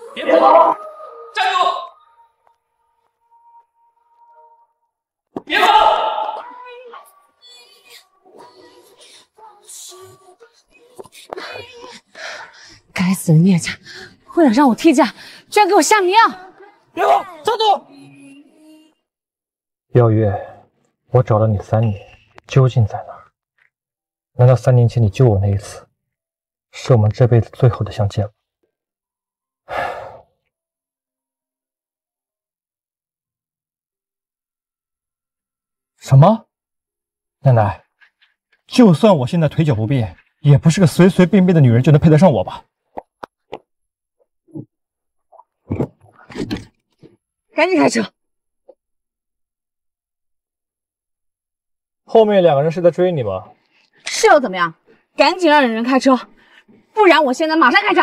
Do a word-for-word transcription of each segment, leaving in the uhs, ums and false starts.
别跑！站住！别跑！ 该死的孽家，为了让我替嫁，居然给我下迷药！ 别跑！站住！ 耀月，我找了你三年，究竟在哪儿？难道三年前你救我那一次，是我们这辈子最后的相见吗？什么？奶奶，就算我现在腿脚不便，也不是个随随便便的女人就能配得上我吧？ 赶紧开车！ 后面两个人是在追你吗？ 是又怎么样？赶紧让人人开车，不然我现在马上开车。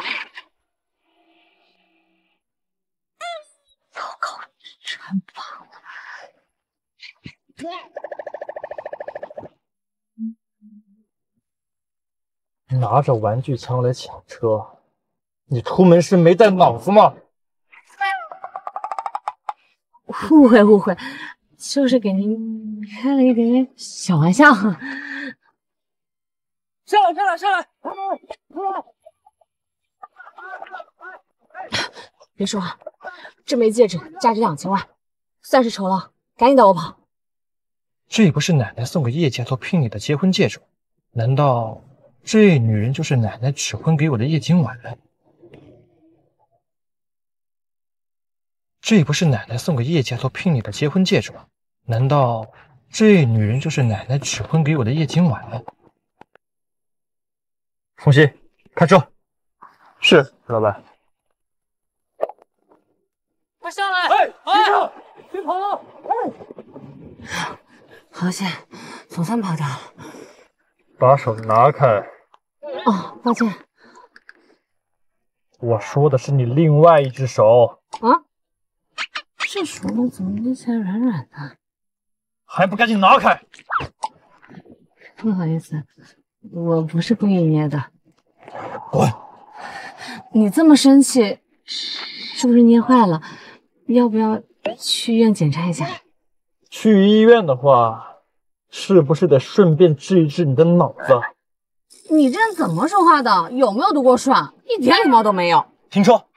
糟糕，全忘了。 拿着玩具枪来抢车，你出门是没带脑子吗？ 误会误会，就是给您开了一点点小玩笑。 下来下来下来！ 别说话，这枚戒指价值两千万，算是酬劳，赶紧带我跑。 这不是奶奶送给叶家做聘礼的结婚戒指吗？难道这女人就是奶奶指婚给我的叶景婉？这不是奶奶送给叶家做聘礼的结婚戒指吗？难道这女人就是奶奶指婚给我的叶景婉？凤熙，开车。是，老板。 快下来！ 哎， 停车！别跑！ 哎，好险，总算跑掉了。 把手拿开。 哦，抱歉。 我说的是你另外一只手。 啊？这手怎么捏起来软软的？ 还不赶紧拿开！ 不好意思，我不是故意捏的。 滚！ 你这么生气，是不是捏坏了？要不要去医院检查一下？ 去医院的话，是不是得顺便治一治你的脑子？ 你这人怎么说话的？有没有读过书啊？一点礼貌都没有！ 停车！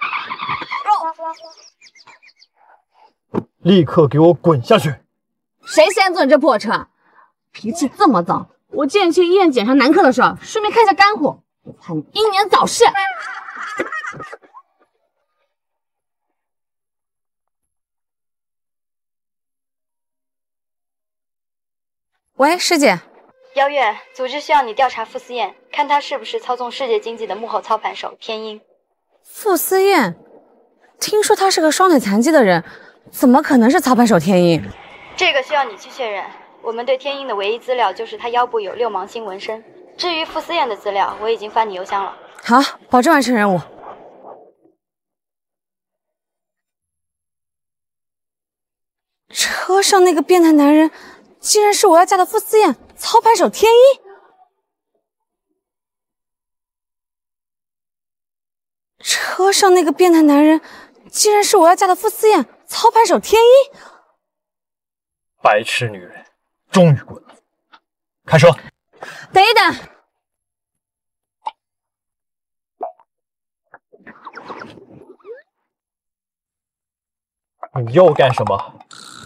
立刻给我滚下去！ 谁先坐你这破车？脾气这么躁，我建议去医院检查男科的事儿，顺便看一下肝火，怕你英年早逝。喂，师姐。 邀月，组织需要你调查傅思燕，看他是不是操纵世界经济的幕后操盘手天鹰。 傅思燕，听说他是个双腿残疾的人，怎么可能是操盘手天鹰？ 这个需要你去确认。我们对天鹰的唯一资料就是他腰部有六芒星纹身。至于傅思燕的资料，我已经发你邮箱了。 好，保证完成任务。车上那个变态男人，竟然是我要嫁的傅思燕，操盘手天一。车上那个变态男人，竟然是我要嫁的傅思燕，操盘手天一。 白痴女人，终于滚了！开车！ 等一等。 你又干什么？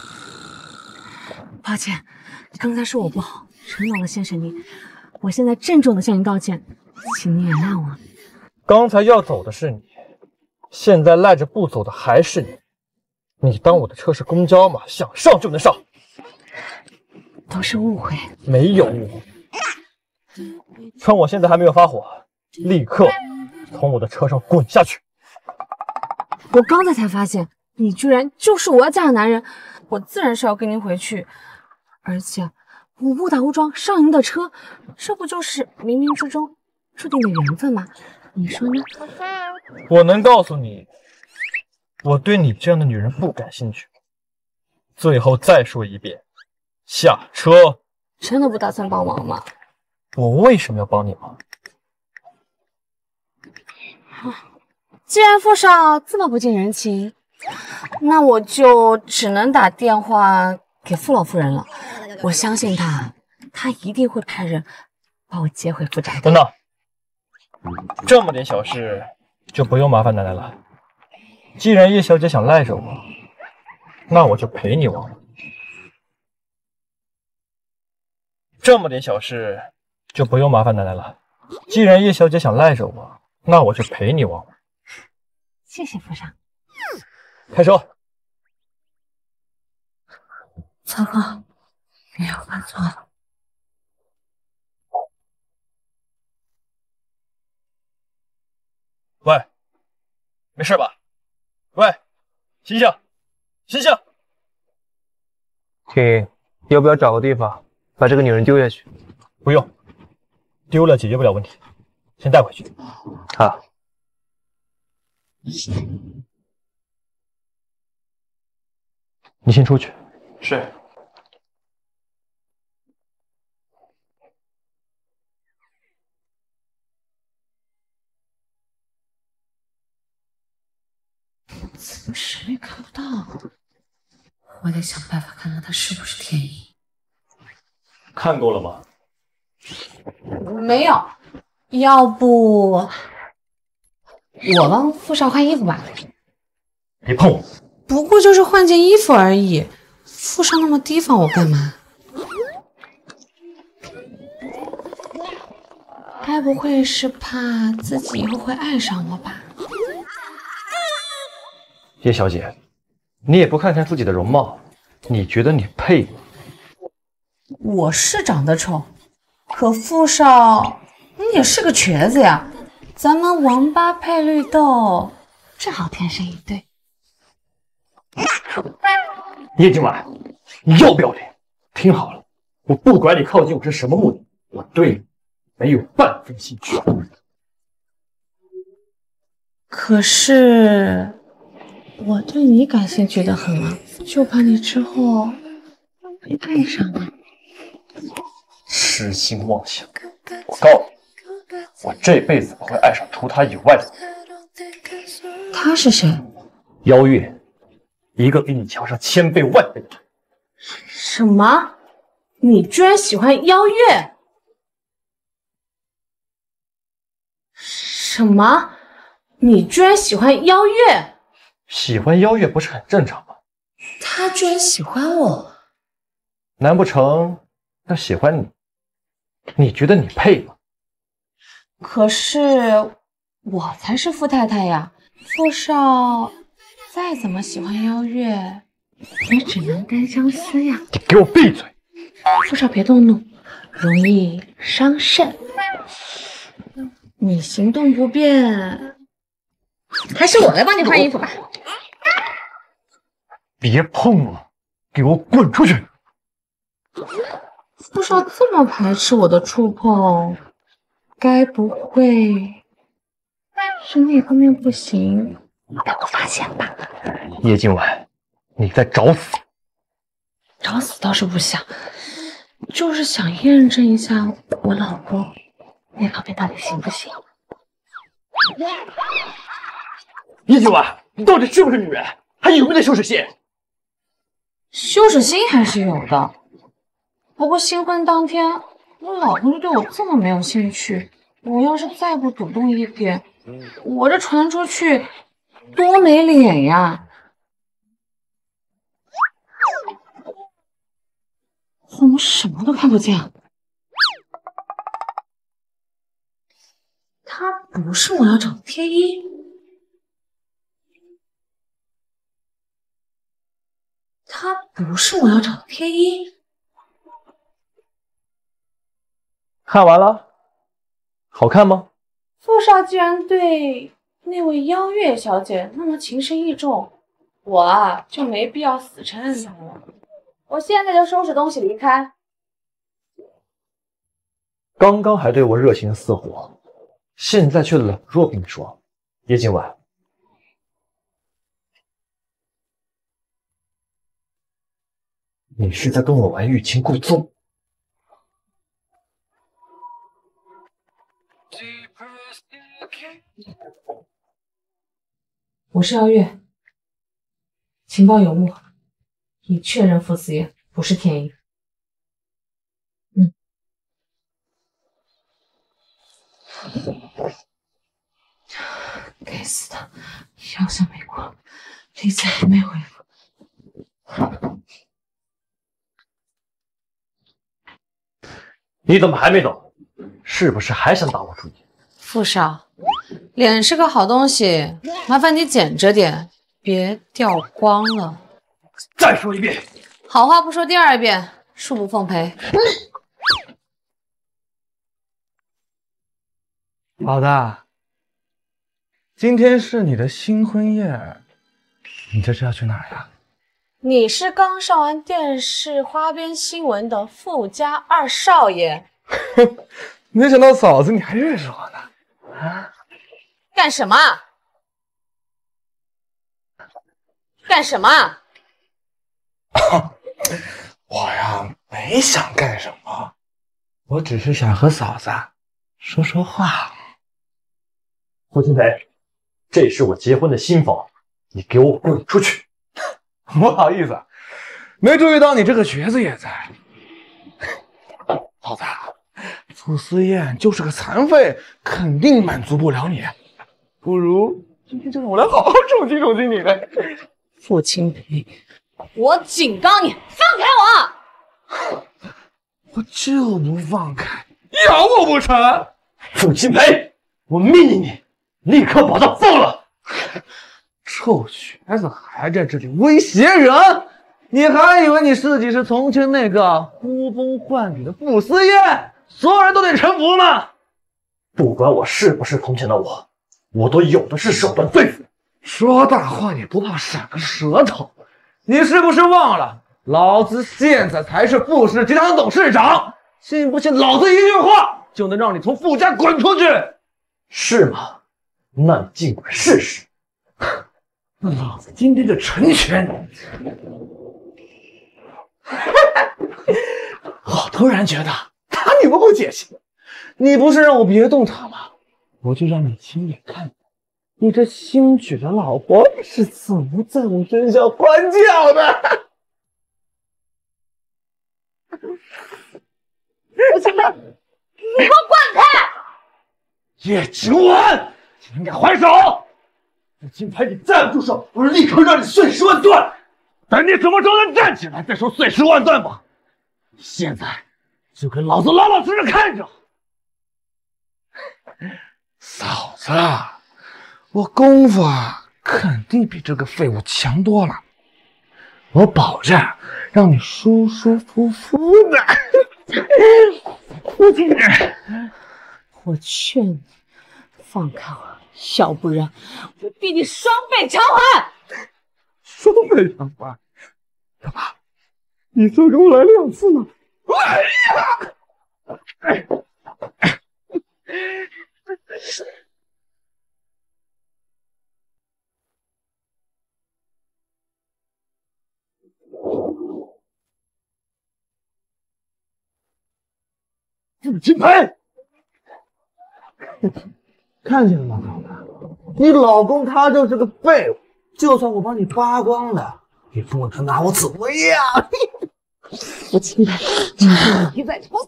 抱歉，刚才是我不好，惹恼了先生您。我现在郑重的向您道歉，请您原谅我。 刚才要走的是你，现在赖着不走的还是你。你当我的车是公交吗？想上就能上。 都是误会。 没有误会。趁我现在还没有发火，立刻从我的车上滚下去。 我刚才才发现，你居然就是我要嫁的男人，我自然是要跟您回去。而且我误打误撞上您的车，这不就是冥冥之中注定的缘分吗？你说呢？ 我能告诉你，我对你这样的女人不感兴趣。最后再说一遍，下车！ 真的不打算帮忙吗？ 我为什么要帮你忙？ 既然傅少这么不近人情，那我就只能打电话给傅老夫人了。我相信他，他一定会派人把我接回傅宅的。 等等，这么点小事就不用麻烦奶奶了。既然叶小姐想赖着我，那我就陪你玩玩。这么点小事就不用麻烦奶奶了。既然叶小姐想赖着我，那我就陪你玩玩。 谢谢傅少。 开车。 糟糕，没有犯错了。 喂，没事吧？喂，醒醒，醒醒！ 婷，要不要找个地方把这个女人丢下去？ 不用，丢了解决不了问题，先带回去。 好。你先出去。 是。 怎么谁也看不到？我得想办法看看他是不是天意。 看够了吗？ 没有，要不我帮傅少换衣服吧。 别碰我！ 不过就是换件衣服而已，傅少那么提防我干嘛？该不会是怕自己以后会爱上我吧？ 叶小姐，你也不看看自己的容貌，你觉得你配吗？ 我是长得丑，可傅少你也是个瘸子呀，咱们王八配绿豆，正好天生一对。 叶今晚，你要不要脸？听好了，我不管你靠近我是什么目的，我对你没有半分兴趣。 可是我对你感兴趣的很啊，就怕你之后会爱上我。 痴心妄想！我告诉你，我这辈子不会爱上除他以外的人。 他是谁？ 邀月，一个比你强上千倍万倍的人。 什么？你居然喜欢邀月？什么？你居然喜欢邀月？ 喜欢邀月不是很正常吗？ 他居然喜欢我？ 难不成他喜欢你？你觉得你配吗？ 可是我才是傅太太呀，傅少再怎么喜欢邀月，也只能单相思呀。 你给我闭嘴！ 傅少别动怒，容易伤肾。你行动不便，还是我来帮你换衣服吧。 别碰我，给我滚出去！ 傅少这么排斥我的触碰，该不会是那方面不行，被我发现吧？ 叶今晚，你在找死！ 找死倒是不想，就是想验证一下我老公那方面到底行不行。 叶今晚，你到底是不是女人？还有没有羞耻心？ 羞耻心还是有的，不过新婚当天，我老公就对我这么没有兴趣，我要是再不主动一点，我这传出去多没脸呀！我们什么都看不见。他不是我要找的天一，他不是我要找的天一。 看完了，好看吗？ 傅少既然对那位邀月小姐那么情深意重，我啊就没必要死撑着她了。我现在就收拾东西离开。 刚刚还对我热情似火，现在却冷若冰霜。叶今晚，你是在跟我玩欲擒故纵？ 我是耀月，情报有误，已确认傅思妍不是天音。嗯。该死的，药效没过，李子还没回复。 你怎么还没走？是不是还想打我主意？ 傅少，脸是个好东西，麻烦你捡着点，别掉光了。 再说一遍， 好话不说第二遍，恕不奉陪。 老大，今天是你的新婚宴，你这是要去哪儿呀？ 你是刚上完电视花边新闻的富家二少爷。 没想到嫂子你还认识我呢。啊？ 干什么？干什么？ 我呀，没想干什么，我只是想和嫂子说说话。 傅清培，这是我结婚的新房，你给我滚出去！ 不好意思，没注意到你这个瘸子也在。嫂子，傅思燕就是个残废，肯定满足不了你。不如今天就让我来好好宠幸宠幸你呗。 傅清培，我警告你，放开我！ 我就不放开，咬我不成？ 傅清培，我命令你立刻把他放了！ 臭瘸子还在这里威胁人，你还以为你自己是从前那个呼风唤雨的傅思燕，所有人都得臣服吗？ 不管我是不是从前的我，我都有的是手段对付。 说大话也不怕闪个舌头，你是不是忘了，老子现在才是傅氏集团的董事长，信不信老子一句话就能让你从傅家滚出去？ 是吗？那你尽管试试。 老子今天就成全你！我突然觉得打你不够解气，你不是让我别动他吗？我就让你亲眼看看，你这新娶的老婆是怎么在我身上欢叫的。 傅清培，你给我滚开！ 叶景晚，你敢还手！傅清培，你再不住手，我立刻让你碎尸万段！等你什么时候能站起来再说碎尸万段吧。现在就给老子老老实实看着！嫂子，我功夫啊，肯定比这个废物强多了。我保证让你舒舒服服的。父亲， 我劝你放开我，要不然我逼你双倍偿还。 双倍偿还？干嘛？你说给我来两次呢？哎呀！哎。傅清培，看见了吗，嫂子？你老公他就是个废物，就算我把你扒光了，也不能拿我怎么样。 傅清培，你一再说。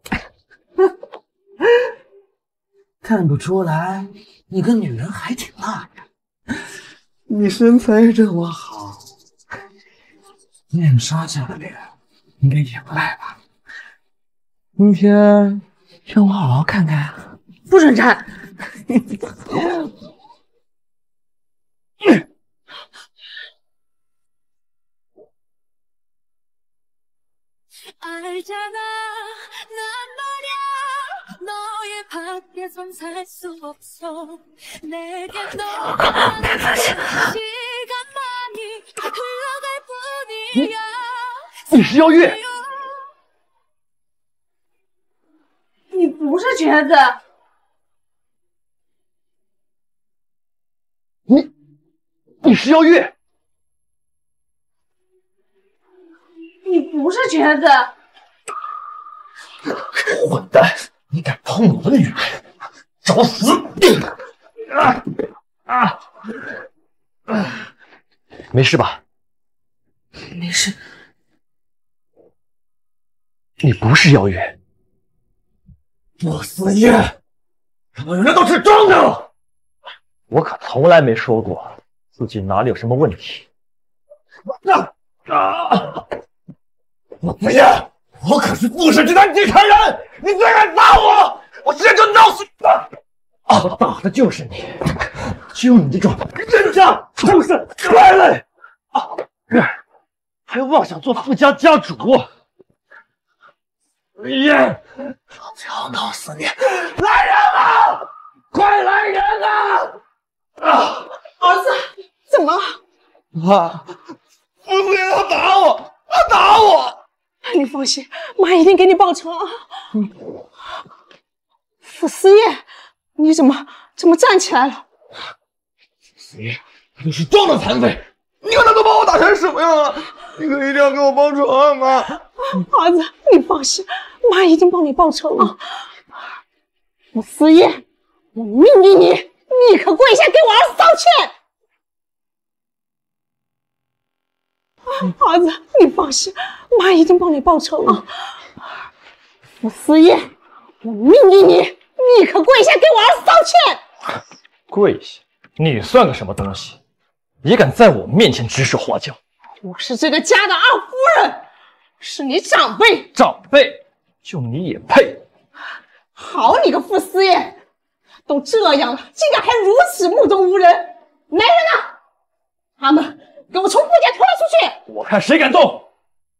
看不出来，你跟女人还挺辣呀。你身材这么好，面纱下的脸应该也不赖吧？今天让我好好看看。 不准站！ 你是妖月， 你不是瘸子， 你你是妖月， 你不是瘸子， 混蛋！你敢碰我的女人，找死！啊啊！ 没事吧？ 没事。 你不是妖月。 不思议，所有人都是装的。 我可从来没说过自己哪里有什么问题。 啊啊！不思议，我可是富氏集团继承人，你再敢打我，我现在就弄死你！ 啊！我打的就是你，就你这种人渣、畜生、败类！ 啊！还妄想做富家家主！ 耶！老子要弄死你！来人啊！快来人啊！啊！ 儿子，怎么了？ 妈，傅思言他打我，他打我！ 你放心，妈一定给你报仇啊！傅思燕，你怎么怎么站起来了？ 思言，他就是装的残废，你看他都把我打成什么样了！你可一定要给我报仇啊，妈！ 儿子，你放心，妈一定帮你报仇啊！傅思燕，我命令你立刻跪下给我儿子道歉！儿子，你放心，妈一定帮你报仇啊！傅思燕，我命令你立刻跪下给我儿子道歉！ 跪下？你算个什么东西？也敢在我面前指手画脚？ 我是这个家的二夫人，是你长辈。 长辈？就你也配？ 好你个傅思燕，都这样了，竟然还如此目中无人！来人啊，他们给我从傅家拖了出去！ 我看谁敢动！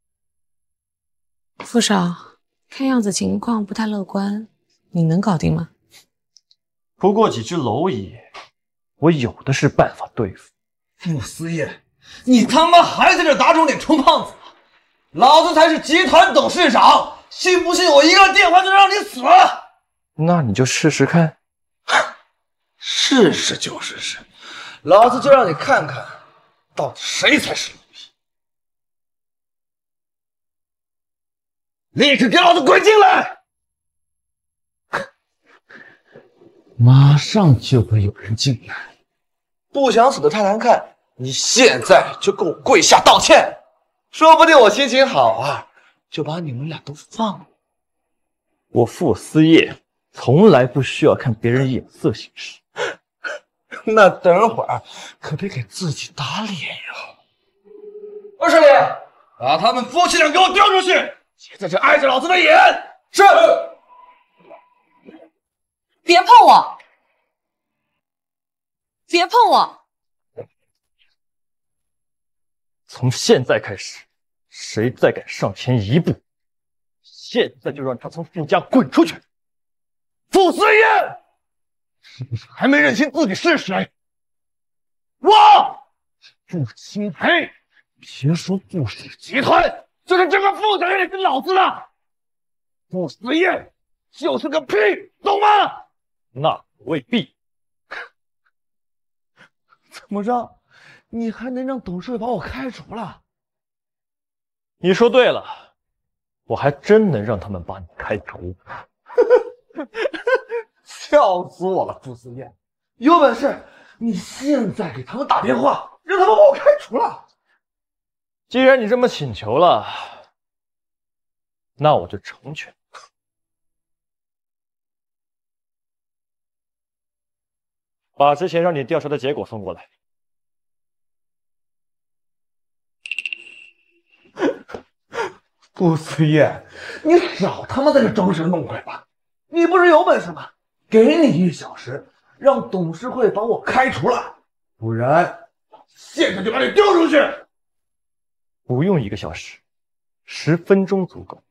傅少，看样子情况不太乐观，你能搞定吗？ 不过几只蝼蚁，我有的是办法对付。 傅思燕，你他妈还在这打肿脸充胖子！老子才是集团董事长，信不信我一个电话就让你死了？ 那你就试试看。 试试就试试，老子就让你看看，到底谁才是奴婢！立刻给老子滚进来！马上就会有人进来。不想死的太难看，你现在就给我跪下道歉，说不定我心情好啊，就把你们俩都放了。 我傅思叶从来不需要看别人眼色行事。 那等会儿可得给自己打脸呀！二少爷，把他们夫妻俩给我丢出去，别在这碍着老子的眼！是。 别碰我！别碰我！ 从现在开始，谁再敢上前一步，现在就让他从傅家滚出去！傅思燕，是不是还没认清自己是谁？我傅青培，别说傅氏集团，就是这个傅家也是老子的。傅思燕就是个屁，懂吗？那未必。 怎么着？你还能让董事会把我开除了？ 你说对了，我还真能让他们把你开除。 笑死我了，傅思燕！有本事你现在给他们打电话，让他们把我开除了。 既然你这么请求了，那我就成全。把之前让你调查的结果送过来。 傅思燕，你少他妈在这装神弄鬼吧！你不是有本事吗？给你一小时，让董事会把我开除了，不然现在就把你丢出去。 不用一个小时，十分钟足够，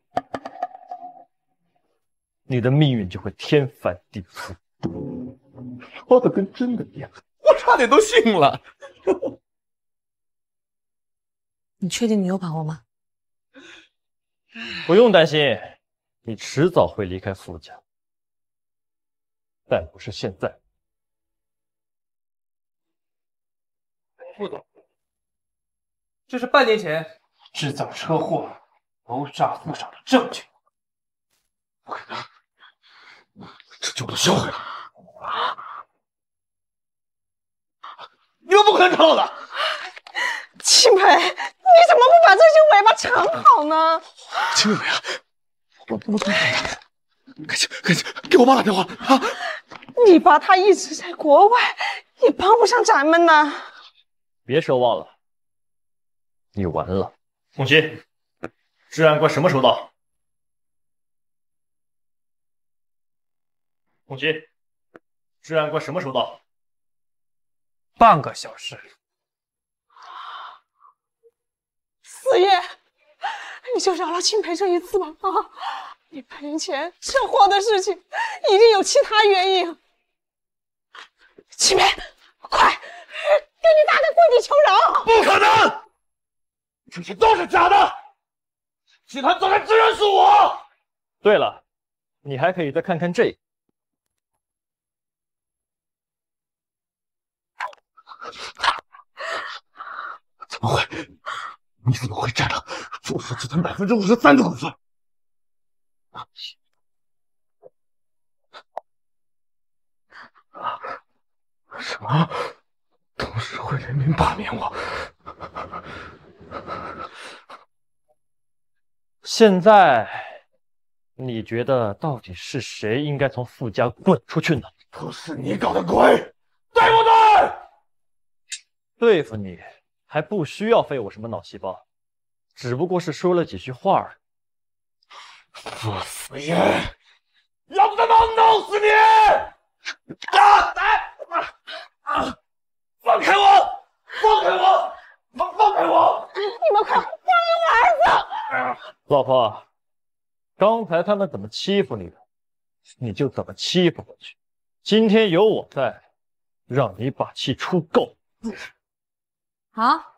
你的命运就会天翻地覆。 说的跟真的一样，我差点都信了。 你确定你有把握吗？ 不用担心，你迟早会离开傅家，但不是现在。 副总，这是半年前制造车祸谋杀傅少的证据。 不可能，这就都销毁了。你们不可能三套了。 青培，你怎么不把这些尾巴藏好呢？ 青梅啊，我我我赶紧赶紧给我爸打电话啊！ 你爸他一直在国外，也帮不上咱们呢。 别奢望了，你完了。凤七，治安官什么时候到？凤七，治安官什么时候到？ 半个小时。 四爷，你就饶了青培这一次吧啊！你赔钱车祸的事情一定有其他原因。青培，快给你大哥跪地求饶！ 不可能，这些都是假的。集团总裁自然是我。对了，你还可以再看看这个。 怎么会？你怎么会占了富氏集团百分之五十三的股份？什么？董事会联名罢免我？ 现在，你觉得到底是谁应该从傅家滚出去呢？ 都是你搞的鬼，对不对？ 对付你还不需要费我什么脑细胞，只不过是说了几句话而已。 傅思燕，要不他妈弄死你！啊！来！啊！放开我！放开我！放放开我！ 你们快放开我儿子！ 老婆，刚才他们怎么欺负你的，你就怎么欺负回去。今天有我在，让你把气出够。 好，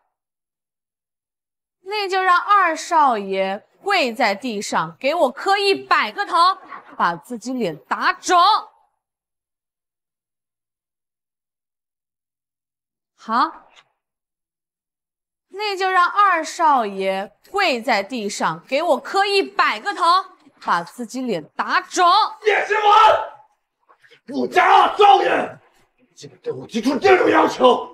那就让二少爷跪在地上，给我磕一百个头，把自己脸打肿。好，那就让二少爷跪在地上，给我磕一百个头，把自己脸打肿。 叶之文，傅家二少爷，竟然对我提出这种要求！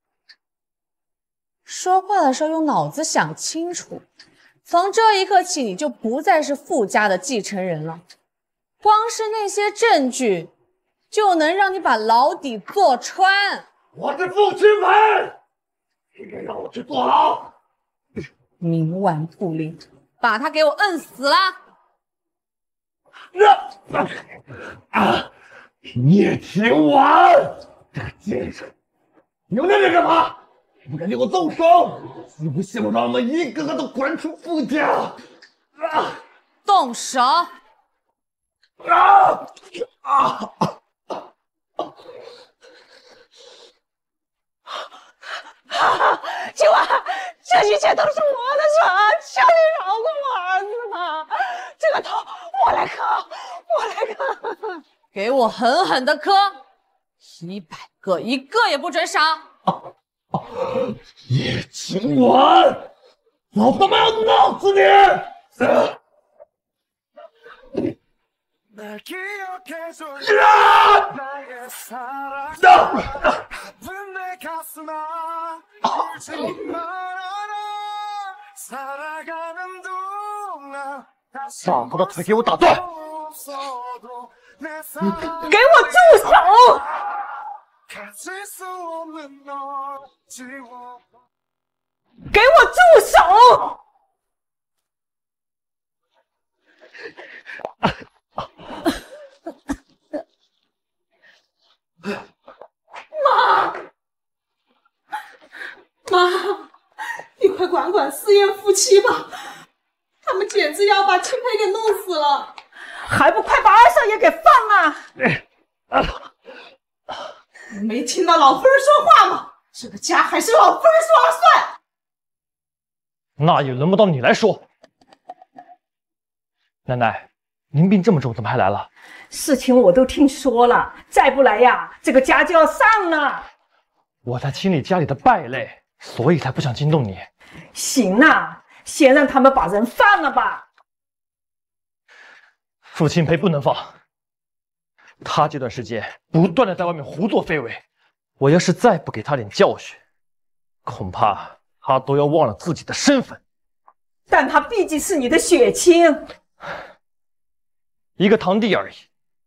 说话的时候用脑子想清楚，从这一刻起，你就不再是傅家的继承人了。光是那些证据，就能让你把牢底坐穿。 我是傅青培，应该让我去坐牢。 冥顽不灵，把他给我摁死了！ 啊！叶庭婉，这个贱人，你又在这干嘛？不敢对我动手，是不是让我们一个个都滚出傅家？啊！ 动手！ 啊！啊！ 青婉，这一切都是我的错，求你饶过我儿子吧！这个头我来磕，我来磕， 给我狠狠的磕，一百个，一个也不准少！ 啊啊、叶晴婉，老他妈要弄死你！啊把他的腿给我打断！ 给我住手！给我住手！妈，妈，你快管管思燕夫妻吧，他们简直要把青培给弄死了，还不快把二少爷给放啊！你没听到老夫人说话吗？这个家还是老夫人说了算。 那也轮不到你来说。奶奶，您病这么重，怎么还来了？ 事情我都听说了，再不来呀，这个家就要散了。 我在清理家里的败类，所以才不想惊动你。 行啊，先让他们把人放了吧。 傅青培不能放，他这段时间不断的在外面胡作非为，我要是再不给他点教训， 恐怕他都要忘了自己的身份。 但他毕竟是你的血亲， 一个堂弟而已。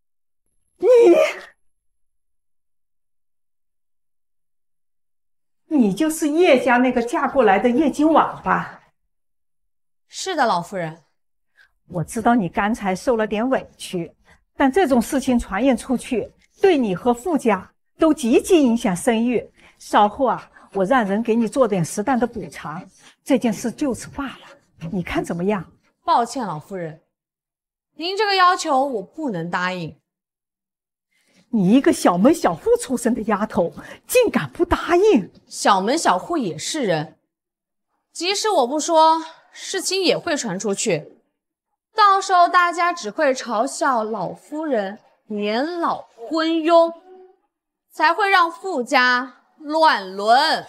你，你就是叶家那个嫁过来的叶金婉吧？ 是的，老夫人。 我知道你刚才受了点委屈，但这种事情传言出去，对你和傅家都极其影响声誉。稍后啊，我让人给你做点适当的补偿，这件事就此罢了。你看怎么样？ 抱歉，老夫人，您这个要求我不能答应。 你一个小门小户出身的丫头，竟敢不答应？ 小门小户也是人，即使我不说，事情也会传出去，到时候大家只会嘲笑老夫人年老昏庸，才会让傅家乱伦。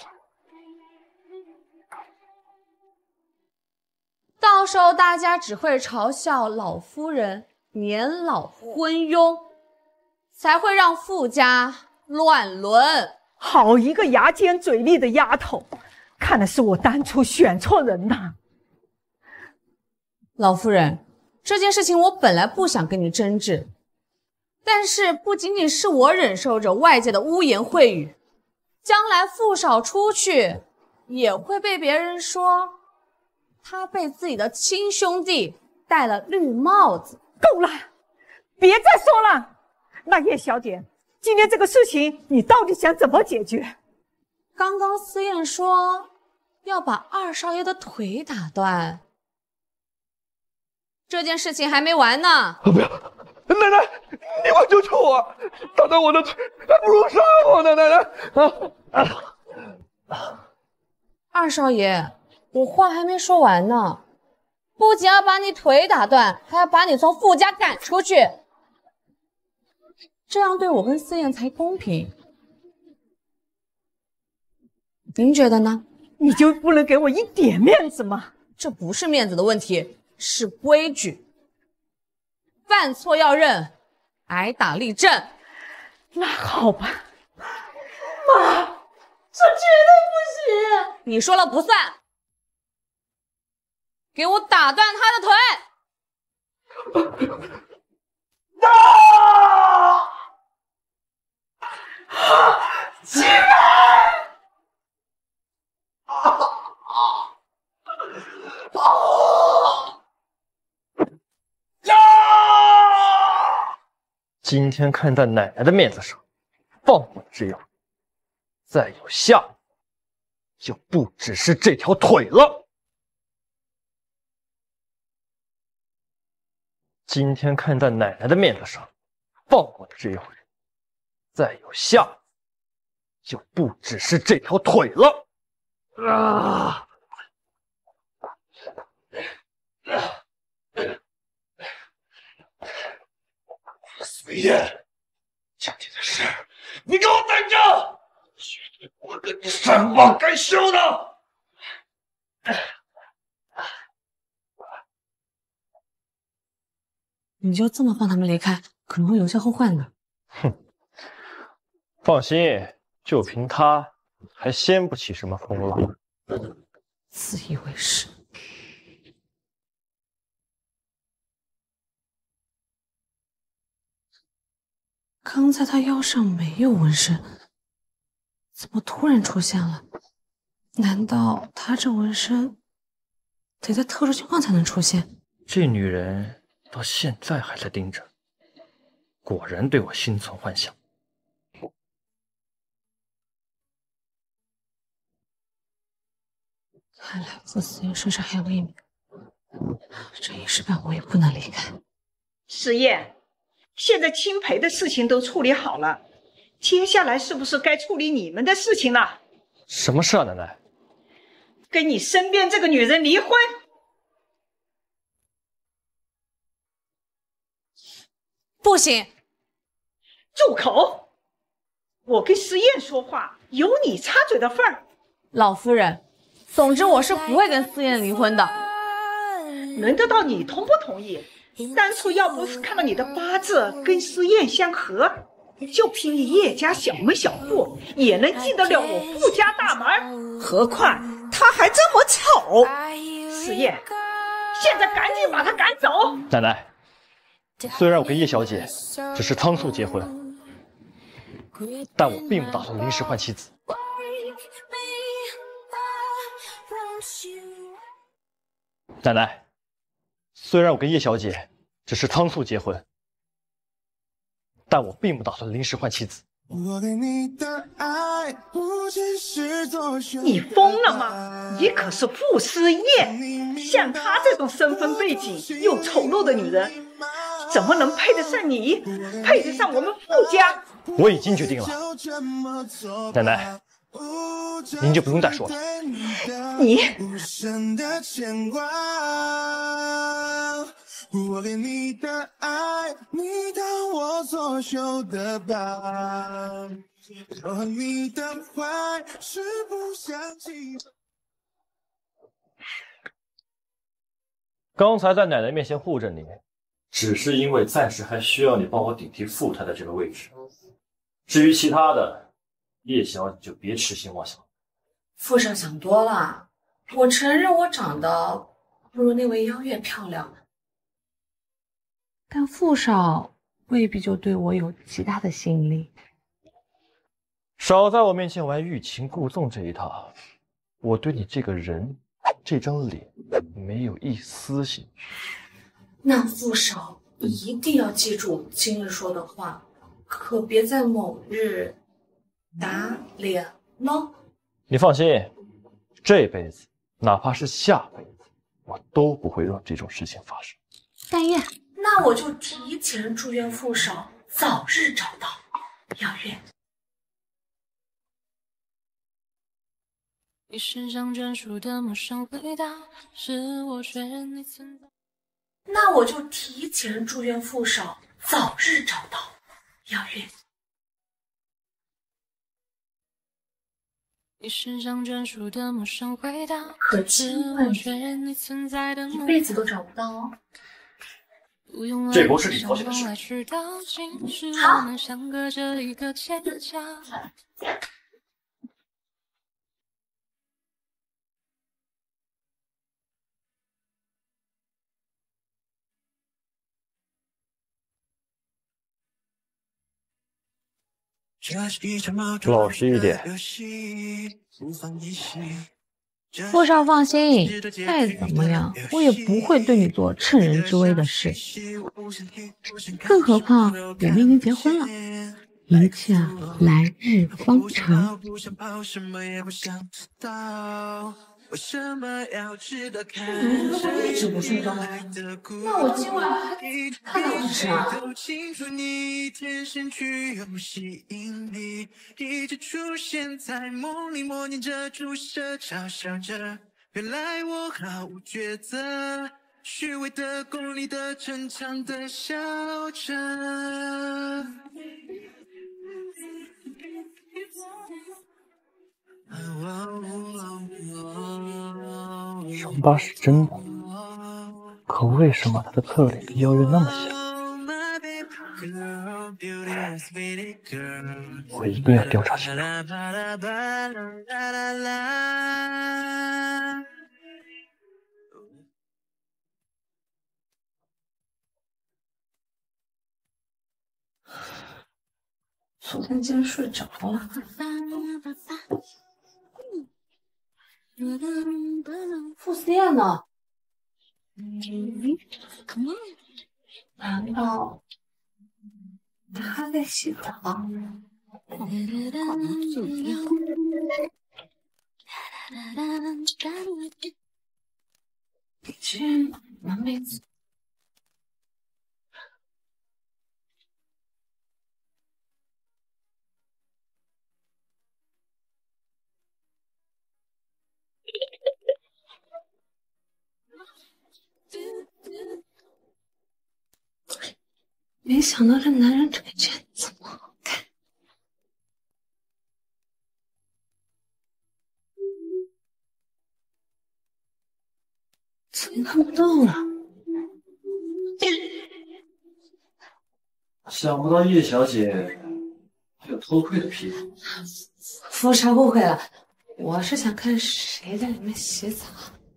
到时候大家只会嘲笑老夫人年老昏庸，才会让傅家乱伦。 好一个牙尖嘴利的丫头，看来是我当初选错人了。 老夫人，这件事情我本来不想跟你争执，但是不仅仅是我忍受着外界的污言秽语，将来傅少出去也会被别人说他被自己的亲兄弟戴了绿帽子。 够了，别再说了。那叶小姐，今天这个事情你到底想怎么解决？ 刚刚思燕说要把二少爷的腿打断，这件事情还没完呢。 啊、不要，奶奶，你快救救我！打断我的腿，还不如杀我呢！奶奶，啊啊！二少爷，我话还没说完呢，不仅要把你腿打断，还要把你从傅家赶出去，这样对我跟思燕才公平。您觉得呢？ 你就不能给我一点面子吗？ 这不是面子的问题，是规矩。犯错要认，挨打立正。 那好吧。 妈，这绝对不行！ 你说了不算。给我打断他的腿！ 啊！亲人！啊啊啊！呀！ 今天看在奶奶的面子上，放过这样，再有下就不只是这条腿了。今天看在奶奶的面子上，放过这一回，再有下就不只是这条腿了。啊！ 随燕，今天的事你给我等着，绝对不会跟你善罢甘休的。 你就这么放他们离开，可能会留下后患的。 哼，放心，就凭他，还掀不起什么风浪。 自以为是。刚才他腰上没有纹身，怎么突然出现了？难道他这纹身得在特殊情况才能出现？ 这女人到现在还在盯着，果然对我心存幻想。 看来傅思燕身上还有秘密，这一时半会也不能离开。 思燕，现在亲陪的事情都处理好了，接下来是不是该处理你们的事情了？ 什么事啊，奶奶？ 跟你身边这个女人离婚。 不行！ 住口！我跟思燕说话，有你插嘴的份儿。 老夫人，总之我是不会跟思燕离婚的。 轮得到你同不同意？当初要不是看到你的八字跟思燕相合， 就凭你叶家小门小户，也能进得了我傅家大门？何况他还这么丑！思燕，现在赶紧把他赶走！ 奶奶，虽然我跟叶小姐只是仓促结婚，但我并不打算临时换妻子。奶奶，虽然我跟叶小姐只是仓促结婚，但我并不打算临时换妻子。 你疯了吗？你可是傅思燕，像她这种身份背景又丑陋的女人，怎么能配得上你，配得上我们傅家？ 我已经决定了，奶奶，您就不用再说了。 你。 我给你的爱，你当我作秀的宝，说你的坏是不想起。 刚才在奶奶面前护着你，只是因为暂时还需要你帮我顶替傅太太这个位置。至于其他的，叶小姐就别痴心妄想。 傅少想多了，我承认我长得不如那位邀月漂亮。但傅少未必就对我有极大的吸引力。 少在我面前玩欲擒故纵这一套，我对你这个人、这张脸没有一丝兴趣。 那傅少一定要记住今日说的话，可别在某日打脸喽。 你放心，这辈子哪怕是下辈子，我都不会让这种事情发生。 淡叶。那我就提前祝愿傅少早日找到邀月。你身上专属的陌生味道，是我确认你存在。那我就提前祝愿傅少早日找到邀月。你身上专属的陌生味道，可千万一辈子都找不到哦。 这不是你操心的事。 好。 老实一点。 傅少放心，再怎么样，我也不会对你做趁人之危的事。更何况我们已经结婚了，一切来日方长。嗯，如果一直不睡觉，那我今晚还看到是谁啊？ 一直出现在梦里，默念着注射，嘲笑着。原来我毫无抉择，虚伪的、功利的、逞强的笑着。 伤疤是真的，可为什么他的侧脸跟邀月那么像？我一定要调查清楚。 昨天竟然睡着了。傅思燕呢？难道他在洗澡？这男妹子。没想到这男人腿竟然这么好看，怎么看不到了？ 想不到叶小姐个偷窥的癖好。 富少误会了，我是想看谁在里面洗澡。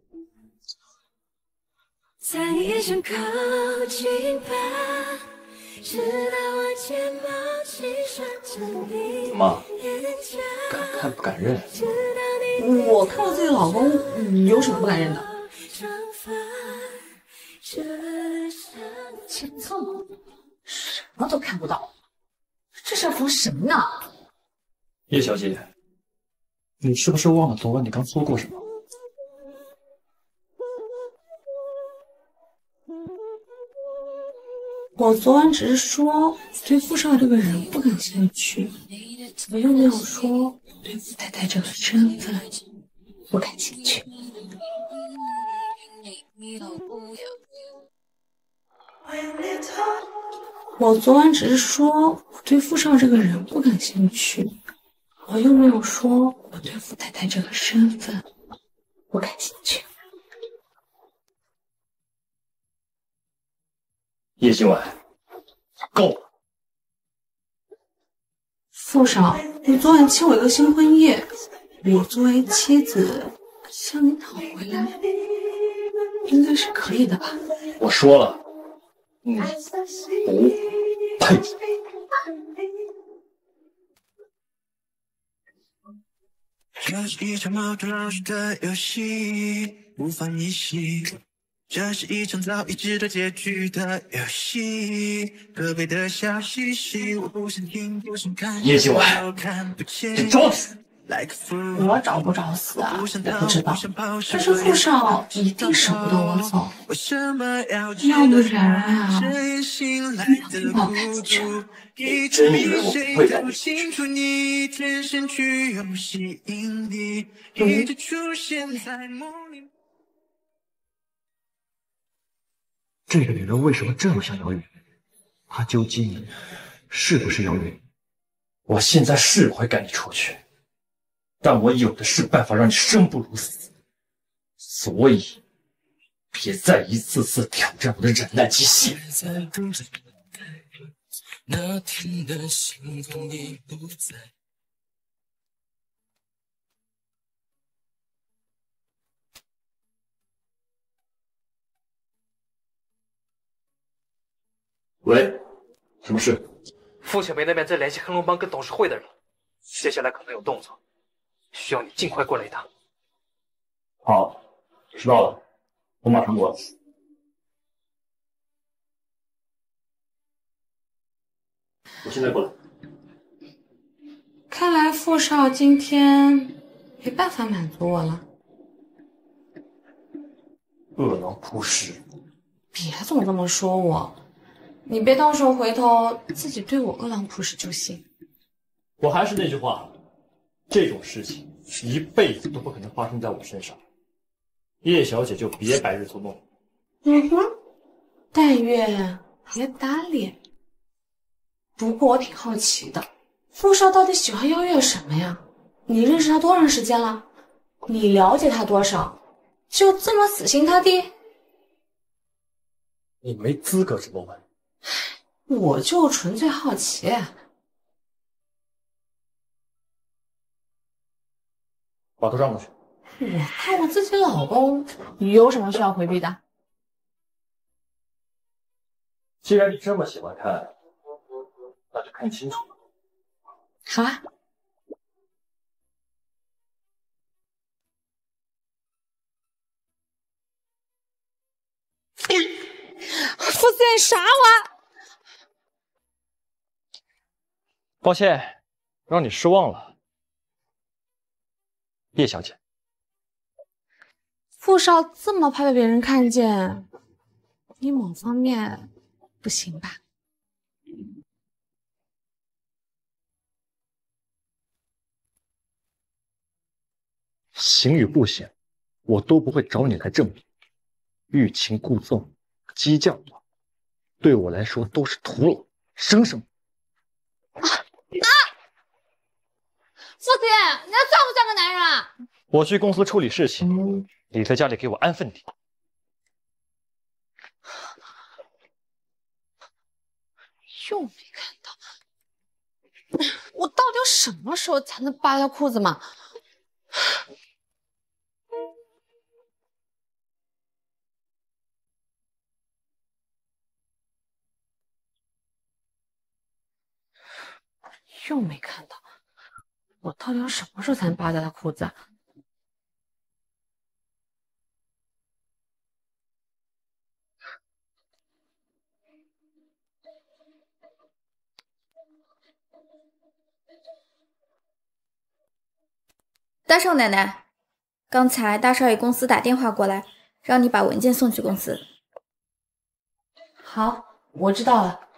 在夜深靠近吧，直到我睫毛轻刷着你妈， 眼角。 敢看不敢认。 我看我自己老公，嗯，有什么不敢认的？前侧吗？什么都看不到，这是要防什么呢？ 叶小姐，你是不是忘了昨晚你刚说过什么？ 我昨晚只是说对傅少这个人不感兴趣，我又没有说我对傅太太这个身份不感兴趣。我昨晚只是说我对傅少这个人不感兴趣，我又没有说我对傅太太这个身份不感兴趣。 叶今晚，够了！ 傅少，你昨晚欠我一个新婚夜，我作为妻子向你讨回来，应该是可以的吧？ 我说了，你不配。 这是一场矛盾老师的游戏，无法逆袭。这是一场早已知道结局的游戏，可悲的笑嘻嘻，我不想听，不想看， 叶今晚，你找死！ 我找不找死啊？我不知道，但是傅少一定舍不得我走，要不然啊，你要抱孩子去。 你真以为我不会带你出去？ 这个女人为什么这么像姚雨？她究竟是不是姚雨？ 我现在是会赶你出去，但我有的是办法让你生不如死，所以别再一次次挑战我的忍耐极限。 那天的星空已不在。 喂，什么事？ 傅小梅那边在联系黑龙帮跟董事会的人，接下来可能有动作，需要你尽快过来一趟。 好，知道了，我马上过来。我现在过来。 看来傅少今天没办法满足我了。 饿狼扑食， 别总这么说我，你别到时候回头自己对我饿狼扑食就行。 我还是那句话，这种事情一辈子都不可能发生在我身上。叶小姐就别白日做梦。 嗯哼，但愿别打脸。不过我挺好奇的，傅少到底喜欢邀月什么呀？你认识他多长时间了？你了解他多少？就这么死心塌地？ 你没资格这么问。 我就纯粹好奇。 把头让过去。 我看我自己老公，你有什么需要回避的？ 既然你这么喜欢看，那就看清楚了。 好啊。傅司令杀我！ 抱歉，让你失望了，叶小姐。 傅少这么怕被别人看见，你某方面不行吧？ 行与不行，我都不会找你来证明。欲擒故纵、激将法，对我来说都是徒劳，省省。 啊！啊！傅司令，你要算不算个男人啊？ 我去公司处理事情，你在家里给我安分点。 又没看到。 我到底要什么时候才能扒掉裤子嘛？又没看到，我到底要什么时候才能扒掉他裤子啊？ 大少奶奶，刚才大少爷公司打电话过来，让你把文件送去公司。 好，我知道了。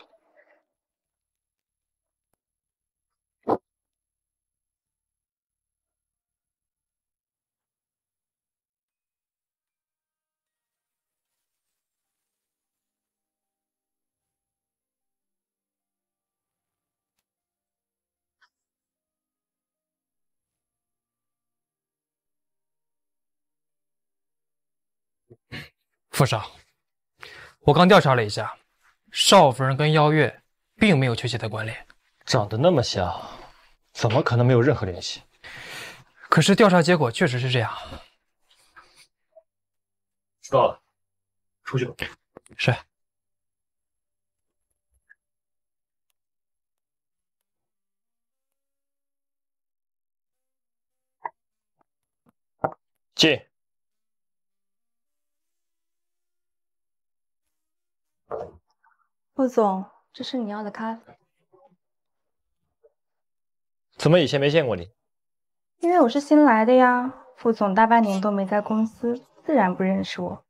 副少，我刚调查了一下，少夫人跟邀月并没有确切的关联。 长得那么像，怎么可能没有任何联系？ 可是调查结果确实是这样。 知道了，出去吧。 是。 进。 副总，这是你要的咖啡。 怎么以前没见过你？ 因为我是新来的呀，副总大半年都没在公司，自然不认识我。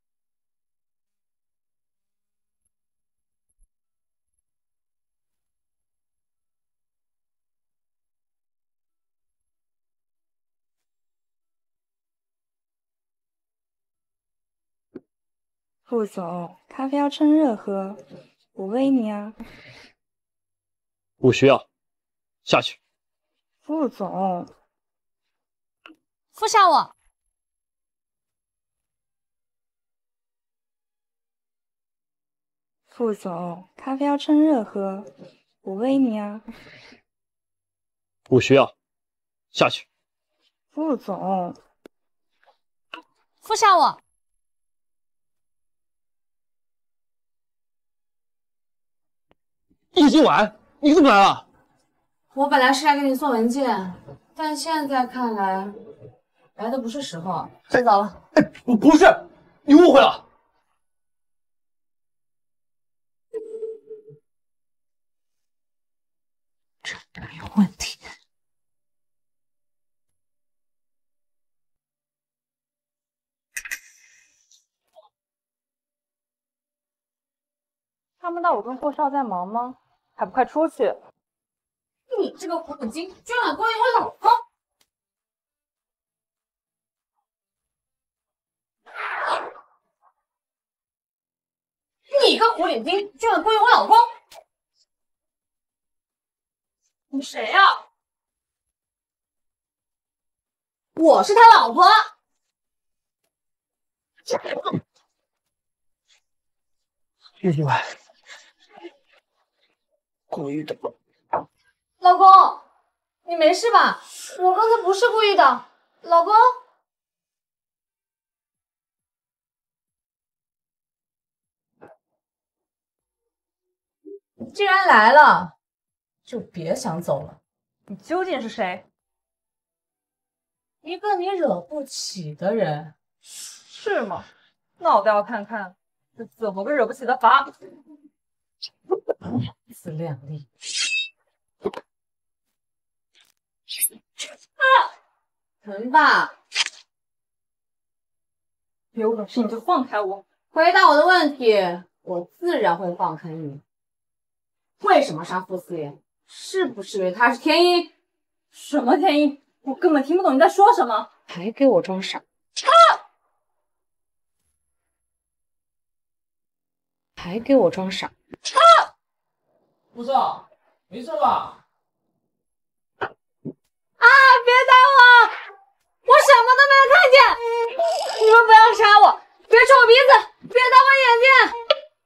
副总，咖啡要趁热喝，我喂你啊。 不需要，下去。 副总， 付下我。 副总，咖啡要趁热喝，我喂你啊。 不需要，下去。 副总， 付下我。 叶今晚，你怎么来了？ 我本来是来给你送文件，但现在看来，来的不是时候。先走了。 哎，不是，你误会了。 这哪有问题？ 看不到我跟顾少在忙吗？还不快出去！ 你这个狐狸精，居然敢勾引我老公！你个狐狸精，居然勾引我老公！你谁呀、啊？我是他老婆。 叶今晚，故意的。 老公，你没事吧？我刚才不是故意的，老公。既然来了，就别想走了。 你究竟是谁？ 一个你惹不起的人。 是吗？那我倒要看看是怎么个惹不起的法。 自量力。啊！疼吧？ 有本事你就放开我！ 回答我的问题，我自然会放开你。为什么杀傅思妍？是不是因为他是天音？ 什么天音？我根本听不懂你在说什么！ 还给我装傻！啊！还给我装傻！啊！ 顾少，没事吧？ 啊！别打我！我什么都没有看见！你们不要杀我！别戳我鼻子！别打我眼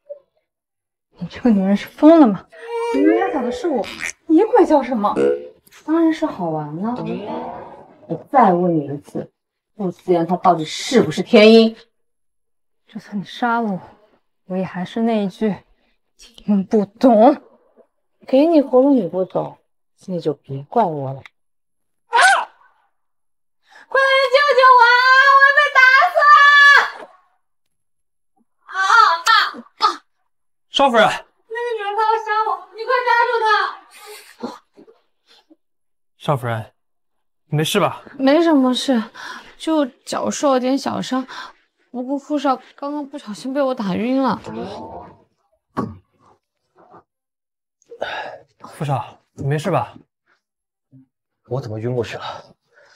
睛！ 你这个女人是疯了吗？明明要找的是我，你鬼叫什么？ 当然是好玩了。我再问你一次，傅思妍她到底是不是天鹰？ 就算你杀了我，我也还是那一句，听不懂。 给你活路你不走，那就别怪我了。啊！快来救救我！我被打死了！啊啊啊！ 少夫人， 那个女人快要杀我，你快抓住她！ 少夫人，你没事吧？ 没什么事，就脚受了点小伤。不过傅少刚刚不小心被我打晕了。 傅少，你没事吧？ 我怎么晕过去了？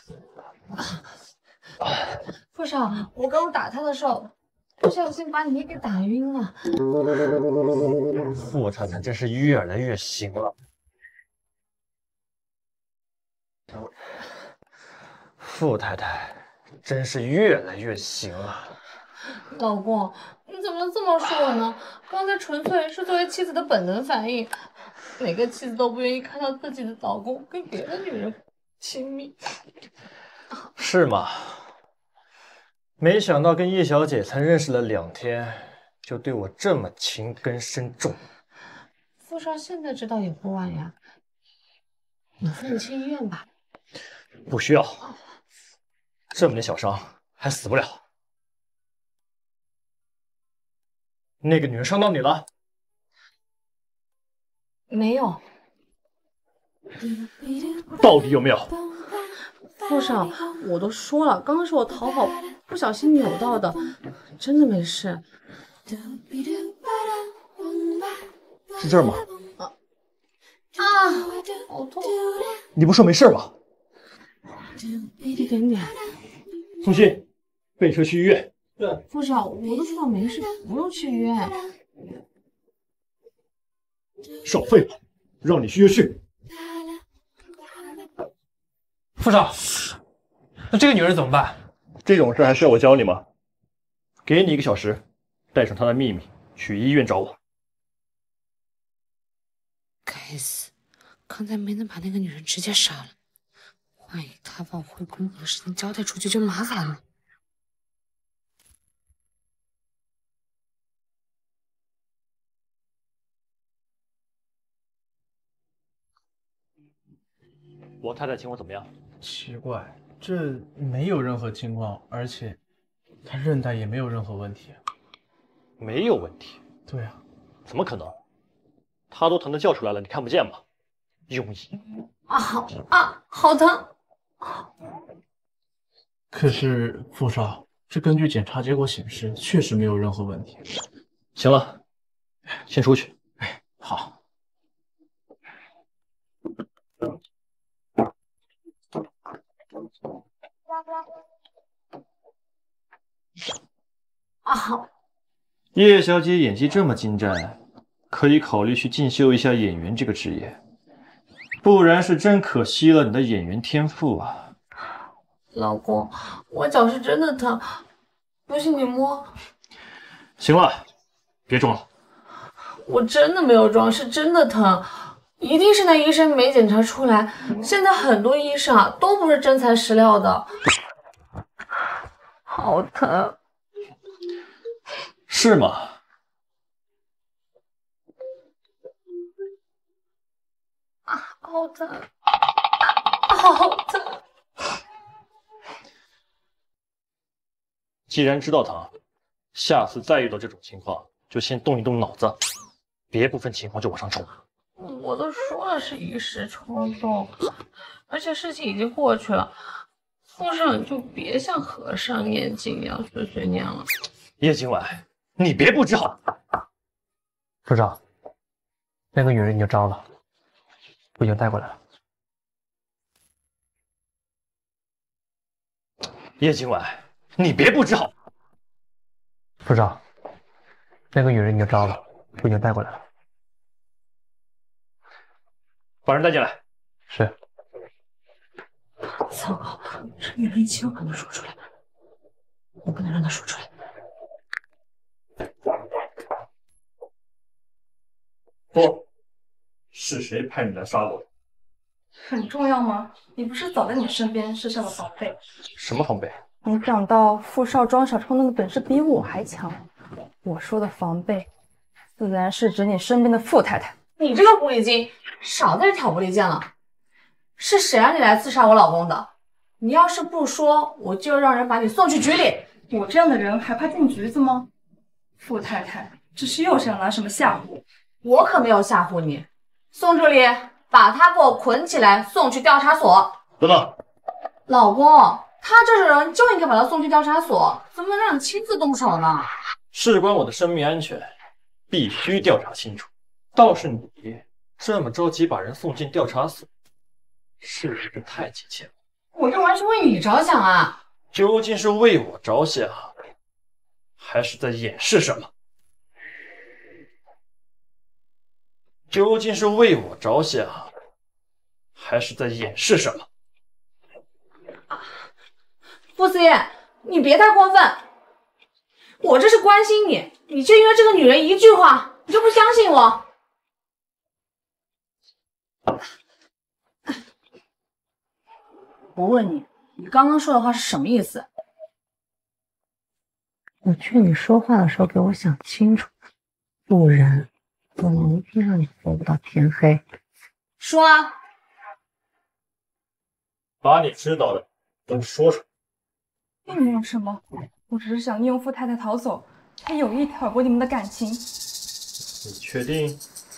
傅少，我刚刚打他的时候，不小心把你给打晕了。 傅太太真是越来越行了。傅太太真是越来越行了。 老公，你怎么能这么说我呢？刚才纯粹是作为妻子的本能反应。每个妻子都不愿意看到自己的老公跟别的女人亲密。 是吗？没想到跟叶小姐才认识了两天，就对我这么情根深重。 傅少现在知道也不晚呀。你送你去医院吧。 不需要，这么点小伤还死不了。那个女人伤到你了？ 没有。 到底有没有？ 傅少，我都说了，刚刚是我逃跑不小心扭到的，真的没事。 是这儿吗？ 啊啊，好痛！ 你不说没事吗？ 一点点。 送信，备车去医院。 对，傅少，我都说了没事，不用去医院。 少废话，让你去就去。 傅少，那这个女人怎么办？ 这种事还需要我教你吗？给你一个小时，带上她的秘密去医院找我。 该死，刚才没能把那个女人直接杀了，万一她把我回公婆的事情交代出去就麻烦了。 我太太情况怎么样？ 奇怪，这没有任何情况，而且她韧带也没有任何问题。 没有问题？ 对啊， 怎么可能？她都疼得叫出来了，你看不见吗？庸医！ 啊，好啊，好疼！ 可是傅少，这根据检查结果显示，确实没有任何问题。 行了，先出去。 哎，好。 啊，好。 叶小姐演技这么精湛，可以考虑去进修一下演员这个职业，不然是真可惜了你的演员天赋啊！ 老公，我脚是真的疼，不信你摸。 行了，别装了。 我真的没有装，是真的疼，一定是那医生没检查出来。现在很多医生啊都不是真材实料的，好疼。 是吗？ 啊，好疼，啊，好疼！ 既然知道疼，下次再遇到这种情况，就先动一动脑子，别不分情况就往上冲。 我都说了是一时冲动，而且事情已经过去了，傅少你就别像和尚念经一样碎碎念了。 叶今晚，你别不知好。 部长，那个女人你就招了，我已经带过来了。 叶今晚，你别不知好。 部长，那个女人你就招了，我已经带过来了。 把人带进来。 是。 糟糕，这女人极有可能说出来，我不能让她说出来。 说，是谁派你来杀我？ 很重要吗？你不是早在你身边设下了防备？ 什么防备？ 没想到傅少庄小冲动的本事比我还强。我说的防备，自然是指你身边的傅太太。 你这个狐狸精，少在这挑拨离间了。是谁让你来刺杀我老公的？你要是不说，我就让人把你送去局里。 我这样的人还怕进局子吗？傅太太，这是又想拿什么吓唬我？ 我可没有吓唬你。宋助理，把他给我捆起来，送去调查所。 等等， 老公，他这种人就应该把他送去调查所，怎么能让你亲自动手呢？ 事关我的生命安全，必须调查清楚。倒是你这么着急把人送进调查所，是不是太急切了？ 我这完全为你着想啊！ 究竟是为我着想，还是在掩饰什么？究竟是为我着想，还是在掩饰什么？ 傅思燕，你别太过分！我这是关心你，你就因为这个女人一句话，你就不相信我？我问你，你刚刚说的话是什么意思？ 我劝你说话的时候给我想清楚，不然我能一定让你活不到天黑。 说啊！ 把你知道的都说出来。 并没有什么，我只是想利用傅太太逃走，还有意挑拨你们的感情。 你确定？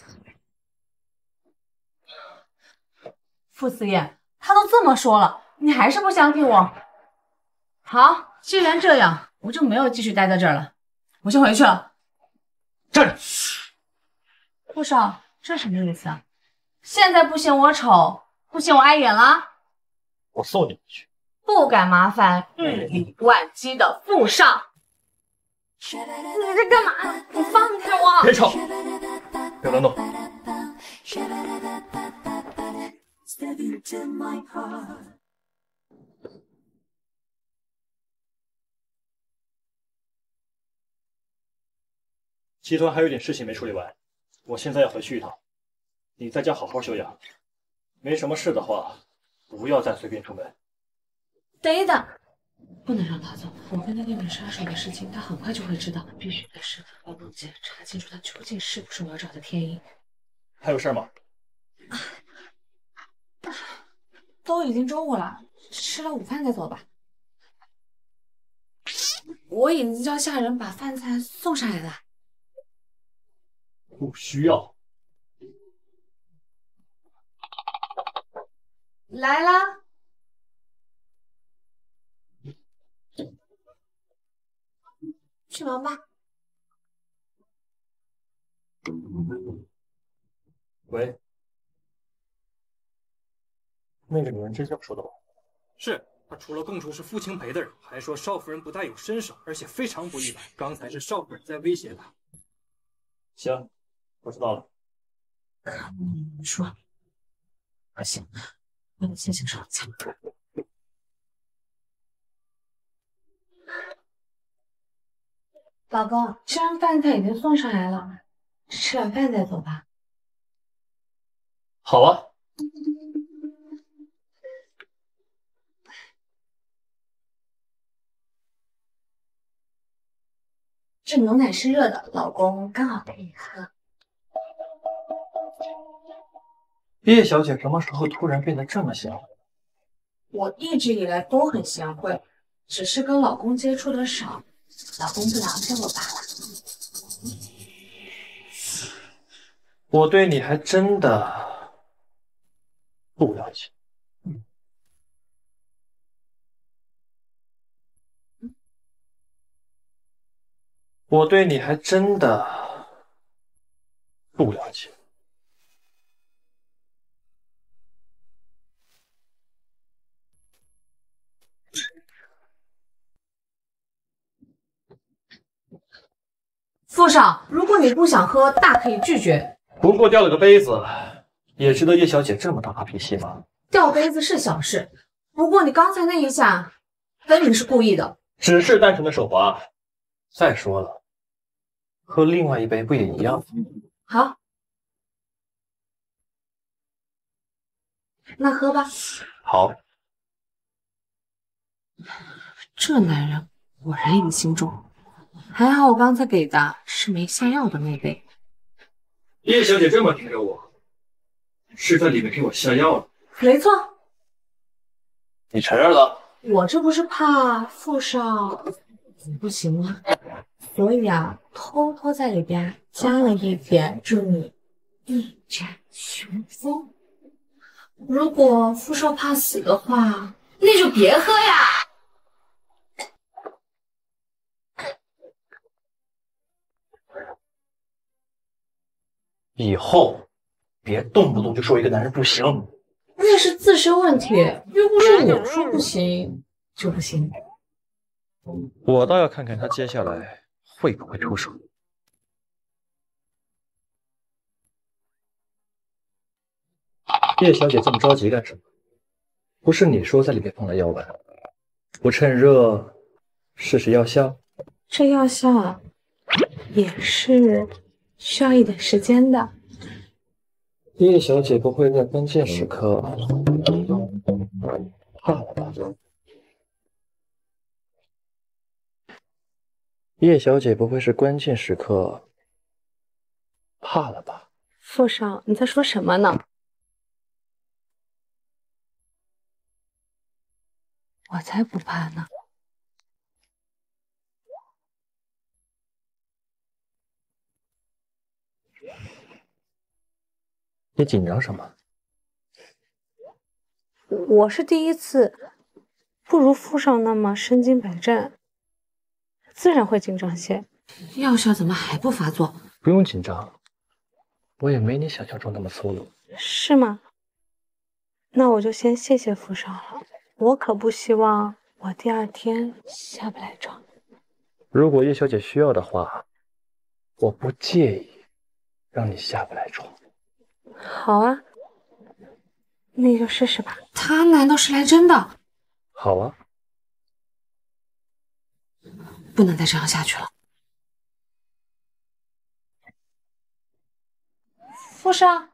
傅思燕，他都这么说了，你还是不相信我？好，既然这样，我就没有继续待在这儿了，我先回去了。 站住！ 傅少，这什么意思啊？现在不嫌我丑，不嫌我碍眼了？ 我送你回去。 不敢麻烦日理万机的傅少。你在干嘛？你放开我！ 别吵，别乱动。集团还有点事情没处理完，我现在要回去一趟。你在家好好休养，没什么事的话，不要再随便出门。 等一等，不能让他走。我跟那个女杀手的事情，他很快就会知道，必须得设法帮梦姐查清楚他究竟是不是我要找的天音。 还有事吗？ 都已经中午了，吃了午饭再走吧。我已经叫下人把饭菜送上来了。 不需要。 来啦。去忙吧。 喂，那个女人真这么说的吗？ 是，她除了供出是傅清培的人，还说少夫人不但有身手，而且非常不一般。刚才是少夫人在威胁她。 行，我知道了。 看你说，不行，我得先行上菜。老公，这样饭菜已经送上来了，吃完饭再走吧。 好啊。 这牛奶是热的，老公刚好可以喝。 叶小姐什么时候突然变得这么贤惠？ 我一直以来都很贤惠，只是跟老公接触的少，老公不了解我罢了。 我对你还真的不了解。我对你还真的不了解。 傅少，如果你不想喝，大可以拒绝。 不过掉了个杯子，也值得叶小姐这么大发脾气吗？ 掉杯子是小事，不过你刚才那一下，分明是故意的。 只是单纯的手滑。再说了，喝另外一杯不也一样？ 好。 那喝吧。 好。 这男人果然隐心重，还好我刚才给的是没下药的那杯。 叶小姐这么盯着我，是在里面给我下药了？ 没错， 你承认了？ 我这不是怕傅少不行吗？所以啊，偷偷在里边加了一点，助你一展雄风。如果傅少怕死的话，那就别喝呀。 以后别动不动就说一个男人不行。 那是自身问题，又不是我说不行就不行。 我倒要看看他接下来会不会出手。叶小姐这么着急干什么？不是你说在里面放了药丸，不趁热试试药效？ 这药效啊，也是需要一点时间的。 叶小姐不会在关键时刻怕了吧？叶小姐不会是关键时刻怕了吧？ 傅少，你在说什么呢？我才不怕呢。 你紧张什么？ 我是第一次，不如傅少那么身经百战，自然会紧张些。药效怎么还不发作？ 不用紧张，我也没你想象中那么粗鲁。 是吗？那我就先谢谢傅少了。我可不希望我第二天下不来床。 如果叶小姐需要的话，我不介意让你下不来床。 好啊，那就试试吧。他难道是来真的？ 好啊。 不能再这样下去了。傅少，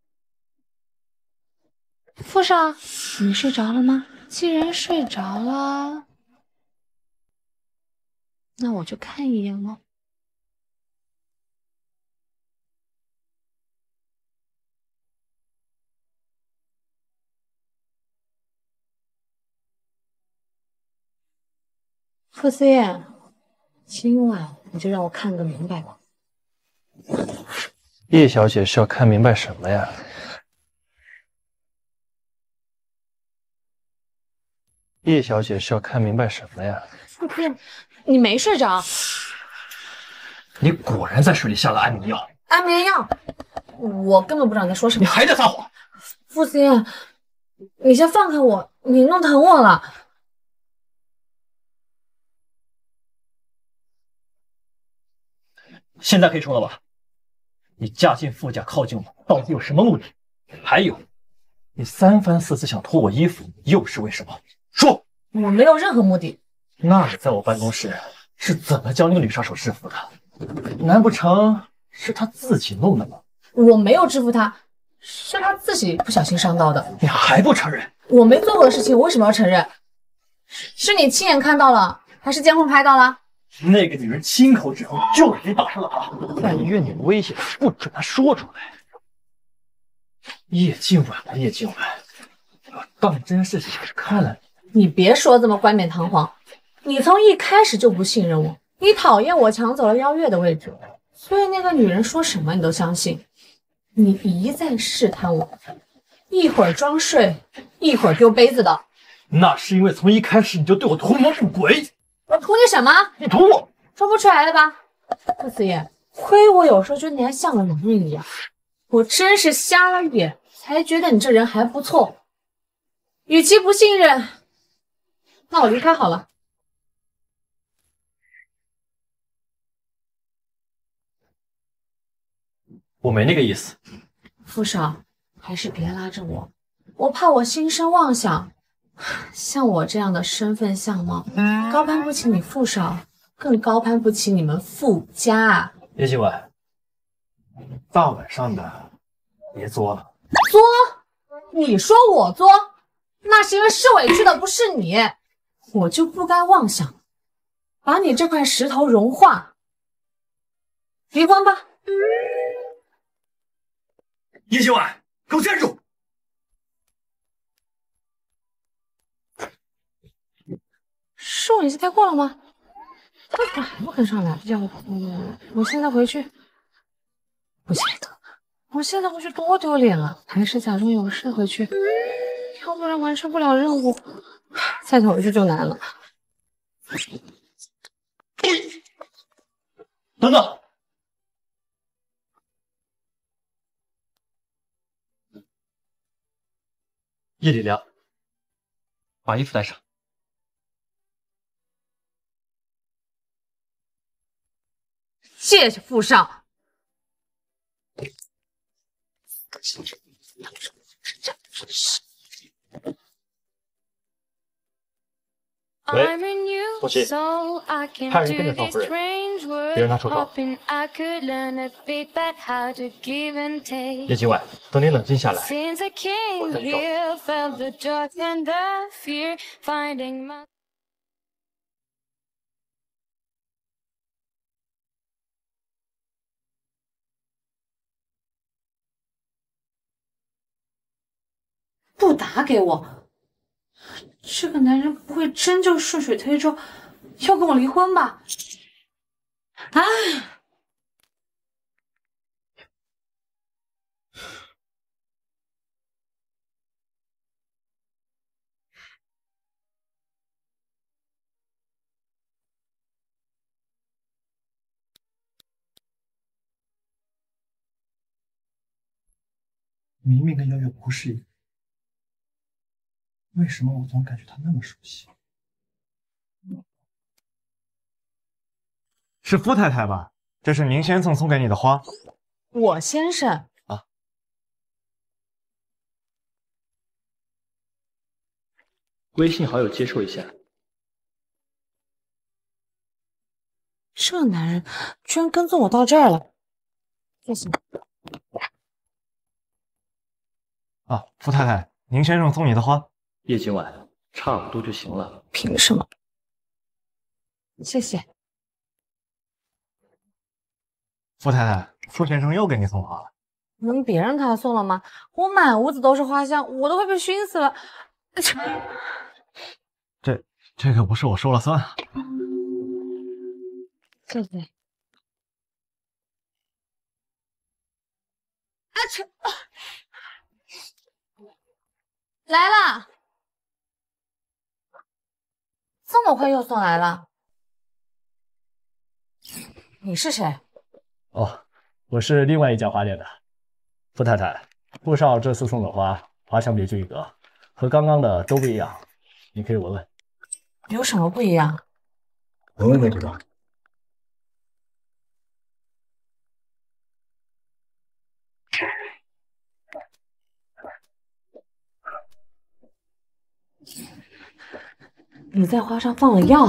傅少，你睡着了吗？既然睡着了，那我就看一眼喽。傅思燕，今晚你就让我看个明白吧。 叶小姐是要看明白什么呀？叶小姐是要看明白什么呀？ 傅思燕，你没睡着？ 你果然在水里下了安眠药。 安眠药？我根本不知道你在说什么。 你还在撒谎！ 傅思燕，你先放开我，你弄疼我了。 现在可以说了吧？你嫁进傅家，靠近我，到底有什么目的？还有，你三番四次想脱我衣服，又是为什么？说！ 我没有任何目的。 那你在我办公室是怎么将那个女杀手制服的？难不成是她自己弄的吗？ 我没有制服她，是她自己不小心伤到的。 你还不承认？ 我没做过的事情，我为什么要承认？是你亲眼看到了，还是监控拍到了？ 那个女人亲口指控就是你打伤了她。 但医院你威胁不准她说出来。 叶静婉啊，叶静婉，我当真是看了你。你别说这么冠冕堂皇，你从一开始就不信任我，你讨厌我抢走了邀月的位置，所以那个女人说什么你都相信。你一再试探我，一会儿装睡，一会儿丢杯子的。 那是因为从一开始你就对我图谋不轨。 我图你什么？ 你图我， 说不出来了吧？傅思燕，亏我有时候觉得你还像个男人一样，我真是瞎了眼，才觉得你这人还不错。与其不信任，那我离开好了。 我没那个意思。 傅少，还是别拉着我，我怕我心生妄想。像我这样的身份相貌，高攀不起你傅少，更高攀不起你们傅家。 叶静婉，大晚上的别作了。 作？ 你说我作，那是因为受委屈的不是你，我就不该妄想把你这块石头融化。离婚吧。 叶小婉，给我站住！ 是我年纪太过了吗？他怎么还不肯上来？要不我现在回去，不记得，我现在回去多丢脸啊！还是假装有事回去，要不然完成不了任务，再回去就难了。 等等，叶礼良，把衣服带上。 谢谢傅少。 喂，父亲，派人跟着赵夫人，别让她受伤。叶今晚，等你冷静下来，我再去找你。 不打给我，这个男人不会真就顺水推舟要跟我离婚吧？哎， 明明跟悠悠不是一个人，为什么我总感觉他那么熟悉？ 是傅太太吧？这是宁先生送给你的花。 我先生啊，微信好友接受一下。 这男人居然跟踪我到这儿了，谢谢。 啊，傅太太，宁先生送你的花。 叶今晚差不多就行了。 凭什么？谢谢。 傅太太，傅先生又给你送花了。 能别让他送了吗？我满屋子都是花香，我都快被熏死了。 这这个不是我说了算啊。 谢谢。啊去！来了，这么快又送来了？你是谁？ 哦，我是另外一家花店的。傅太太，傅少这次送的花花香别具一格，和刚刚的都不一样，你可以闻闻。 有什么不一样？ 闻闻就知道。 你在花上放了药。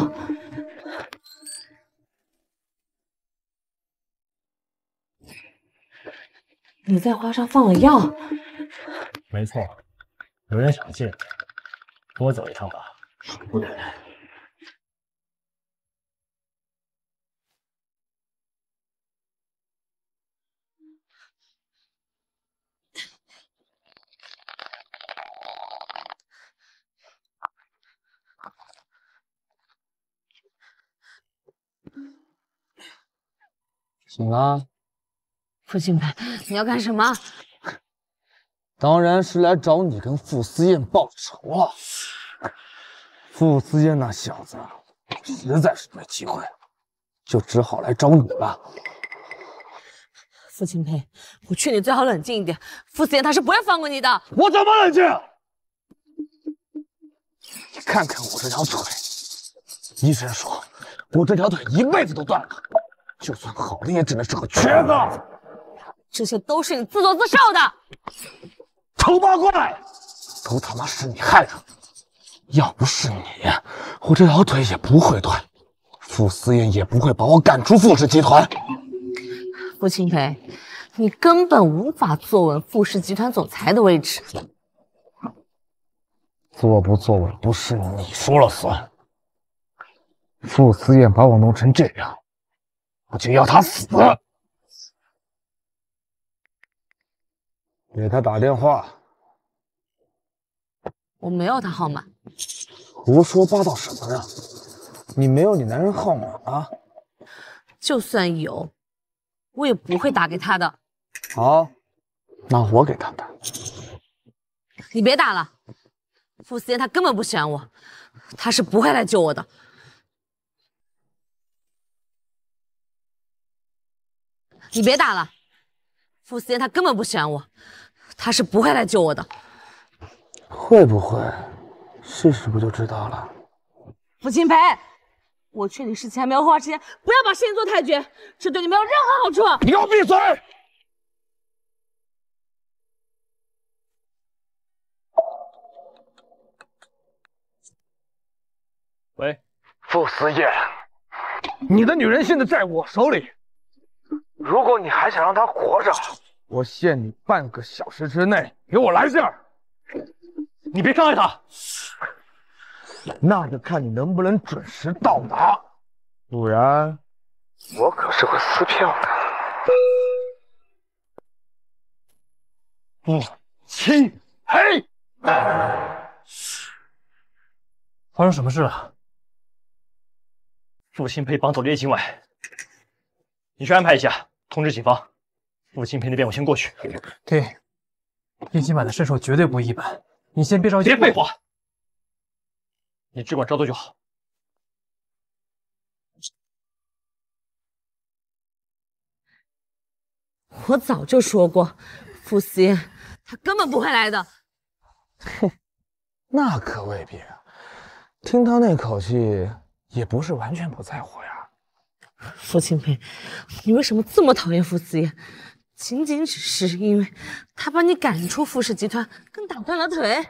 你在花上放了药。 没错，有人想见你，跟我走一趟吧，傅太太。 醒了， 傅清培，你要干什么？ 当然是来找你跟傅思燕报仇了。傅思燕那小子实在是没机会，就只好来找你了。 傅清培，我劝你最好冷静一点，傅思燕他是不会放过你的。 我怎么冷静？你看看我这条腿，医生说我这条腿一辈子都断了。就算好了，也只能是个瘸子。 这些都是你自作自受的， 丑八怪，都他妈是你害的！要不是你，我这条腿也不会断，傅思燕也不会把我赶出傅氏集团。 傅清培，你根本无法坐稳傅氏集团总裁的位置。 做不做我不是你说了算。傅思燕把我弄成这样，我就要她死。给他打电话。 我没有他号码。 胡说八道什么呢？你没有你男人号码啊？ 就算有，我也不会打给他的。 好，那我给他打。 你别打了，傅思燕他根本不喜欢我，他是不会来救我的。你别打了，傅思燕他根本不喜欢我，他是不会来救我的。 会不会？试试不就知道了。 傅清培，我劝你事情还没有花之前，不要把事情做太绝，这对你没有任何好处。 你给我闭嘴！ 喂， 傅思燕，你的女人现在在我手里。如果你还想让她活着，我限你半个小时之内给我来这儿。 你别伤害她。 那就看你能不能准时到达，不然我可是会撕票的。 傅清培， 发生什么事了？ 傅清培绑走了叶景晚，你去安排一下，通知警方。傅清培那边我先过去。 对，叶景晚的身手绝对不一般，你先别着急。 别废话，你只管照做就好。 我早就说过，傅思燕她根本不会来的。 哼，那可未必啊，听他那口气，也不是完全不在乎呀。 傅清培，你为什么这么讨厌傅思燕？仅仅只是因为她把你赶出傅氏集团，更打断了腿？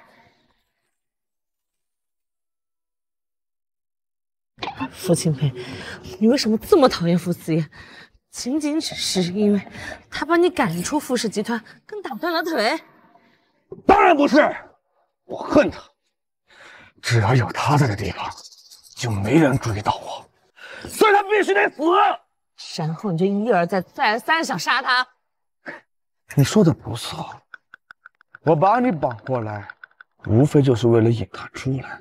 傅清培，你为什么这么讨厌傅思燕？仅仅只是因为她把你赶出傅氏集团，更打断了腿？ 当然不是，我恨她。只要有她在的地方，就没人追到我，所以她必须得死。 然后你就一而再、再而三想杀她。 你说的不错，我把你绑过来，无非就是为了引她出来。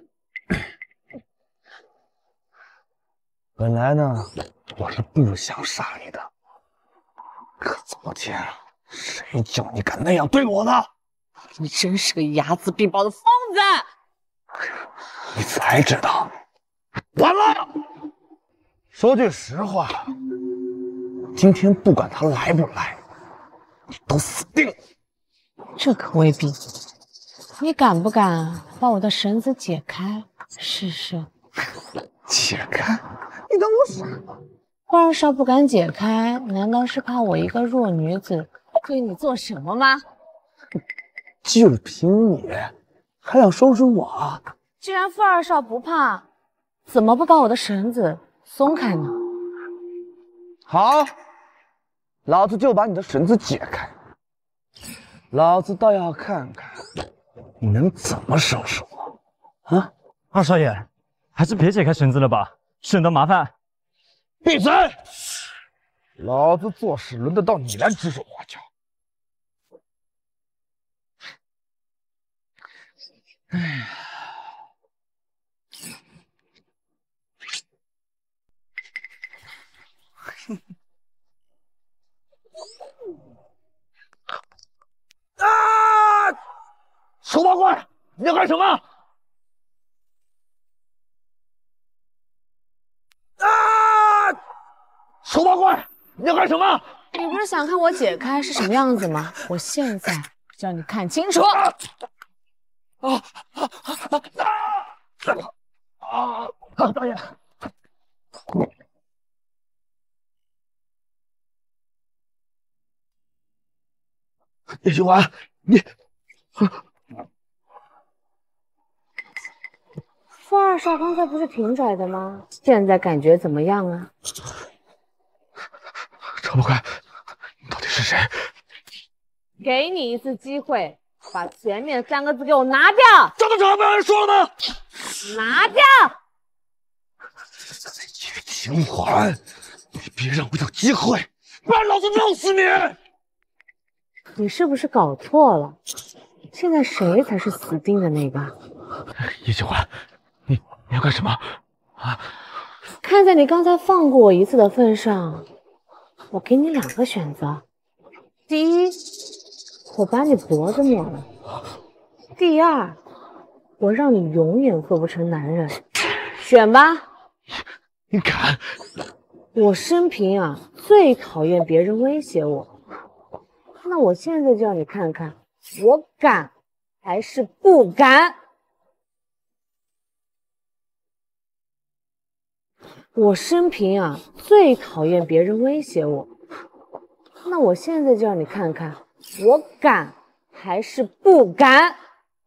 本来呢，我是不想杀你的，可昨天谁叫你敢那样对我呢？ 你真是个睚眦必报的疯子！ 你才知道，完了。说句实话，今天不管他来不来，你都死定了。 这可未必。你敢不敢把我的绳子解开试试？ 解开？你当我傻吗？ 花儿少不敢解开，难道是怕我一个弱女子对你做什么吗？ 就凭你，还想收拾我？ 既然傅二少不怕，怎么不把我的绳子松开呢？ 好，老子就把你的绳子解开。老子倒要看看你能怎么收拾我！啊， 二少爷，还是别解开绳子了吧，省得麻烦。 闭嘴！老子做事轮得到你来指手画脚？哎呀！啊！丑八怪，你要干什么？啊！丑八怪，你要干什么？ 你不是想看我解开是什么样子吗？我现在就让你看清楚。 啊啊啊啊！啊！导演，叶修完，你傅二少刚才不是挺拽的吗？现在感觉怎么样啊？ 丑八怪，你到底是谁？ 给你一次机会， 把前面三个字给我拿掉！ 这么久还不让人说了吗？ 拿掉！ 叶清欢，你别让我有机会把老子弄死你！ 你是不是搞错了？现在谁才是死定的那个？ 叶清欢，你你要干什么？啊！ 看在你刚才放过我一次的份上，我给你两个选择：第一，我把你脖子抹了；第二，我让你永远做不成男人。选吧。 你敢？ 我生平啊最讨厌别人威胁我，那我现在就让你看看，我敢还是不敢。我生平啊最讨厌别人威胁我，那我现在就让你看看，我敢还是不敢。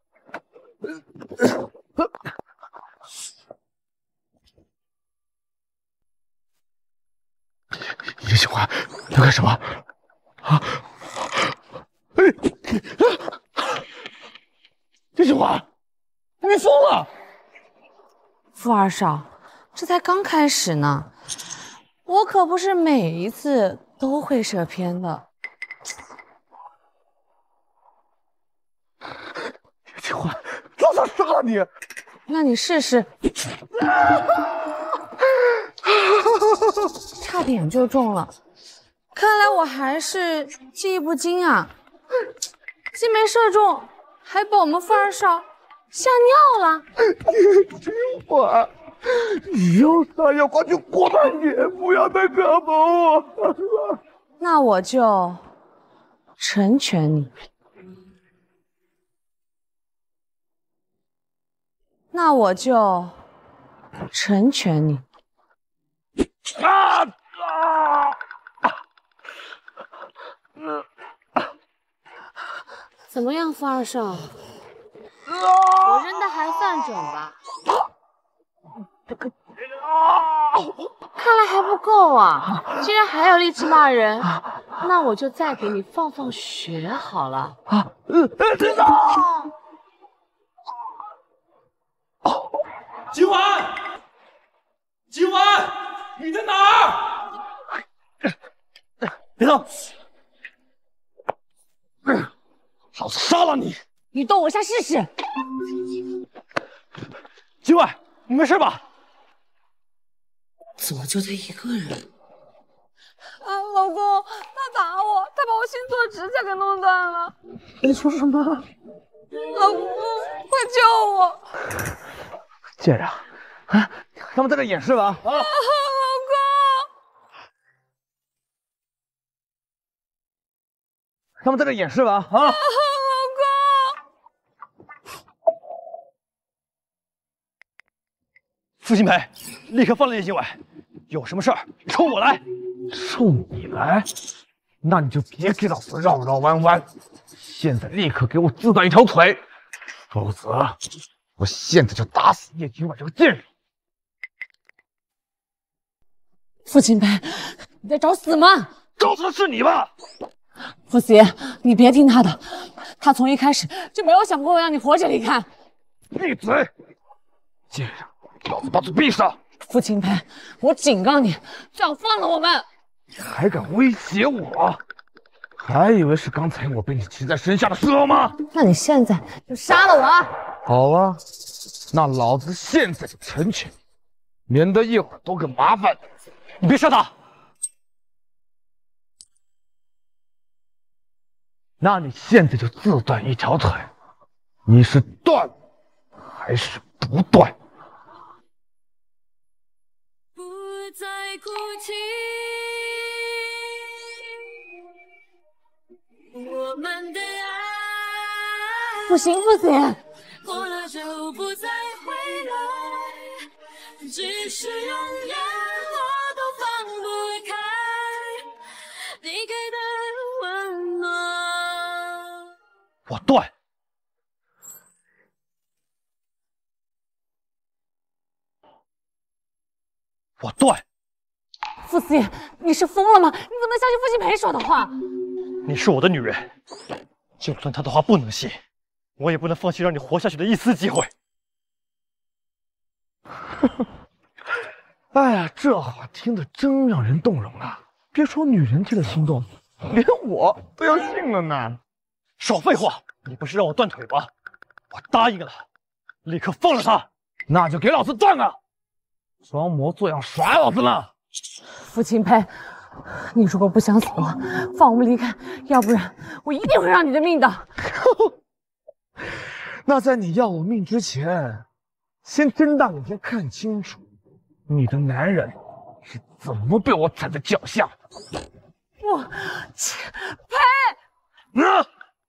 叶清欢，你要干什么？啊！哎，叶清欢，你疯了！ 傅二少，这才刚开始呢，我可不是每一次都会射偏的。 叶清欢，老子杀了你！ 那你试试。差点就中了，看来我还是技艺不精啊！既没射中，还把我们傅二少吓尿了。 叶清欢，你要杀要剐就剐吧你，不要再折磨我。 那我就成全你。那我就成全你。 啊啊！ 嗯，怎么样，傅二少？我扔的还算准吧？看来还不够啊！竟然还有力气骂人，那我就再给你放放血好了。 啊！真的！ 今晚，今晚。你在哪儿？ 别动！老子杀了你！ 你动我一下试试。 今晚，你没事吧？ 怎么就他一个人？ 啊，老公，他打我，他把我新做的指甲给弄断了。 你说什么？ 老公，快救我！ 贱人，啊，他们在这演示吧？啊！他们在这演示吧？啊！ 老公， 傅新培，立刻放了叶新伟，有什么事儿冲我来。 冲你来？那你就别给老子绕绕弯弯，现在立刻给我自断一条腿，否则我现在就打死叶君晚这个贱人！ 傅清培，你在找死吗？ 找死的是你吧？ 傅四爷，你别听他的，他从一开始就没有想过让你活着离开。 闭嘴！贱人，老子把嘴闭上！ 傅清培，我警告你，最好放了我们！ 你还敢威胁我？还以为是刚才我被你骑在身下的蛇吗？ 那你现在就杀了我啊！ 好啊，那老子现在就成全你，免得一会儿多个麻烦。 你别杀他！ 那你现在就自断一条腿，你是断还是不断？ 不再哭泣，我们的爱不行，傅四爷， 过了就不再回来，只是永远我都放不开你给的温暖。 我断！我断！ 傅四爷，你是疯了吗？你怎么能相信傅清培说的话？ 你是我的女人，就算他的话不能信， 我也不能放弃让你活下去的一丝机会。 哎呀，这话听得真让人动容啊！别说女人听了心动，连我都要信了呢。 少废话！你不是让我断腿吗？我答应了，立刻放了他。 那就给老子断了！装模作样耍老子呢！ 傅清培，你如果不想死的话，放我们离开，要不然我一定会让你的命的。 那在你要我命之前，先睁大眼睛看清楚，你的男人是怎么被我踩在脚下的。 我，呸！ 啊！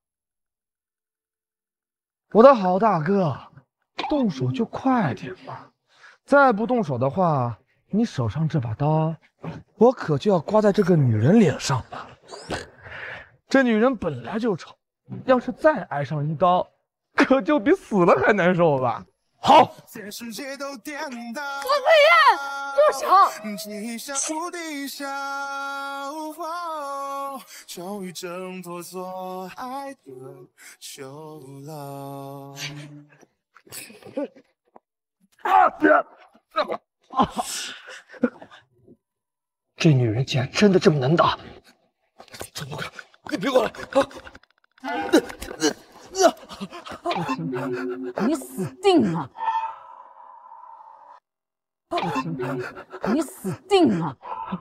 我的好大哥，动手就快点吧，再不动手的话，你手上这把刀，我可就要刮在这个女人脸上了。这女人本来就丑，要是再挨上一刀，可就比死了还难受吧。好， 傅子夜，住手！ 终于挣脱做爱的囚牢。 啊！啊！ 这女人竟然真的这么能打！ 张博哥，你别过来！啊！ 傅清培，你死定了！傅清培，你死定了！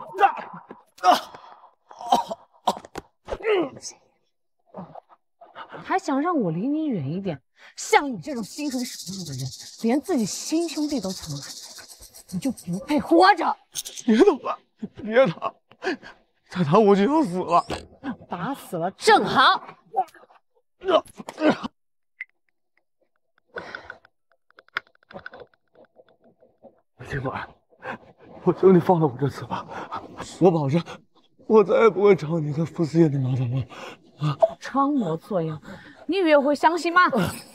还想让我离你远一点？像你这种心狠手辣的人，连自己亲兄弟都藏了，你就不配活着！ 别打了，别打，再打我就要死了。 打死了正好。 今晚，我求你放了我这次吧，我保证，我再也不会找你跟傅思燕的麻烦了。啊！ 装模作样，你以为我会相信吗？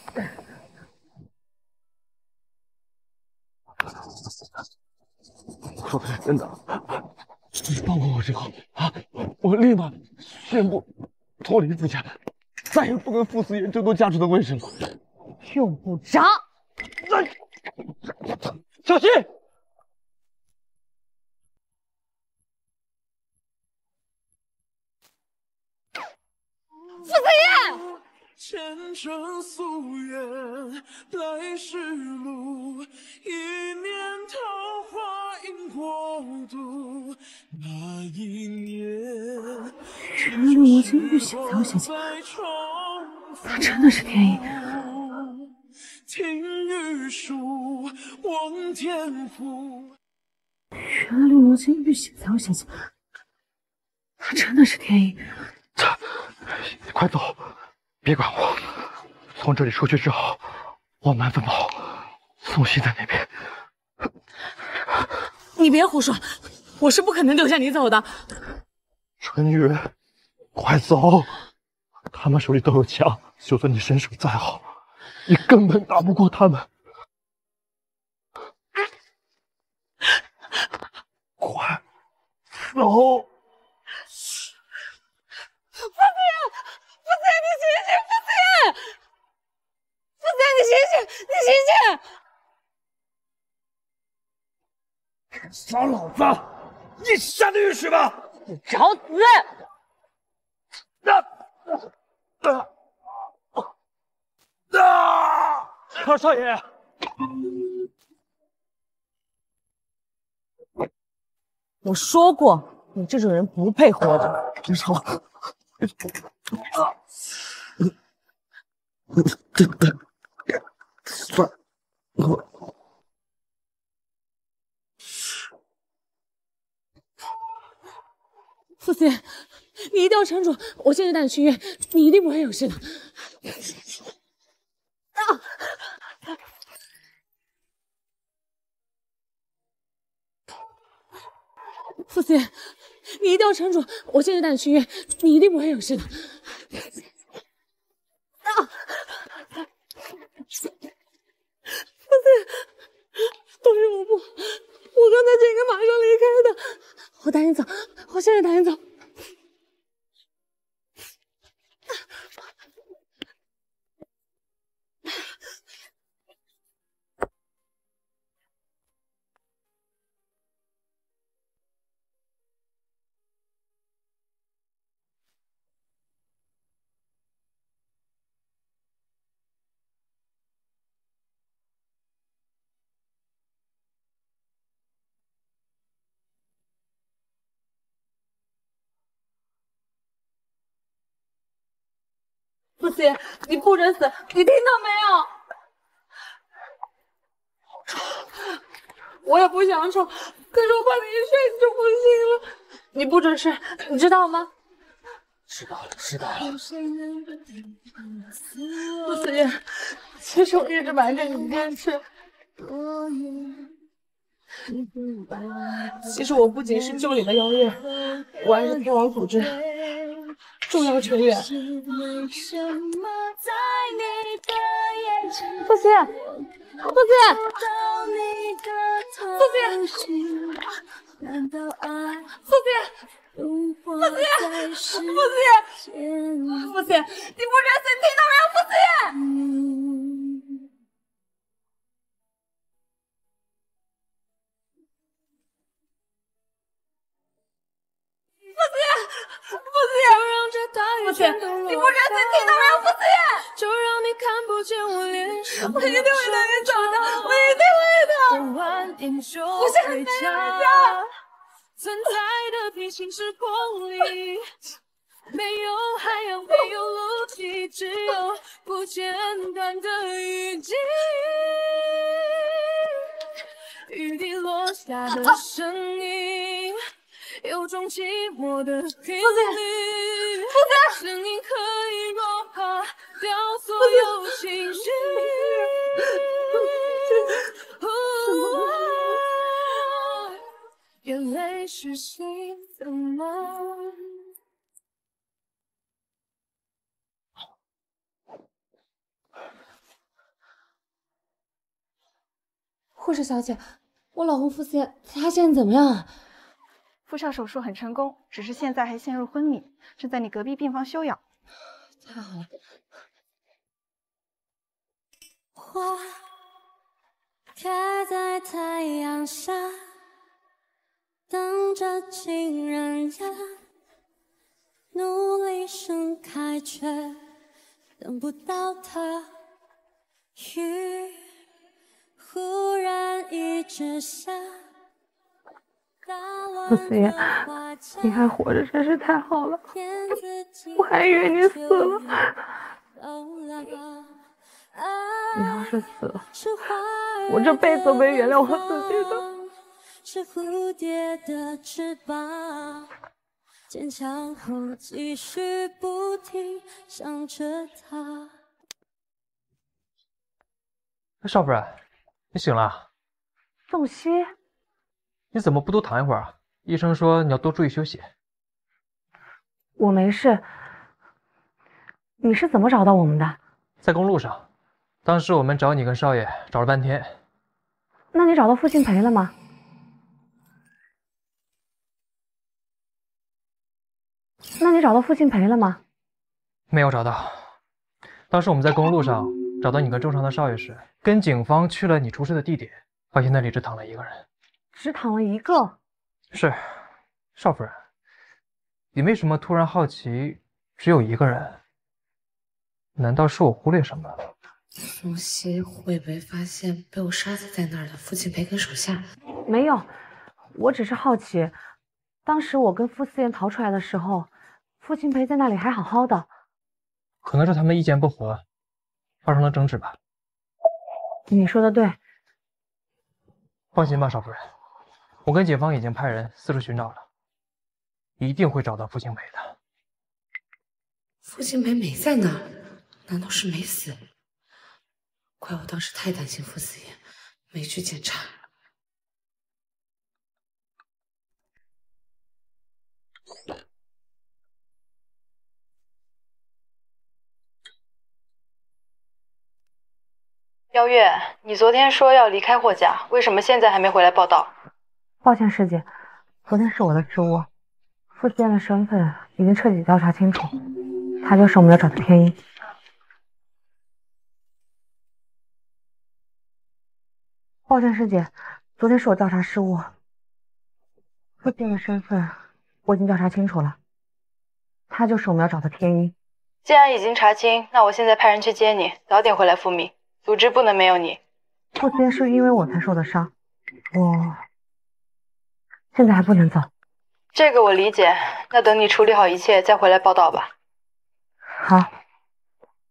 我说的是真的，你放过我之后啊，我立马宣布脱离傅家，再也不跟傅思燕争夺家主的位置了。 用不着。 小心！ 傅子夜！ 前程夙愿，来时路，一念桃花映国度。那一年， 陈如今遇险曹小姐，她真的是天意。 听雨疏，望天湖。 原来陆如今遇险曹小姐，她真的是天意。 快走，别管我。从这里出去之后，往南奔跑，宋熙在那边。 你别胡说，我是不可能留下你走的。 春雨，快走！他们手里都有枪，就算你身手再好，你根本打不过他们。快走！ 傅子夜，傅子夜，你醒醒！傅子夜，傅子夜，你醒醒！你醒醒！ 杀老子！你下地狱去吧！ 你找死！ 啊啊啊！ 二少爷， 我说过，你这种人不配活着。 别吵！啊！算我。 傅子夜，你一定要撑住！我现在带你去医院，你一定不会有事的。啊！傅子夜，你一定要撑住！我现在带你去医院，你一定不会有事的。啊！傅子夜，都是我不好，我刚才就应该马上离开的。我带你走，我现在带你走。 傅思妍，你不准死！你听到没有？我也不想吵，可是我怕你一睡就不行了。你不准睡，你知道吗？ 知道了，知道了。 傅思妍，其实我一直瞒着你一件事。其实我不仅是旧里的妖月，我还是天王组织重要成员。傅思妍，傅思妍，傅思妍，傅思妍，傅思妍，傅思妍，傅思妍，你不准死，你听到没有？傅思妍。傅思妍，傅思妍，傅思妍，你不准死，听到没有？傅思妍，就让你看不见我脸上，我一定会带你找到，我一定会的。我现在没人家，存在的平行时空里，没有海洋，没有陆地，只有不间断的雨季。雨滴落下的声音。有种寂寞的频率，声音可以融化掉所有情绪。眼泪是心的梦。 护士小姐，我老公傅思妍他现在怎么样啊？ 腹腔手术很成功，只是现在还陷入昏迷，正在你隔壁病房休养。 太好了。 花开在太阳下，等着情人呀，努力盛开却等不到它。雨忽然一直下。 傅思妍，你还活着真是太好了，我还以为你死了。你要是死了，我这辈子都没原谅我自己的。 是蝴蝶的翅膀，坚强后继续不停想着它。 少夫人，你醒了？ 仲熙。 你怎么不多躺一会儿啊？医生说你要多注意休息。 我没事。你是怎么找到我们的？ 在公路上，当时我们找你跟少爷找了半天。 那你找到付庆培了吗？那你找到付庆培了吗？ 没有找到。当时我们在公路上找到你跟正常的少爷时，跟警方去了你出事的地点，发现那里只躺了一个人。 只躺了一个。 是，少夫人，你为什么突然好奇只有一个人？难道是我忽略什么了？ 仲熙会不会发现被我杀死在那儿的付庆培跟手下？ 没有，我只是好奇，当时我跟傅思妍逃出来的时候，付庆培在那里还好好的。 可能是他们意见不合，发生了争执吧。 你说的对。 放心吧，少夫人。我跟警方已经派人四处寻找了，一定会找到付庆培的。 付庆培没在那儿，难道是没死？怪我当时太担心傅思妍，没去检查。 邀月，你昨天说要离开霍家，为什么现在还没回来报道？ 抱歉，师姐，昨天是我的失误。傅思妍的身份已经彻底调查清楚，她就是我们要找的天一。抱歉，师姐，昨天是我调查失误。傅思妍的身份我已经调查清楚了，她就是我们要找的天一。 既然已经查清，那我现在派人去接你，早点回来复命。组织不能没有你。 傅思妍是因为我才受的伤，我现在还不能走。 这个我理解，那等你处理好一切再回来报道吧。 好。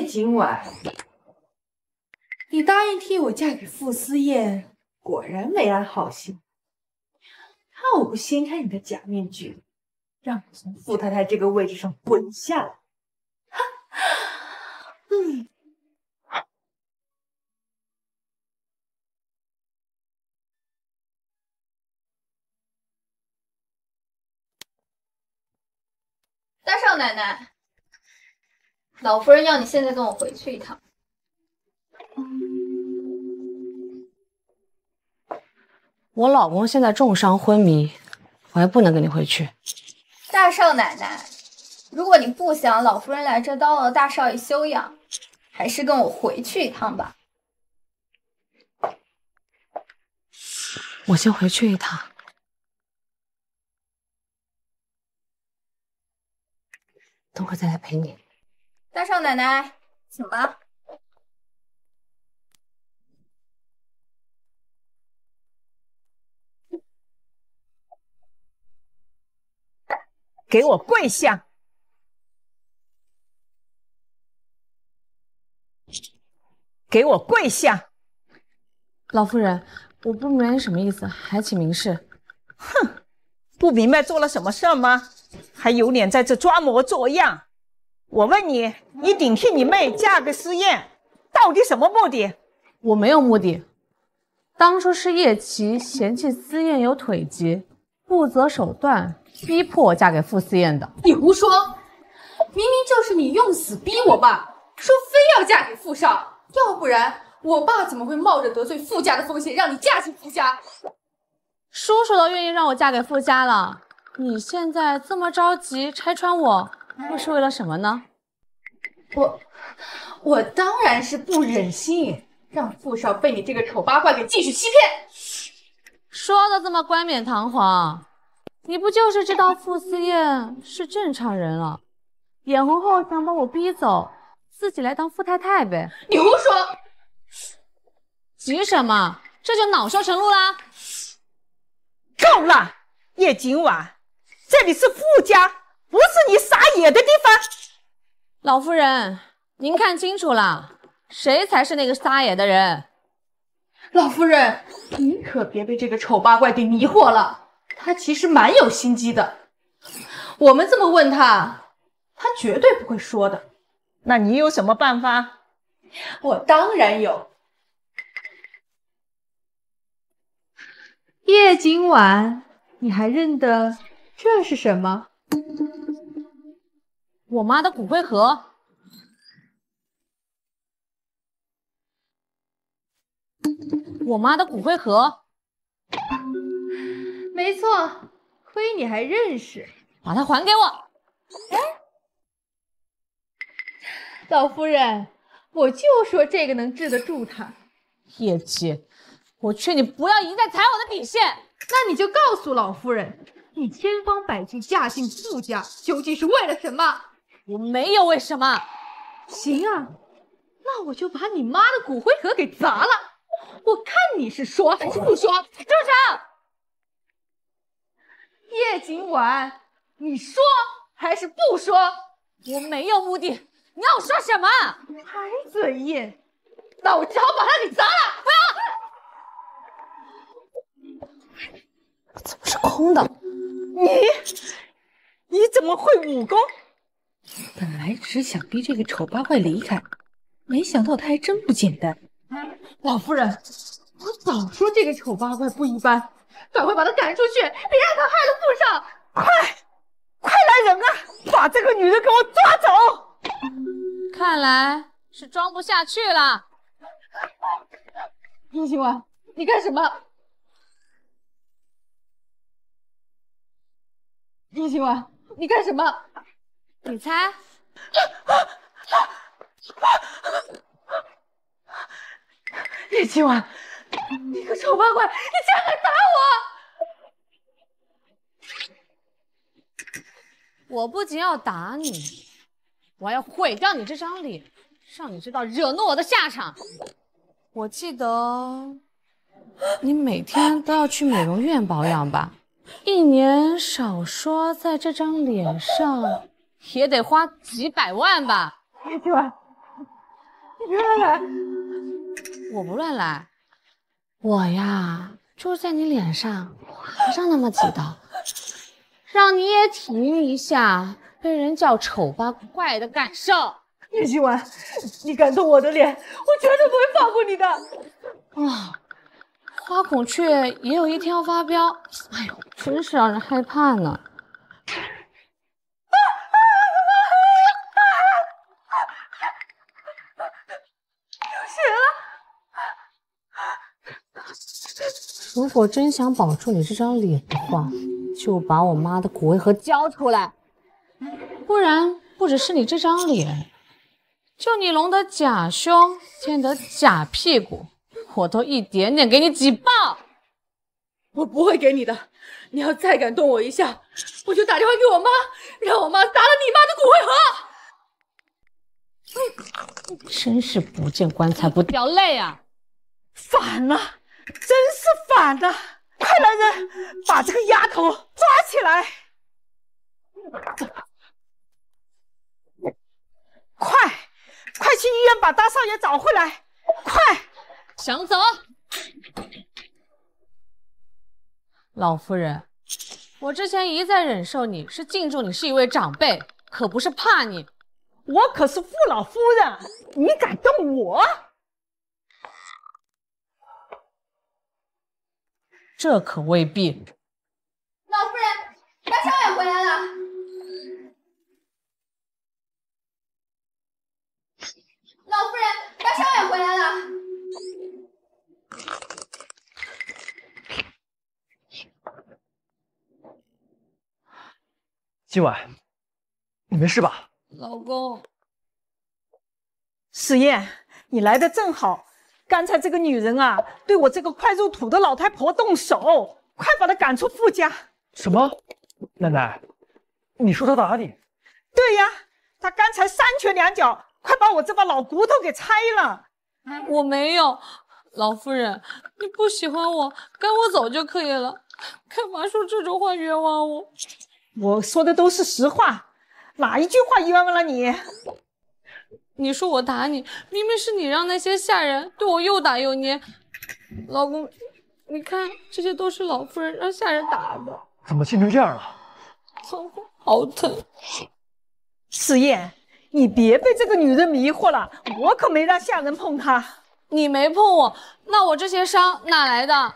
景婉，你答应替我嫁给傅思燕，果然没安好心。看我不掀开你的假面具，让你从傅太太这个位置上滚下来！嗯。 大少奶奶，老夫人要你现在跟我回去一趟。 我老公现在重伤昏迷，我还不能跟你回去。 大少奶奶，如果你不想老夫人来这叨扰大少爷休养，还是跟我回去一趟吧。 我先回去一趟。等会再来陪你。 大少奶奶，请吧。 给我跪下！给我跪下！ 老夫人，我不明白你什么意思，还请明示。 哼，不明白做了什么事儿吗？还有脸在这装模作样？我问你，你顶替你妹嫁给思燕，到底什么目的？ 我没有目的。当初是叶琪嫌弃思燕有腿疾，不择手段逼迫我嫁给傅思燕的。 你胡说！明明就是你用死逼我爸，说非要嫁给傅少，要不然我爸怎么会冒着得罪傅家的风险让你嫁进傅家？ 叔叔都愿意让我嫁给傅家了，你现在这么着急拆穿我，又是为了什么呢？ 我我当然是不忍心让傅少被你这个丑八怪给继续欺骗。 说的这么冠冕堂皇，你不就是知道傅思燕是正常人了，眼红后想把我逼走，自己来当傅太太呗？ 你胡说！ 急什么？这就恼羞成怒啦！ 够了，叶景婉，这里是傅家，不是你撒野的地方。 老夫人，您看清楚了，谁才是那个撒野的人？ 老夫人，你可别被这个丑八怪给迷惑了，他其实蛮有心机的。我们这么问他，他绝对不会说的。 那你有什么办法？ 我当然有。叶景婉，你还认得这是什么？ 我妈的骨灰盒。我妈的骨灰盒。 没错，亏你还认识。 把它还给我。 哎，老夫人，我就说这个能治得住他。 叶琪，我劝你不要一再踩我的底线。 那你就告诉老夫人，你千方百计嫁进傅家，究竟是为了什么？ 我没有为什么。 行啊，那我就把你妈的骨灰盒给砸了，我看你是说还是不说。 住手！ 叶景婉，你说还是不说？ 我没有目的，你要我说什么？ 还嘴硬，那我只好把它给砸了。 不要！怎么是空的？ 你你怎么会武功？ 本来只是想逼这个丑八怪离开，没想到他还真不简单。老夫人，我早说这个丑八怪不一般，赶快把他赶出去，别让他害了傅少！ 快，快来人啊！把这个女人给我抓走！ 看来是装不下去了。 叶景婉，你干什么？叶景婉，你干什么？ 你猜？ 叶景婉，你个丑八怪，你竟然敢打我！我不仅要打你，我还要毁掉你这张脸，让你知道惹怒我的下场。我记得你每天都要去美容院保养吧？一年少说在这张脸上也得花几百万吧？ 叶景婉， 你乱来！ 我不乱来，我呀，就是在你脸上划上那么几刀，让你也体验一下被人叫丑八怪的感受。 叶今晚，你敢动我的脸，我绝对不会放过你的。 啊，花孔雀也有一天要发飙，哎呦，真是让人害怕呢。如果真想保住你这张脸的话，就把我妈的骨灰盒交出来，不然不只是你这张脸，就你龙的假胸、见的假屁股，我都一点点给你挤爆！ 我不会给你的，你要再敢动我一下，我就打电话给我妈，让我妈砸了你妈的骨灰盒！ 真是不见棺材不掉泪啊！ 反了！真是反的！快来人，把这个丫头抓起来！快，快去医院把大少爷找回来！快！ 想走？老夫人，我之前一再忍受你是敬重你是一位长辈，可不是怕你。 我可是傅老夫人，你敢动我？ 这可未必。 老夫人，大少爷回来了。老夫人，大少爷回来了。 今晚你没事吧？ 老公， 史燕，你来的正好。刚才这个女人啊，对我这个快入土的老太婆动手，快把她赶出傅家！ 什么？奶奶，你说她打你？ 对呀，她刚才三拳两脚，快把我这把老骨头给拆了。 我没有，老夫人，你不喜欢我，赶我走就可以了，干嘛说这种话冤枉我？ 我说的都是实话，哪一句话冤枉了你？ 你说我打你，明明是你让那些下人对我又打又捏。老公，你看，这些都是老夫人让下人打的。 怎么亲成这样了？ 好疼！ 史燕，你别被这个女人迷惑了，我可没让下人碰她。 你没碰我，那我这些伤哪来的？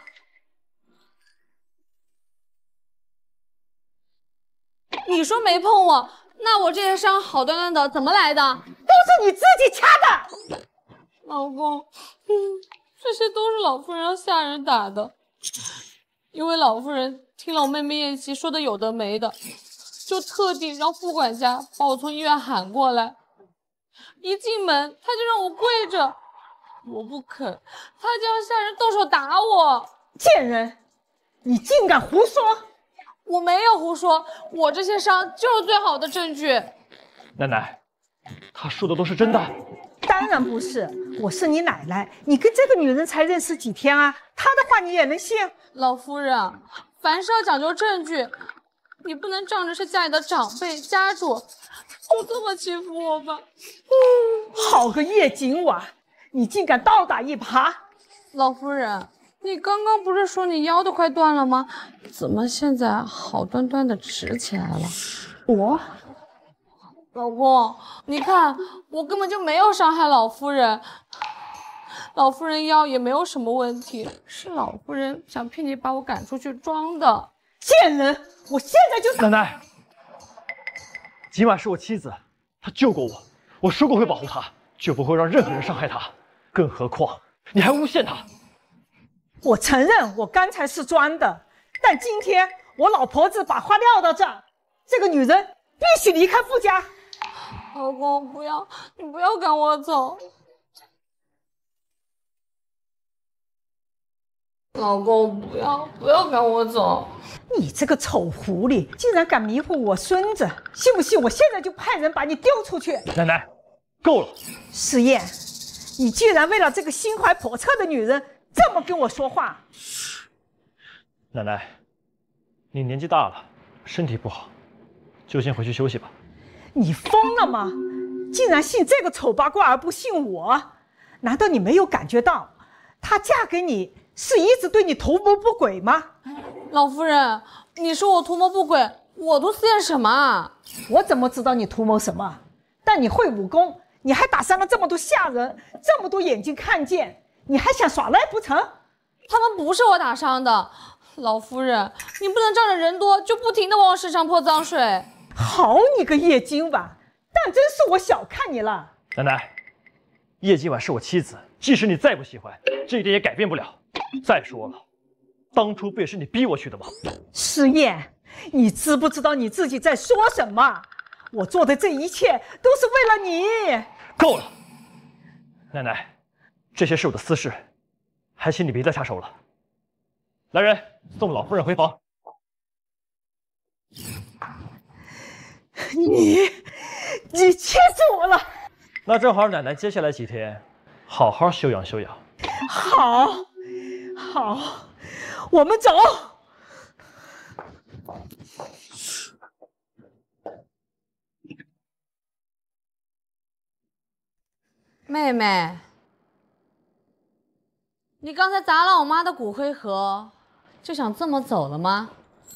你说没碰我，那我这些伤好端端的怎么来的？ 都是你自己掐的。 老公，嗯，这些都是老夫人让下人打的，因为老夫人听了我妹妹燕琪说的有的没的，就特地让副管家把我从医院喊过来。一进门，他就让我跪着，我不肯，他就让下人动手打我。 贱人，你竟敢胡说！ 我没有胡说，我这些伤就是最好的证据。 奶奶，她说的都是真的？ 当然不是，我是你奶奶，你跟这个女人才认识几天啊？她的话你也能信？ 老夫人，凡事要讲究证据，你不能仗着是家里的长辈家主，就这么欺负我吧？ 嗯，好个叶锦婉，你竟敢倒打一耙！ 老夫人，你刚刚不是说你腰都快断了吗？怎么现在好端端的直起来了？ 我， 老公，你看我根本就没有伤害老夫人，老夫人腰也没有什么问题，是老夫人想骗你把我赶出去装的。 贱人，我现在就奶奶，今晚是我妻子，她救过我，我说过会保护她，就不会让任何人伤害她，更何况你还诬陷她。 我承认我刚才是装的，但今天我老婆子把话撂到这儿，这个女人必须离开傅家。 老公，不要，你不要赶我走。老公，不要，不要赶我走。 你这个丑狐狸，竟然敢迷惑我孙子，信不信我现在就派人把你丢出去？ 奶奶，够了！ 史燕，你居然为了这个心怀叵测的女人这么跟我说话！ 奶奶，你年纪大了，身体不好，就先回去休息吧。 你疯了吗？竟然信这个丑八怪而不信我！ 难道你没有感觉到，她嫁给你是一直对你图谋不轨吗？ 老夫人，你说我图谋不轨，我都私艳什么啊？ 我怎么知道你图谋什么？但你会武功，你还打伤了这么多下人，这么多眼睛看见，你还想耍赖不成？ 他们不是我打伤的，老夫人，你不能仗着人多就不停的往我身上泼脏水。 好你个叶今晚，但真是我小看你了。 奶奶，叶今晚是我妻子，即使你再不喜欢，这一点也改变不了。再说了，当初不也是你逼我去的吗？ 诗燕，你知不知道你自己在说什么？我做的这一切都是为了你。 够了，奶奶，这些是我的私事，还请你别再插手了。来人，送老夫人回房。 你，你气死我了！ 那正好，奶奶接下来几天好好休养休养。 好，好，我们走。 妹妹，你刚才砸了我妈的骨灰盒，就想这么走了吗？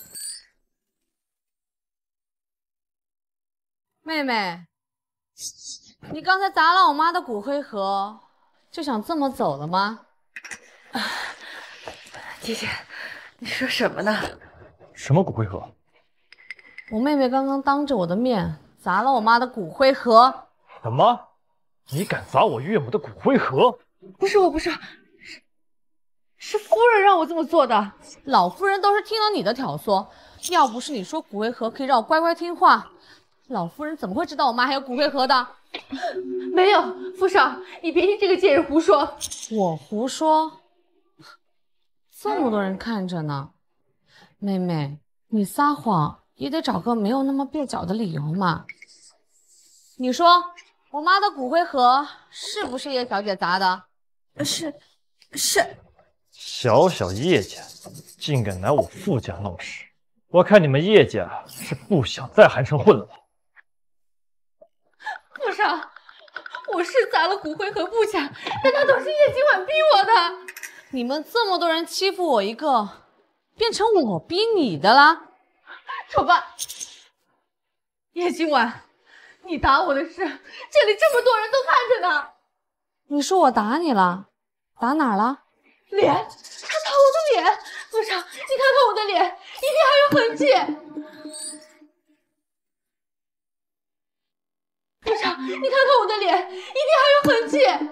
妹妹，你刚才砸了我妈的骨灰盒，就想这么走了吗？ 姐姐，你说什么呢？ 什么骨灰盒？ 我妹妹刚刚当着我的面砸了我妈的骨灰盒。 什么？你敢砸我岳母的骨灰盒？ 不是我，不是，是是夫人让我这么做的。 老夫人都是听了你的挑唆，要不是你说骨灰盒可以让我乖乖听话，老夫人怎么会知道我妈还有骨灰盒的？ 没有，夫少，你别听这个贱人胡说。 我胡说？这么多人看着呢，妹妹，你撒谎也得找个没有那么蹩脚的理由嘛。你说我妈的骨灰盒是不是叶小姐砸的？ 是，是。 小小叶家竟敢拿我傅家闹事，我看你们叶家是不想在韩城混了吧？ 傅少，我是砸了骨灰盒不假，但那都是叶今晚逼我的。 你们这么多人欺负我一个，变成我逼你的啦？ 丑八，叶今晚你打我的事，这里这么多人都看着呢。 你说我打你了？打哪儿了？ 脸，他打我的脸。傅少，你看看我的脸，一定还有痕迹。傅少，你看看我的脸，一定还有痕迹。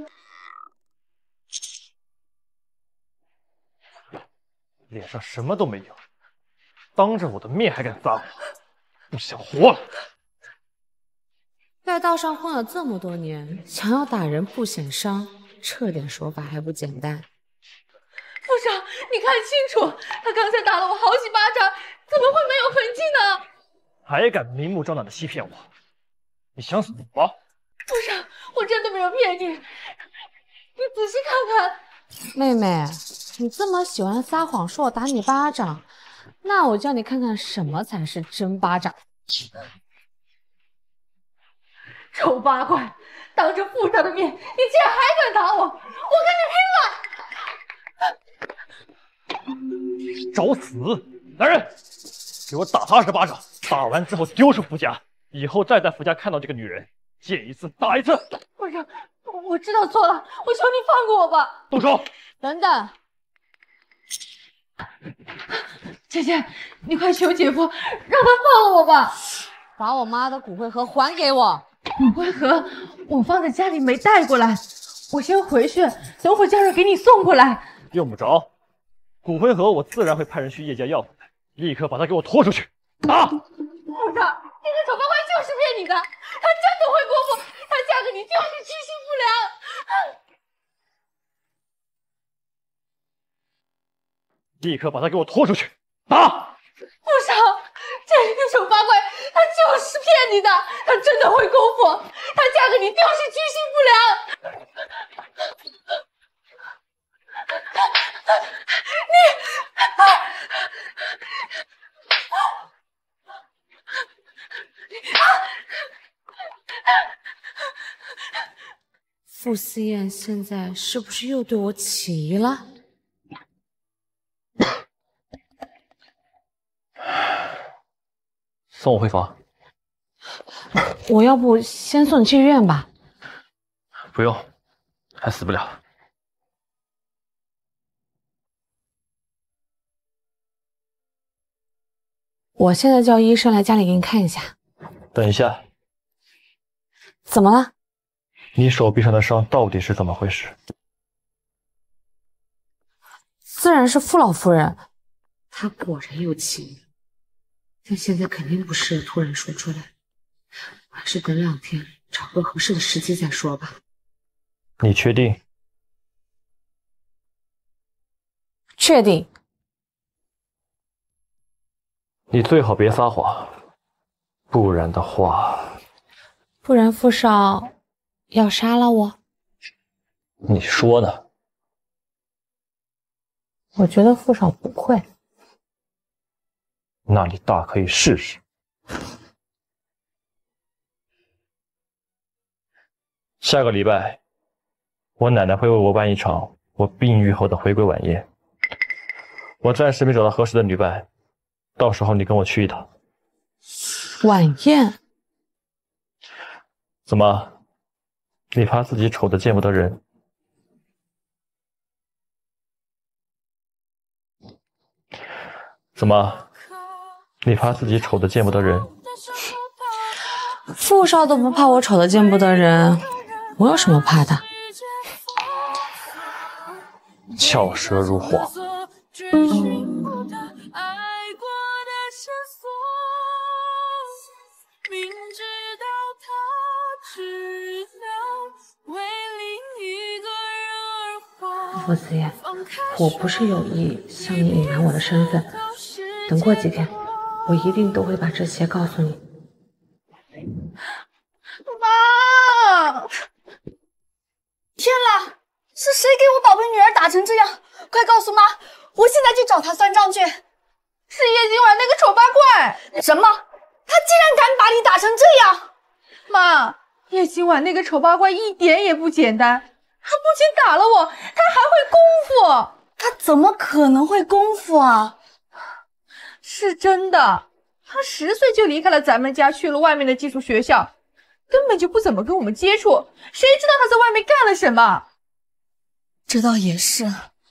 脸上什么都没有，当着我的面还敢砸我，不想活了！ 在道上混了这么多年，想要打人不显伤，这点手法还不简单。 傅少，你看清楚，他刚才打了我好几巴掌，怎么会没有痕迹呢？ 还敢明目张胆的欺骗我，你想死吗？ 傅少，我真的没有骗你，你仔细看看。 妹妹，你这么喜欢撒谎，说我打你巴掌，那我叫你看看什么才是真巴掌。 丑八怪，当着傅少的面，你竟然还敢打我，我跟你拼了！ 找死！来人，给我打他二十巴掌，打完之后丢出傅家，以后再在傅家看到这个女人，见一次打一次。 傅少，我知道错了，我求你放过我吧。 动手！ 等等， 姐姐，你快求姐夫，让他放了我吧。 把我妈的骨灰盒还给我。 骨灰盒我放在家里没带过来，我先回去，等会叫人给你送过来。 用不着，骨灰盒我自然会派人去叶家要回来，立刻把他给我拖出去！打！ 傅少，这个丑八怪就是骗你的，他真的会辜负，他嫁给你就是居心不良。 立刻把他给我拖出去！打！ 傅少，这个丑八怪，他就是骗你的，他真的会辜负，他嫁给你就是居心不良。你， 傅思燕现在是不是又对我起疑了？ 送我回房。 我要不先送你去医院吧？ 不用，还死不了。 我现在叫医生来家里给你看一下。 等一下， 怎么了？ 你手臂上的伤到底是怎么回事？ 自然是傅老夫人，她果然有起疑，但现在肯定不适合突然说出来，还是等两天找个合适的时机再说吧。 你确定？ 确定。 你最好别撒谎，不然的话， 不然傅少要杀了我。 你说呢？ 我觉得傅少不会。 那你大可以试试。下个礼拜，我奶奶会为我办一场我病愈后的回归晚宴。我暂时没找到合适的女伴，到时候你跟我去一趟。 晚宴？ 怎么？你怕自己丑的见不得人？怎么？你怕自己丑的见不得人？ 傅少都不怕我丑的见不得人，我有什么怕的？ 巧舌如簧。 傅思燕，我不是有意向你隐瞒我的身份，等过几天，我一定都会把这些告诉你。 妈！天啦！是谁给我宝贝女儿打成这样？快告诉妈，我现在去找她算账去。是叶今晚那个丑八怪！什么？他竟然敢把你打成这样！ 妈，叶今晚那个丑八怪一点也不简单，他不仅打了我，他还会功夫。 他怎么可能会功夫啊？ 是真的，他十岁就离开了咱们家，去了外面的寄宿学校，根本就不怎么跟我们接触，谁知道他在外面干了什么？ 这倒也是。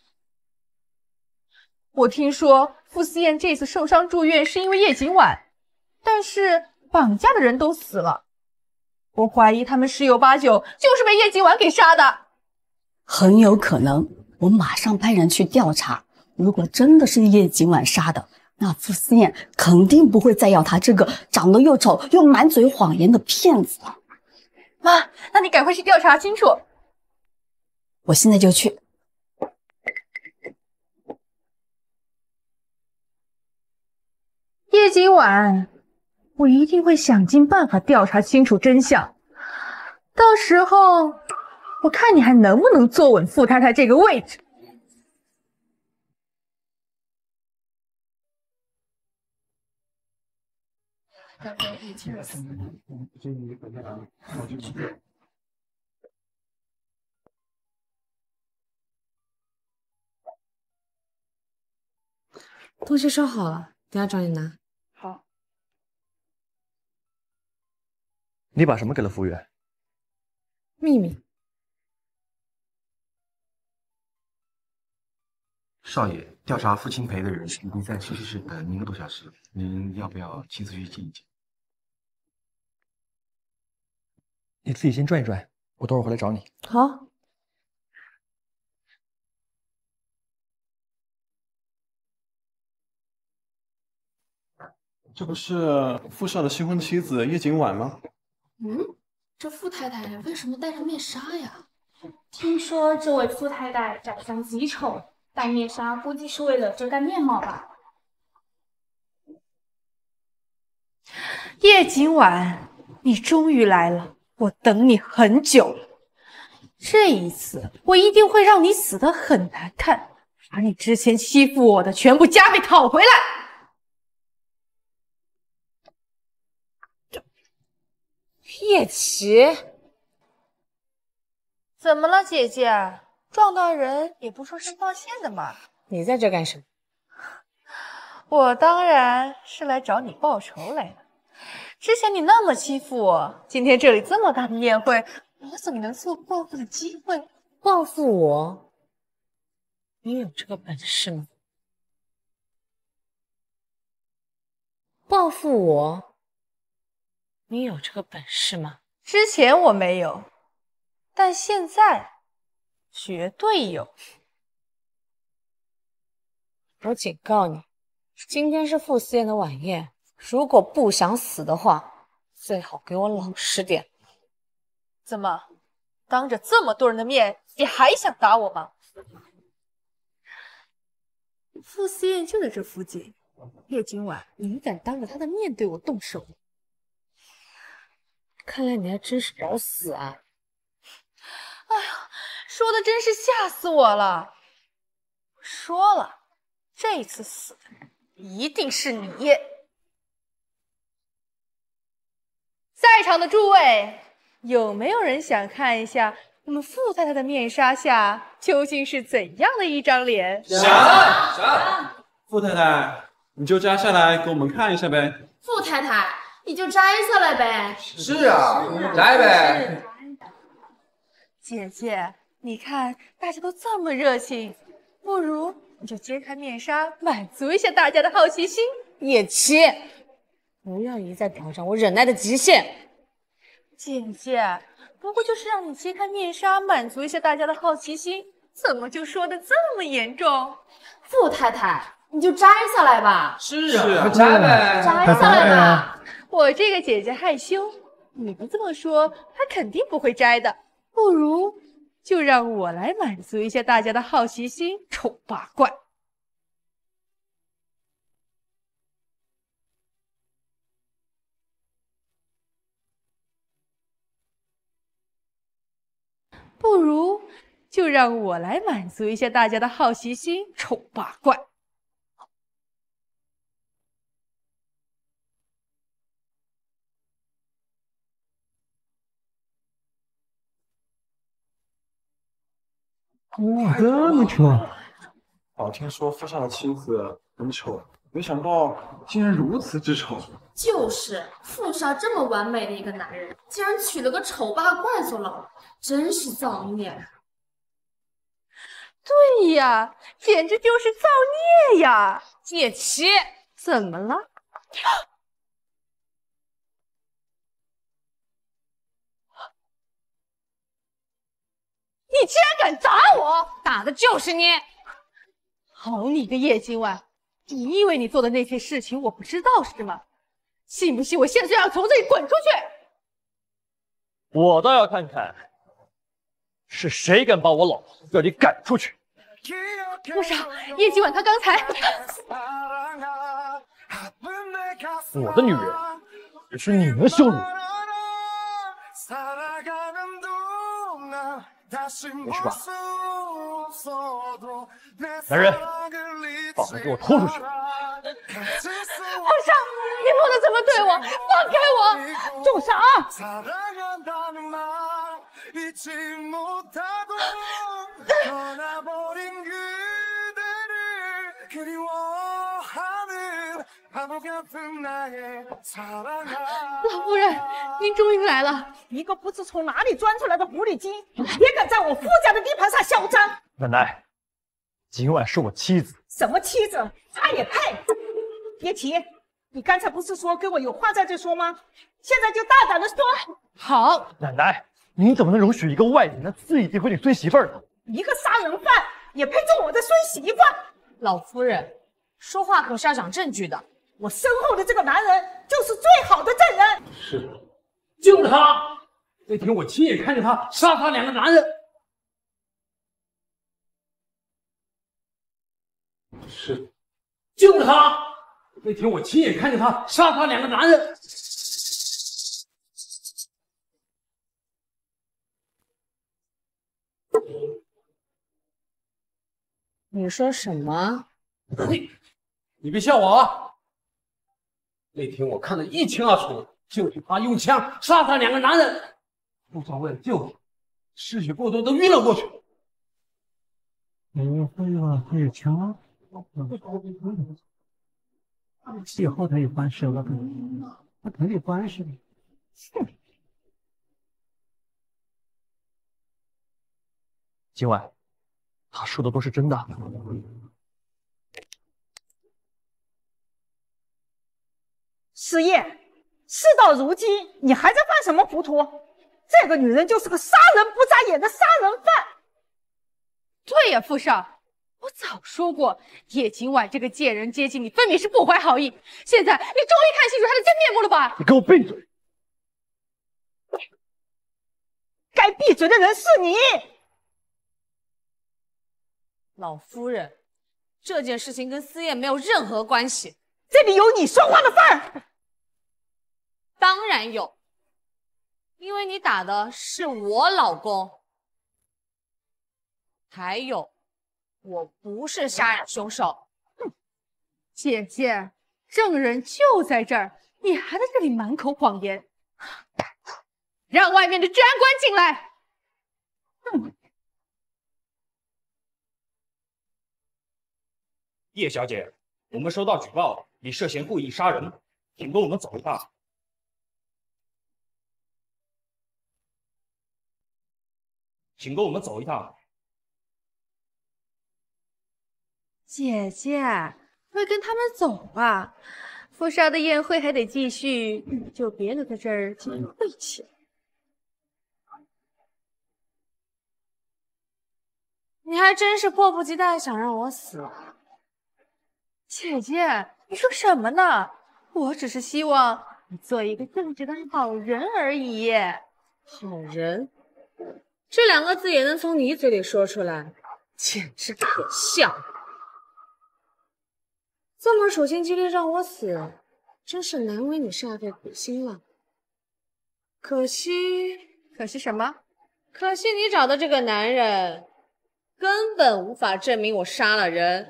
我听说傅思燕这次受伤住院是因为叶景晚，但是绑架的人都死了，我怀疑他们十有八九就是被叶景晚给杀的。 很有可能，我马上派人去调查。如果真的是叶景晚杀的，那傅思燕肯定不会再要他这个长得又丑又满嘴谎言的骗子了。 妈，那你赶快去调查清楚。 我现在就去。 叶景晚，我一定会想尽办法调查清楚真相，到时候我看你还能不能坐稳傅太太这个位置。 东西收好了，等下找你拿。 好。 你把什么给了服务员？ 秘密。 少爷，调查傅清培的人已经在休息室等一个多小时了，您要不要亲自去见一见？ 你自己先转一转，我等会儿回来找你。 好。 这不是傅少的新婚妻子叶景晚吗？ 嗯，这傅太太为什么戴着面纱呀？听说这位傅太太长相极丑，戴面纱估计是为了遮盖面貌吧。 叶景晚，你终于来了，我等你很久了。这一次，我一定会让你死得很难看，把你之前欺负我的全部加倍讨回来。 叶琪， 怎么了，姐姐？撞到人也不说声抱歉的嘛。 你在这干什么？ 我当然是来找你报仇来的。之前你那么欺负我，今天这里这么大的宴会，我怎么能错过报复的机会？ 报复我？你有这个本事吗？报复我？你有这个本事吗？ 之前我没有，但现在绝对有。 我警告你，今天是傅思燕的晚宴，如果不想死的话，最好给我老实点。 怎么，当着这么多人的面，你还想打我吗？傅思燕就在这附近，夜今晚你敢当着她的面对我动手？ 看来你还真是找死啊！ 哎呀，说的真是吓死我了！我说了，这次死的人一定是你。在场的诸位，有没有人想看一下我们傅太太的面纱下究竟是怎样的一张脸？ 想想，傅太太，你就摘下来给我们看一下呗。 傅太太，你就摘下来呗。 是啊，摘呗。 姐姐，你看大家都这么热情，不如你就揭开面纱，满足一下大家的好奇心。 叶琪，不要一再挑战我忍耐的极限。 姐姐，不过就是让你揭开面纱，满足一下大家的好奇心，怎么就说的这么严重？ 傅太太，你就摘下来吧。 是啊，摘呗， 摘下来吧。 我这个姐姐害羞，你不这么说，她肯定不会摘的。不如就让我来满足一下大家的好奇心，丑八怪。不如就让我来满足一下大家的好奇心，丑八怪。 哇，这么丑！ 哦，听说傅上的妻子很丑，没想到竟然如此之丑。 就是傅少这么完美的一个男人，竟然娶了个丑八怪做老婆，真是造孽。 对呀，简直就是造孽呀！叶琪，怎么了？你竟然敢打我！ 打的就是你！ 好你个叶今晚，你以为你做的那些事情我不知道是吗？信不信我现在就让从这里滚出去？ 我倒要看看是谁敢把我老婆从这里赶出去。 陆少，叶今晚他刚才…… 我的女人，只是你能羞辱我？没事吧？男人，把他给我拖出去！ 皇上，你不能这么对我，放开我！ 住手！ 老夫人，您终于来了！ 一个不知从哪里钻出来的狐狸精，也敢在我夫家的地盘上嚣张！ 奶奶，今晚是我妻子。 什么妻子？她也配？叶琪，你刚才不是说跟我有话在这说吗？现在就大胆的说。 好。 奶奶，您怎么能容许一个外人来肆意诋毁你孙媳妇儿呢？ 一个杀人犯也配做我的孙媳妇？ 老夫人，说话可是要讲证据的。 我身后的这个男人就是最好的证人。 是的，就是他。那天我亲眼看见他杀他两个男人。是的，就是他。那天我亲眼看见他杀他两个男人。 你说什么？ 你你别笑我啊！那天我看得一清二楚，就是他用枪杀他两个男人。陆少为了救他， 失血过多都晕了过去。 你会吧，会强。以后他有关系了，他肯定关系。哼。 今晚，他说的都是真的。 师爷，事到如今，你还在犯什么糊涂？这个女人就是个杀人不眨眼的杀人犯。 对呀，傅少，我早说过，叶今晚这个贱人接近你，分明是不怀好意。现在你终于看清楚她的真面目了吧？ 你给我闭嘴！ 该闭嘴的人是你。 老夫人，这件事情跟思燕没有任何关系。 这里有你说话的份儿。 当然有，因为你打的是我老公。还有，我不是杀人凶手。 哼，姐姐，证人就在这儿，你还在这里满口谎言，让外面的治安官进来。 哼。 叶小姐，我们收到举报，你涉嫌故意杀人，请跟我们走一趟。请跟我们走一趟。 姐姐，快跟他们走吧，傅少的宴会还得继续，你就别留在这儿进行晦气。 你还真是迫不及待想让我死。 姐姐，你说什么呢？我只是希望你做一个正直的好人而已。 好人，这两个字也能从你嘴里说出来，简直可笑。这么处心积虑让我死，真是难为你煞费苦心了。可惜， 可惜什么？ 可惜你找的这个男人根本无法证明我杀了人。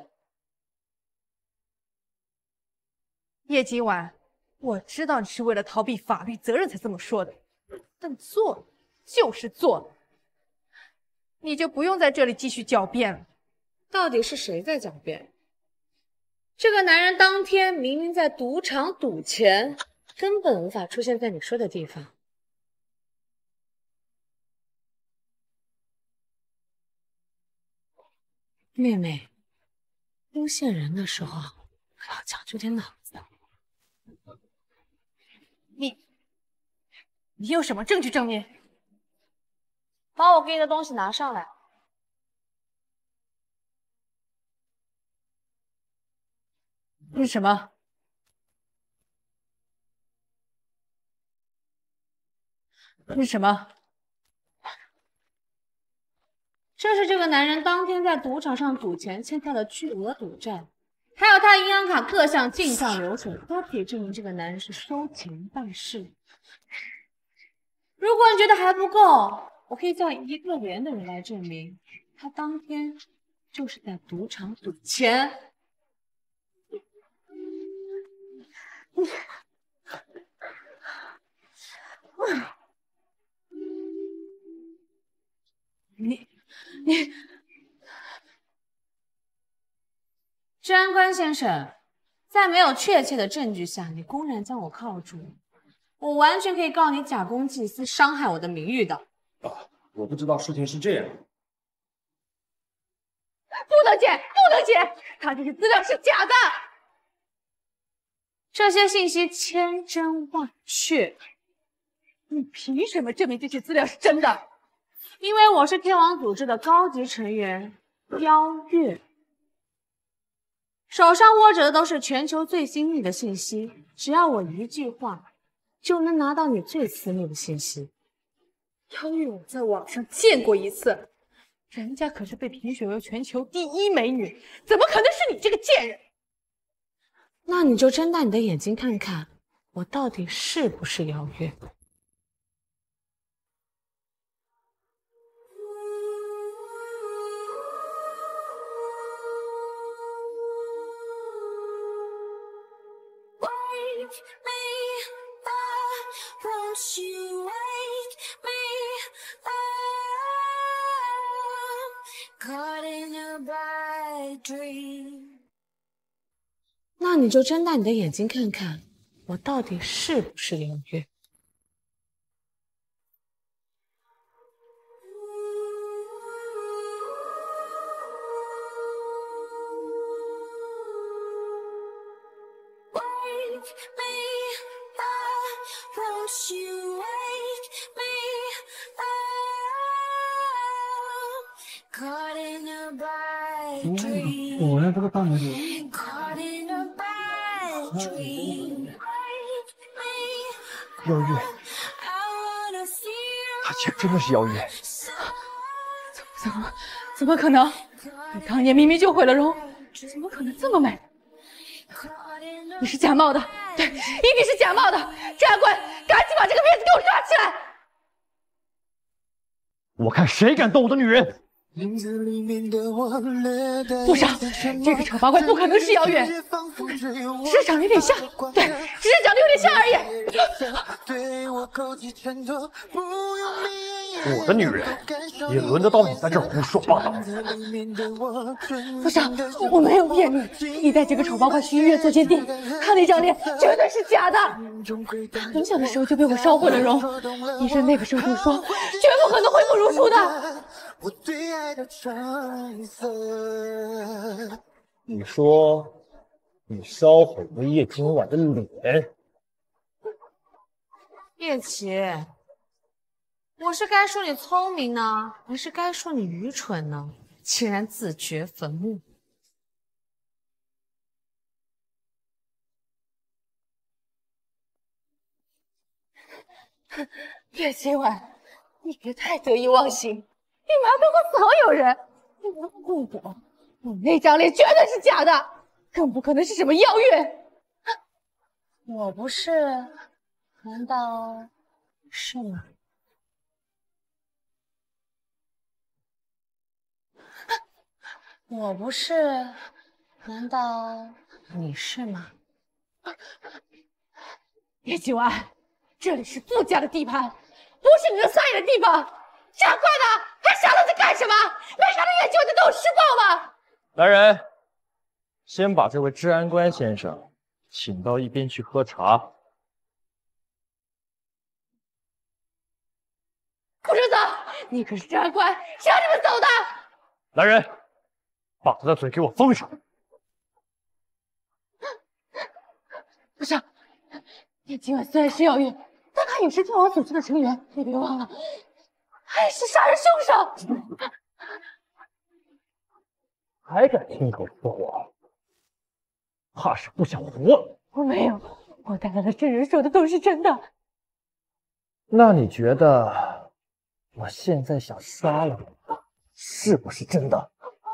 叶今晚，我知道你是为了逃避法律责任才这么说的，但做就是做了，你就不用在这里继续狡辩了。 到底是谁在狡辩？这个男人当天明明在赌场赌钱，根本无法出现在你说的地方。妹妹，诬陷人的时候可要讲究点脑子。 你，你有什么证据证明？ 把我给你的东西拿上来。 这是什么？这是什么？ 这是这个男人当天在赌场上赌钱欠下的巨额赌债，还有他银行卡各项进账流水，都可以证明这个男人是收钱办事。如果你觉得还不够，我可以叫一个连的人来证明，他当天就是在赌场赌钱。你，你，治安官先生，在没有确切的证据下，你公然将我铐住，我完全可以告你假公济私，伤害我的名誉的。 啊，我不知道事情是这样。 不能解，不能解，他这些资料是假的。 这些信息千真万确， 你凭什么证明这些资料是真的？ 因为我是天王组织的高级成员邀月，手上握着的都是全球最精密的信息，只要我一句话，就能拿到你最私密的信息。 邀月我在网上见过一次，人家可是被评选为全球第一美女，怎么可能是你这个贱人？ 那你就睁大你的眼睛看看，我到底是不是邀月？ 那你就睁大你的眼睛看看，我到底是不是姚月？ 嗯，我要这个棒子。 妖月，她竟然真的是妖月！ 怎么怎么可能？你当年明明就毁了容，怎么可能这么美？你是假冒的，对，一定是假冒的！治安官，赶紧把这个骗子给我抓起来！ 我看谁敢动我的女人！ 部长，这个丑八怪不可能是姚远，只是长得有点像，对，只是长得有点像而已。 我的女人，也轮得到你在这胡说八道？ 部长，我没有骗你，你带这个丑八怪去医院做鉴定，他那张脸绝对是假的。他很小的时候就被我烧毁了容，医生那个时候就说，绝不可能恢复如初的。 我最爱的橙色。你说你烧毁了叶今晚的脸？ 叶琪，我是该说你聪明呢，还是该说你愚蠢呢？竟然自掘坟墓！ 叶今晚，你别太得意忘形。你瞒不过所有人，你瞒不过我。你那张脸绝对是假的，更不可能是什么妖月。 我不是，难道是吗？我不是，难道你是吗？ 叶今晚，这里是傅家的地盘，不是你能撒野的地方。傻瓜的，还傻愣着干什么？没看到叶今晚在对我施暴吗？ 来人，先把这位治安官先生请到一边去喝茶。 不准走！你可是治安官，谁让你们走的？ 来人，把他的嘴给我封上！ 不是，叶今晚虽然是妖月，但他也是天王组织的成员，你别忘了。还是杀人凶手！ 还敢亲口说我，怕是不想活。 我没有，我带来的证人说的都是真的。 那你觉得我现在想杀了你，是不是真的？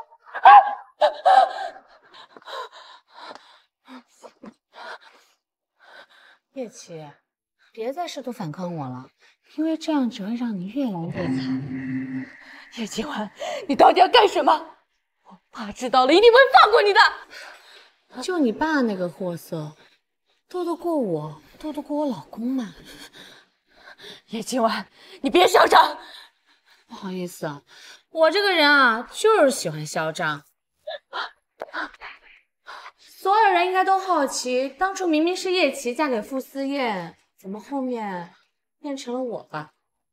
叶琪，别再试图反抗我了。因为这样只会让你越来越惨。 叶今晚，你到底要干什么？我爸知道了一定不会放过你的。 就你爸那个货色，斗得过我，斗得过我老公吗？ 叶今晚，你别嚣张。 不好意思啊，我这个人啊，就是喜欢嚣张。所有人应该都好奇，当初明明是叶琪嫁给傅思燕，怎么后面变成了我吧？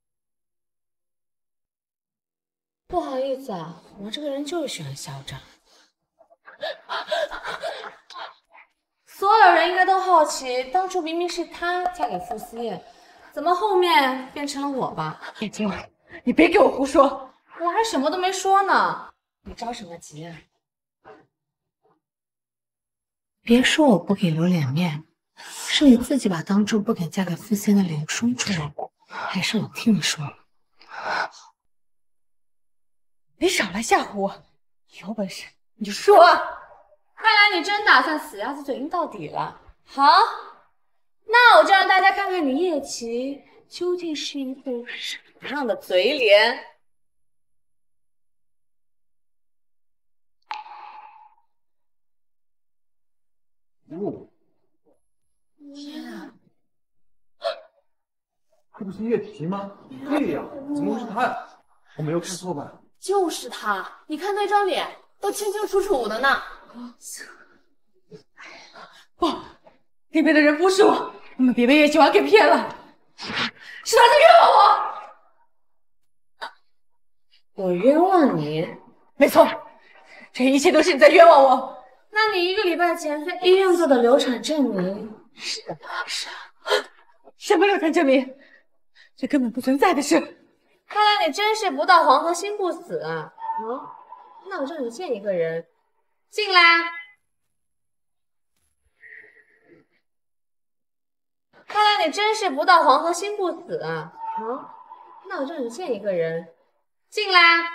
不好意思啊，我这个人就是喜欢嚣张。所有人应该都好奇，当初明明是她嫁给傅思燕，怎么后面变成了我吧？ 叶今晚，你别给我胡说， 我还什么都没说呢，你着什么急啊？别说我不给留脸面，是你自己把当初不肯嫁给傅思燕的理由说出来，还是我替你说？ 你少来吓唬我，有本事你就说啊！ 看来你真打算死鸭子嘴硬到底了。好，那我就让大家看看你叶琪究竟是一副什么样的嘴脸。 哦，天啊！这不是叶琪吗？对呀，怎么会是他呀？我没有看错吧？ 就是他，你看那张脸， 都清清楚楚的呢。 不，里面的人不是我，你们别被叶景婉给骗了，是他在冤枉我。我冤枉你？ 没错，这一切都是你在冤枉我。 那你一个礼拜前在医院做的流产证明是怎么回事啊？ 什么流产证明？这根本不存在的事。 看来你真是不到黄河心不死啊！嗯，那我让你见一个人，进来。看来你真是不到黄河心不死啊！嗯，那我让你见一个人，进来。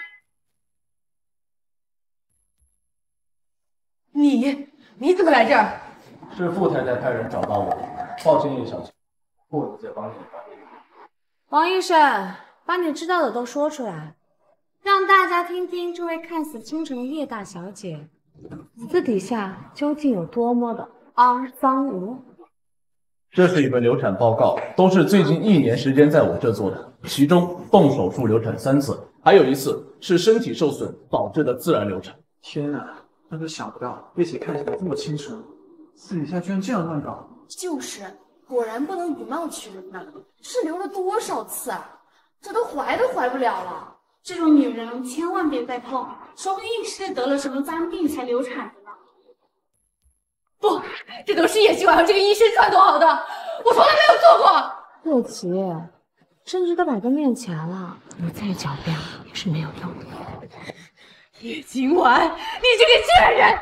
你你怎么来这儿？ 是傅太太派人找到我，抱歉叶小姐，傅子在帮你办理。 王医生，把你知道的都说出来，让大家听听这位看似清纯的叶大小姐，私底下究竟有多么的肮脏无礼。 这是一份流产报告，都是最近一年时间在我这做的，其中动手术流产三次，还有一次是身体受损导致的自然流产。 天啊，真是想不到叶姐看起来这么清纯，私底下居然这样乱搞。 就是，果然不能以貌取人呐！是流了多少次啊？这都怀都怀不了了。这种女人千万别再碰，说不定是得了什么脏病才流产的呢。 不，这都是叶希婉和这个医生串通好的，我从来没有做过。 叶琪，证据都摆在面前了，你再狡辩也是没有用的。 叶今晚，你这个贱人！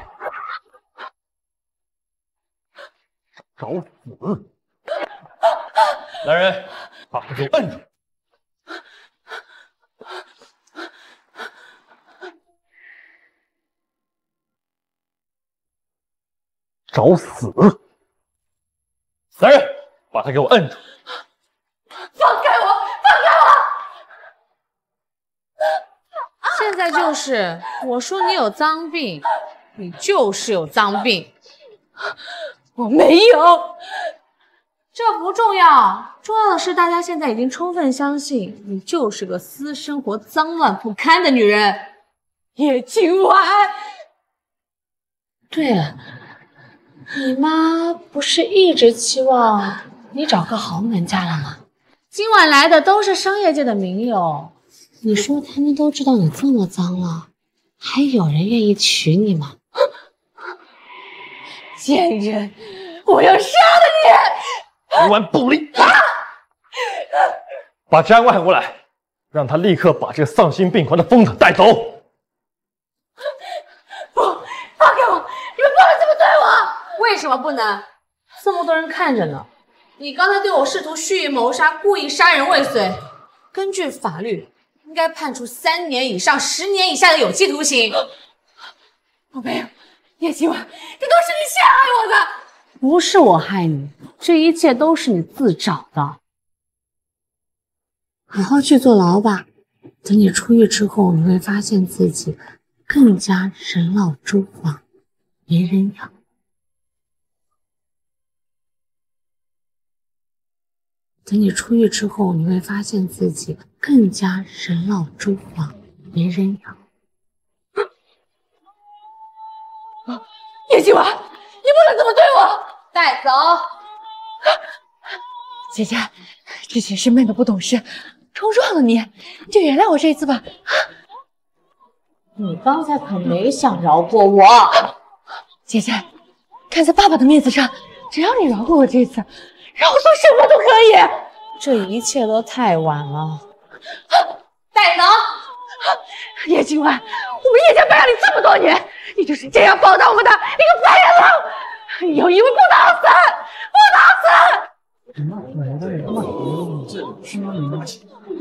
找死！来人，把他给我摁住！找死！来人，把他给我摁住！ 放开我！放开我！现在就是，我说你有脏病，你就是有脏病。 我没有， 这不重要，重要的是大家现在已经充分相信你就是个私生活脏乱不堪的女人。 叶今晚。 对了，你妈不是一直期望你找个好门嫁了吗？今晚来的都是商业界的名友，你说他们都知道你这么脏了，还有人愿意娶你吗？ 贱人，我要杀了你！今晚不离！啊、把詹万喊过来，让他立刻把这个丧心病狂的疯子带走。 不，放开我！你们不能这么对我！ 为什么不能？这么多人看着呢。你刚才对我试图蓄意谋杀、故意杀人未遂，根据法律应该判处三年以上十年以下的有期徒刑。 我没有。叶今晚，这都是你陷害我的！ 不是我害你，这一切都是你自找的。好好去坐牢吧，等你出狱之后，你会发现自己更加人老珠黄，没人养。等你出狱之后，你会发现自己更加人老珠黄，没人养。 叶今晚，你不能这么对我！ 带走！ 姐姐，之前是妹妹不懂事，冲撞了你，你就原谅我这一次吧。 你刚才可没想饶过我， 姐姐，看在爸爸的面子上，只要你饶过我这一次，让我做什么都可以。 这一切都太晚了。 带走！叶今晚，我们叶家培养你这么多年，你就是这样报答我们的一个白眼狼！有一位不当死，不当死！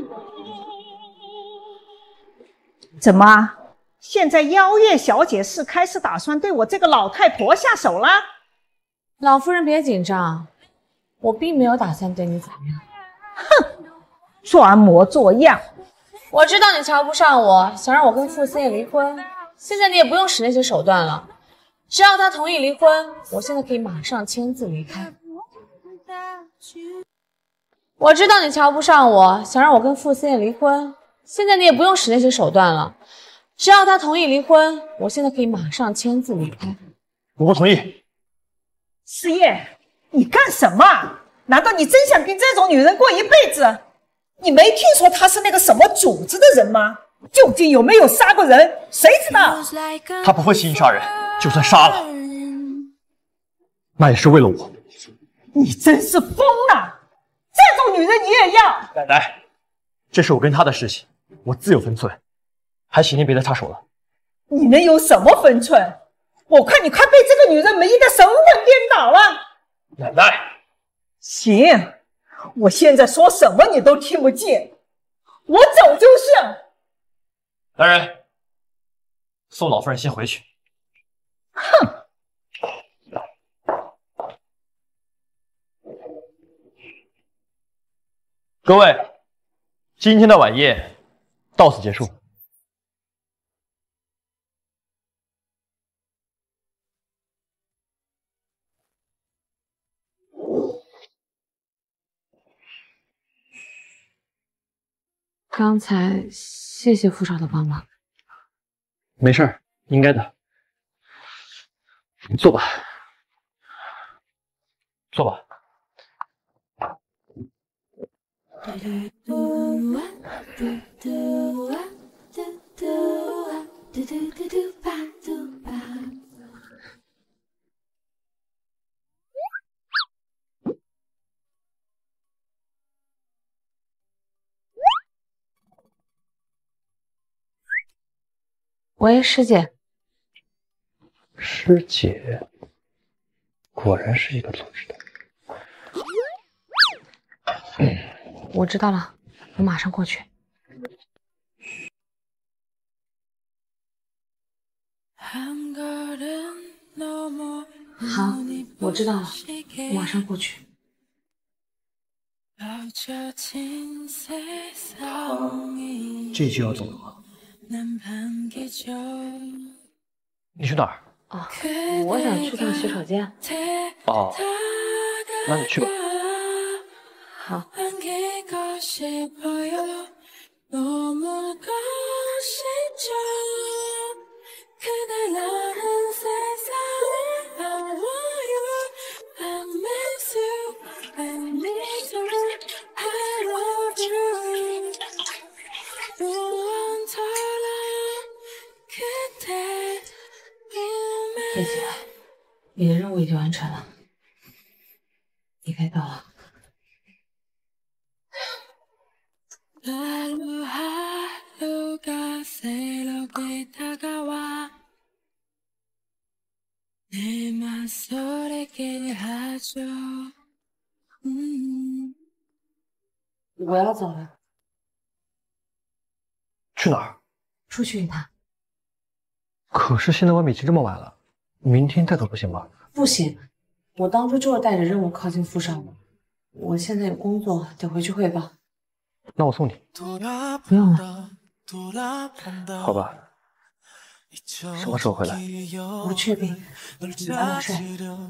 怎么？现在妖艳小姐是开始打算对我这个老太婆下手了？ 老夫人别紧张，我并没有打算对你怎么样。 哼，装模作样。 我知道你瞧不上我，想让我跟傅思燕离婚。现在你也不用使那些手段了，只要他同意离婚，我现在可以马上签字离开。我知道你瞧不上我，想让我跟傅思燕离婚。现在你也不用使那些手段了， 只要他同意离婚，我现在可以马上签字离开。 我不同意。 思燕，你干什么？难道你真想跟这种女人过一辈子？你没听说她是那个什么组织的人吗？究竟有没有杀过人，谁知道？ 他不会蓄意杀人，就算杀了，那也是为了我。 你真是疯了！这种女人你也要？ 奶奶，这是我跟她的事情，我自有分寸，还请您别再插手了。 你能有什么分寸？我看你快被这个女人迷得神魂颠倒了。 奶奶， 行，我现在说什么你都听不见，我走就是。 来人，送老夫人先回去。 哼！ 各位，今天的晚宴到此结束。 刚才谢谢傅少的帮忙。 没事儿，应该的。坐吧，坐吧。 喂，师姐。 师姐，果然是一个组织的。 我知道了，我马上过去。好，我知道了，我马上过去。 这就要走了吗？ 你去哪儿？ 啊，我想去趟洗手间。 哦，那你去吧。 好。叶姐，你的任务已经完成了，你该到了。我要走了。 去哪儿？ 出去一趟。 可是现在外面已经这么晚了，明天再走不行吗？ 不行，我当初就是带着任务靠近傅少的。我现在有工作，得回去汇报。 那我送你。 不用了。 好吧。什么时候回来？ 不确定，你早点睡。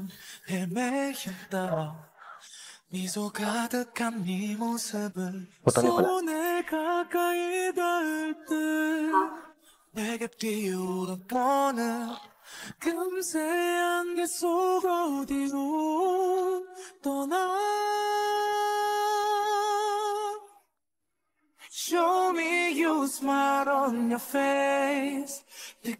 我等你回来。 내게 피우던 꽃은 금세 안개 속 어디로 떠나 Show me your smile on your face 내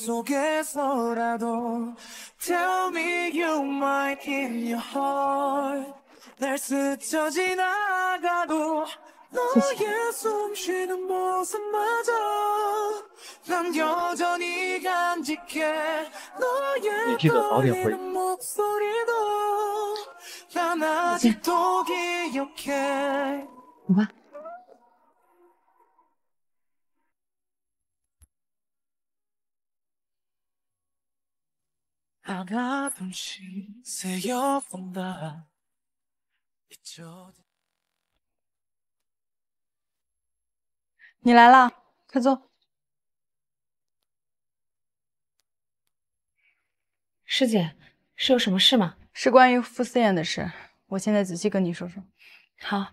꿈속에서라도 Tell me you might in your heart 날 스쳐 지나가도 너의 숨쉬는 모습마저 난 여전히 간직해 너의 떨리는 목소리도 난 아직도 기억해 走吧。 하나 둘씩 세어본다 你来了，快坐。 师姐，是有什么事吗？ 是关于傅思燕的事，我现在仔细跟你说说。 好。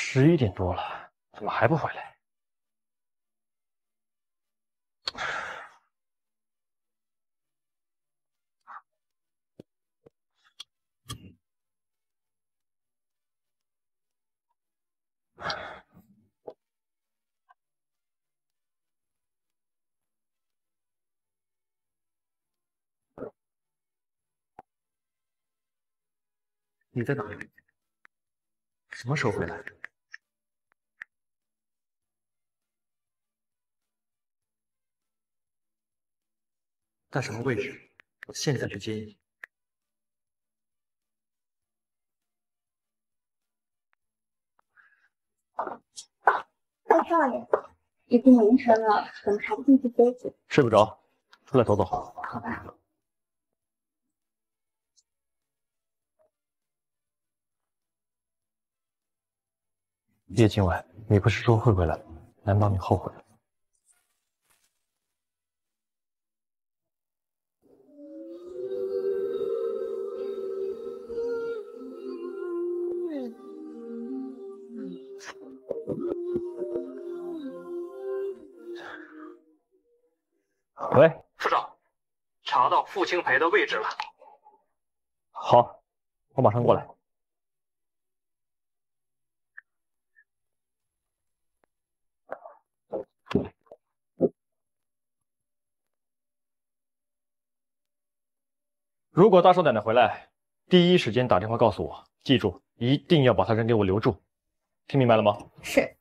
十一点多了，怎么还不回来？ 你在哪里？什么时候回来？在什么位置？我现在去接你。 大少爷，已经凌晨了，我们还不进去飞机？ 睡不着，出来走走。 好吧。 叶今晚，你不是说会回来吗？难道你后悔了？喂， 副长，查到傅清培的位置了。 好，我马上过来。如果大少奶奶回来，第一时间打电话告诉我，记住，一定要把她人给我留住，听明白了吗？ 是。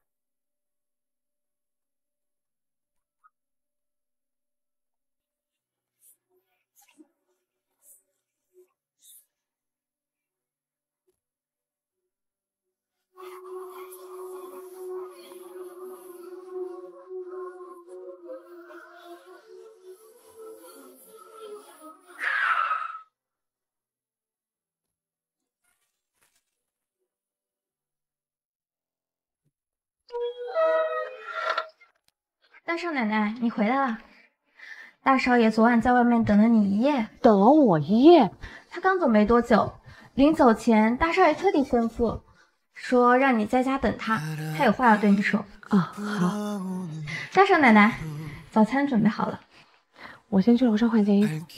大少奶奶，你回来了。大少爷昨晚在外面等了你一夜， 等了我一夜。 他刚走没多久，临走前，大少爷特地吩咐说让你在家等他，他有话要对你说。 啊，好。 大少奶奶，早餐准备好了， 我先去楼上换件衣服。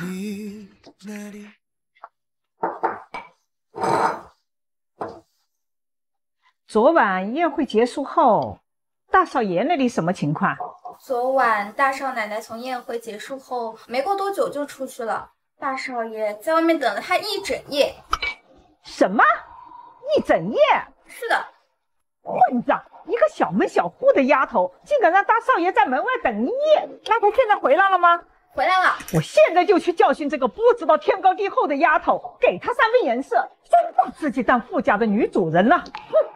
昨晚宴会结束后，大少爷那里什么情况？ 昨晚大少奶奶从宴会结束后没过多久就出去了，大少爷在外面等了她一整夜。 什么？一整夜？ 是的。 混账！一个小门小户的丫头，竟敢让大少爷在门外等一夜！那她现在回来了吗？ 回来了。 我现在就去教训这个不知道天高地厚的丫头，给她三分颜色，真把自己当富家的女主人了。哼！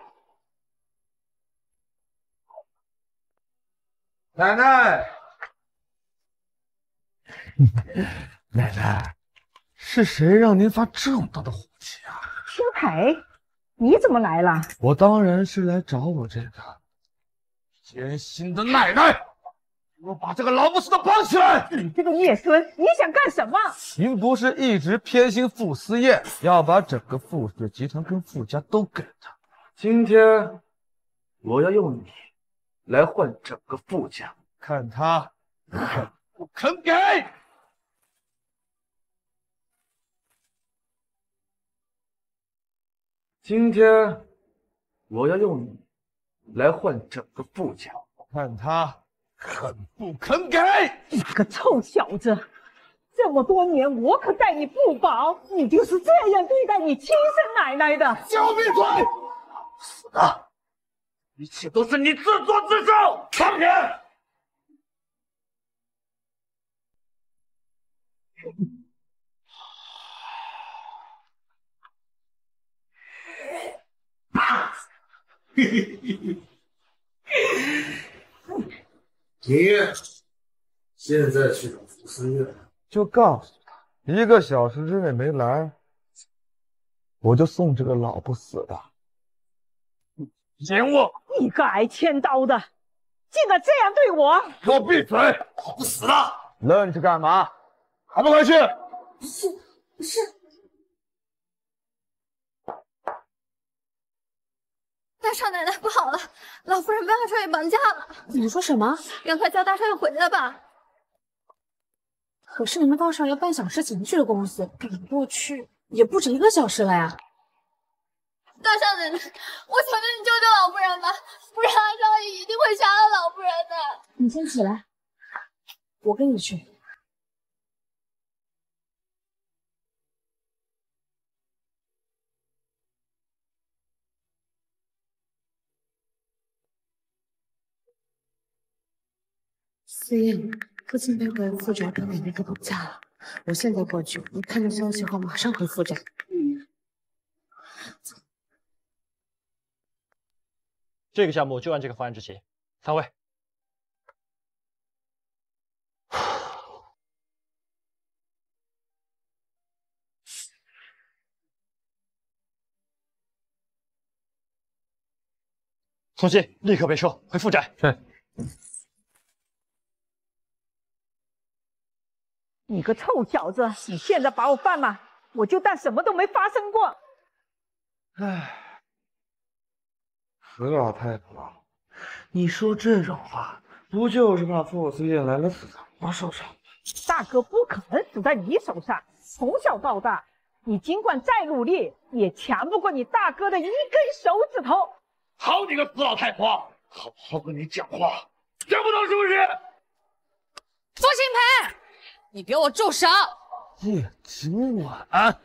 奶奶，奶奶，是谁让您发这么大的火气啊？ 清培，你怎么来了？ 我当然是来找我这个偏心的奶奶，给我把这个老不死的绑起来！ 你这个孽孙，你想干什么？ 您不是一直偏心傅思燕，要把整个傅氏集团跟傅家都给他？今天我要用你来换整个傅家，看他肯不肯给！今天我要用你来换整个傅家，看他肯不肯给！ 你个臭小子，这么多年我可待你不薄，你就是这样对待你亲生奶奶的！ 给我闭嘴！死的！一切都是你自作自受！放屁！你现在去找傅思月，就告诉他，一个小时之内没来，我就送这个老不死的。奸我！ 你个挨千刀的，竟敢这样对我！ 给我闭嘴！老不死的，愣着干嘛？还不快去！ 是是。 大少奶奶不好了，老夫人被二少爷绑架了。 你说什么？ 赶快叫大少爷回来吧。 可是你们二少爷半小时前去的公司，赶过去也不止一个小时了呀。 大少奶奶，我求求你救救老夫人吧，不然二少爷一定会杀了老夫人的。 你先起来，我跟你去。思燕，父亲被回副宅被奶奶给绑架了，我现在过去，你看着消息后马上回副宅。嗯。 这个项目就按这个方案执行。三位。宋鑫，立刻备车回副宅。 是。 你个臭小子，你现在把我放了，我就当什么都没发生过。 唉，死老太婆，你说这种话，不就是怕傅思燕来了死在我手上？ 大哥不可能死在你手上，从小到大，你尽管再努力，也强不过你大哥的一根手指头。 好你个死老太婆，好好跟你讲话，听不懂是不是？ 傅清培，你给我住手！ 叶景婉，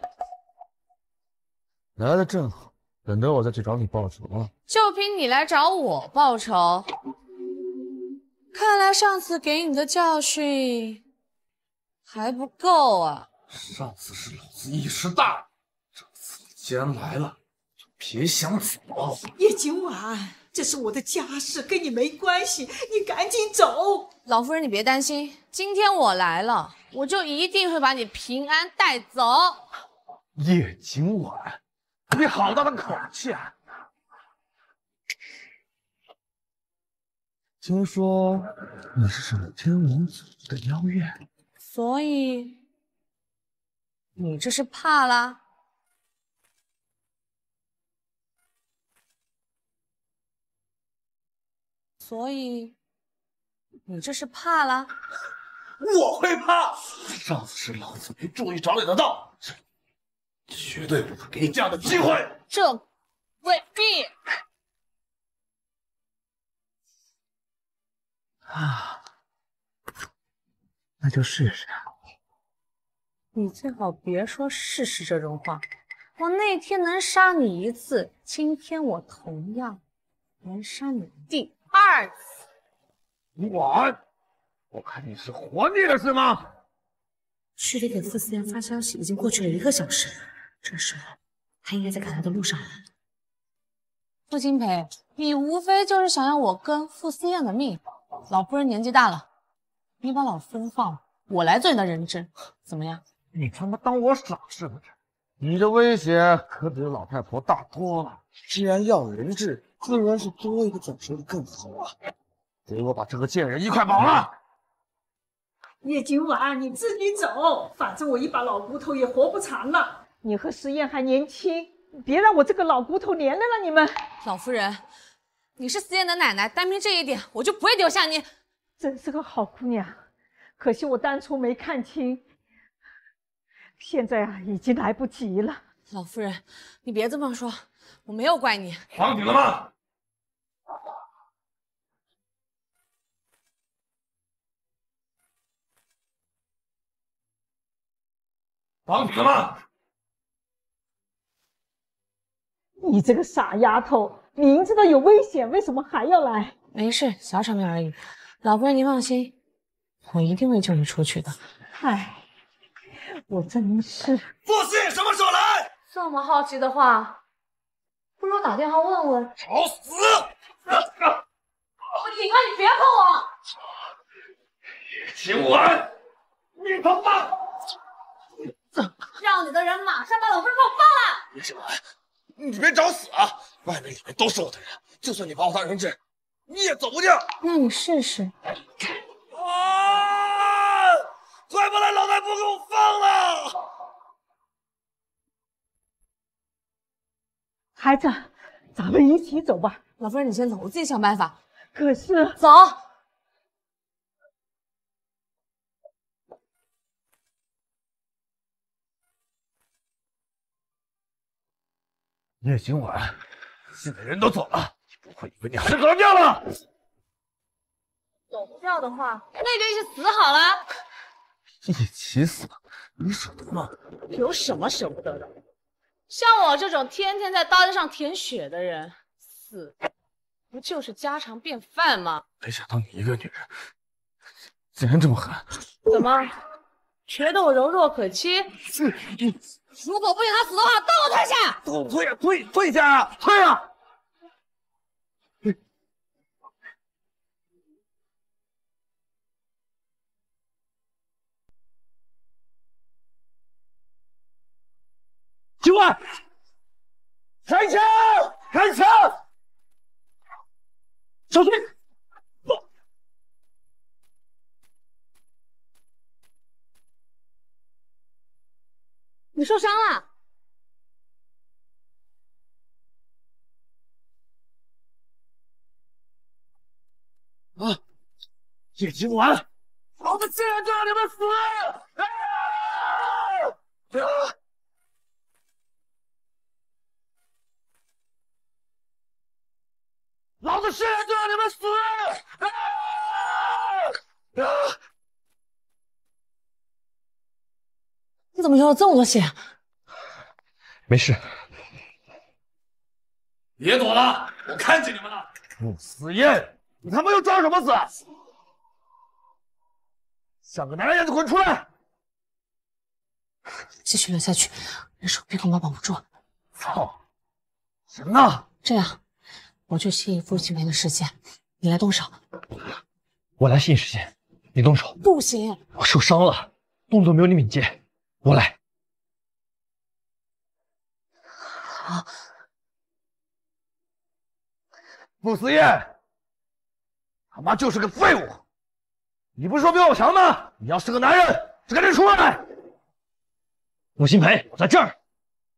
来的正好，等着我再去找你报仇啊！ 就凭你来找我报仇？看来上次给你的教训还不够啊！ 上次是老子一时大意，这次你既然来了，就别想走。 叶景婉，这是我的家事，跟你没关系，你赶紧走。 老夫人，你别担心，今天我来了，我就一定会把你平安带走。 叶景婉，你好大的口气啊！听说你是什么天王祖的邀约， 所以你这是怕啦？所以你这是怕啦？ 我会怕？上次是老子没注意找你的道，绝对不会给你这样的机会。 这未必。 啊，那就试试。 你最好别说试试这种话。我那天能杀你一次，今天我同样能杀你第二次。 婉，我看你是活腻了是吗？ 距离给傅思妍发消息已经过去了一个小时，这时候他应该在赶来的路上了。 傅清培，你无非就是想要我跟傅思燕的命。老夫人年纪大了，你把老夫人放了，我来做你的人质，怎么样？ 你他妈当我傻是不是？你的威胁可比老太婆大多了。既然要人质，自然是多一个转身更好啊！给我把这个贱人一块绑了！ 叶景婉，你自己走，反正我一把老骨头也活不长了。你和石燕还年轻，别让我这个老骨头连累了你们。 老夫人，你是思燕的奶奶，单凭这一点，我就不会丢下你。 真是个好姑娘，可惜我当初没看清。现在啊，已经来不及了。 老夫人，你别这么说，我没有怪你。 绑紧了吗？绑紧了吗？ 你这个傻丫头，明知道有危险，为什么还要来？ 没事，小场面而已。老夫人，您放心，我一定会救你出去的。 唉。我真是。 傅思燕什么时候来？ 这么好奇的话，不如打电话问问。 找死！ 我警告你别碰我！ 叶景婉，你他妈！ 让你的人马上把老夫人给我放了！ 叶景婉，你别找死啊！外面里面都是我的人，就算你把我当人质，你也走不掉。 那你试试。 啊！快把那老太婆给我放了！ 孩子， 咱们一起走吧。 老夫人，你先走，我自己想办法。 可是， 走。 叶今晚，现在人都走了，你不会以为你还是走掉了？ 走不掉的话，那就一起死好了。 一起死，你舍得吗？ 有什么舍不得的？像我这种天天在刀尖上舔血的人，死不就是家常便饭吗？ 没想到你一个女人，竟然这么狠！ 怎么，觉得我柔弱可欺？如果不许他死的话，都给我退下！ 都退啊，退退下啊，退啊！今晚开枪！开枪！小心！ 你受伤了？ 啊！叶今晚，老子现在就让你们死！啊！啊！老子现在就让你们死！啊！啊！ 你怎么流了这么多血？ 没事。 别躲了，我看见你们了。穆思燕，你他妈又装什么死？像个男人样子滚出来！ 继续留下去，人手臂恐怕绑不住。 操！行啊， 这样，我去吸引傅清培的视线，你来动手。 我来吸引视线，你动手。 不行， 我受伤了，动作没有你敏捷，我来。 好。 穆思燕，他妈就是个废物！你不是说比我强吗？你要是个男人，就赶紧出来！ 穆新培，我在这儿。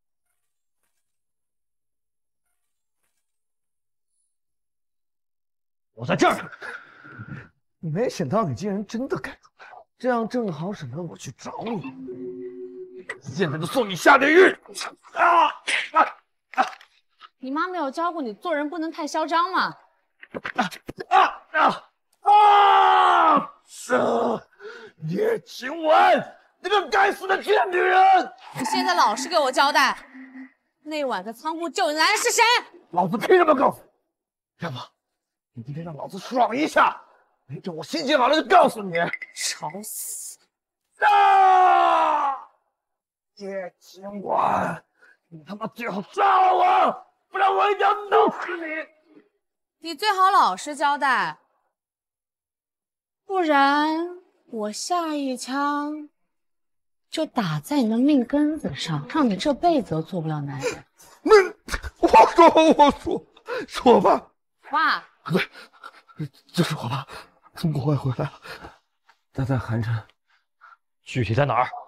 我在这儿。 没想到你竟然真的敢出来，这样正好省得我去找你。现在就送你下地狱！啊啊啊！ 你妈没有教过你做人不能太嚣张吗？ 啊啊啊！是叶晴雯，你个该死的贱女人！ 你现在老实给我交代，那晚在仓库救你的男人是谁？ 老子凭什么告诉你？要不你今天让老子爽一下，没准我心情好了就告诉你。 找死！ 啊！叶晴雯，你他妈最好杀了我，不然我一定要弄死你！ 你最好老实交代，不然我下一枪就打在你的命根子上，让你这辈子都做不了男人。 那我说我说是我爸， 爸， 对，就是我爸从国外回来了，他在韩城， 具体在哪儿？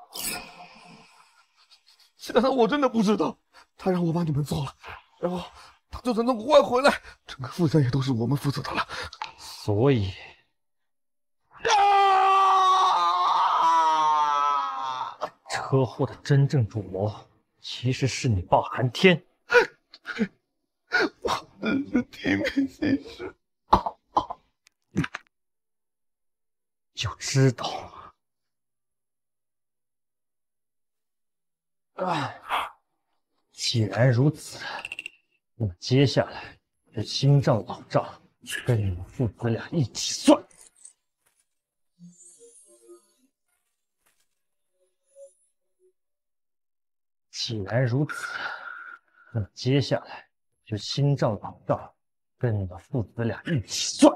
其他的我真的不知道，他让我把你们做了，然后他就算从国外回来，整个负责也都是我们负责的了。 所以， 啊！ 车祸的真正主谋其实是你爸韩天。 我只是提名行事， 就知道。 哎， 既然如此，那么接下来这新账老账跟你们父子俩一起算。既然如此，那么接下来就新账老账跟你们父子俩一起算。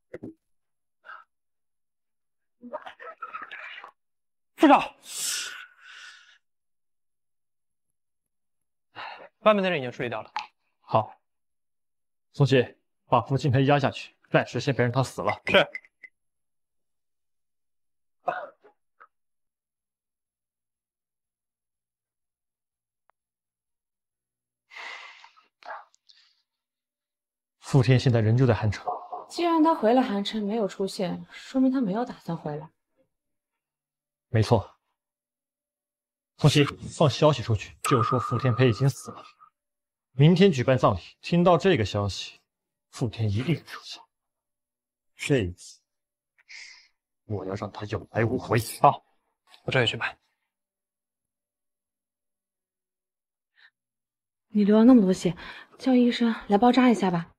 副长。 外面的人已经睡掉了。 好，苏琪，把付清培压下去，暂时先别让他死了。 是。 傅天现在人就在韩城。 既然他回了韩城没有出现，说明他没有打算回来。 没错。宋熙，放消息出去，就说傅天培已经死了。明天举办葬礼，听到这个消息，傅天一定出现。这一次，我要让他有来无回。 好，我这就去办。 你流了那么多血，叫医生来包扎一下吧。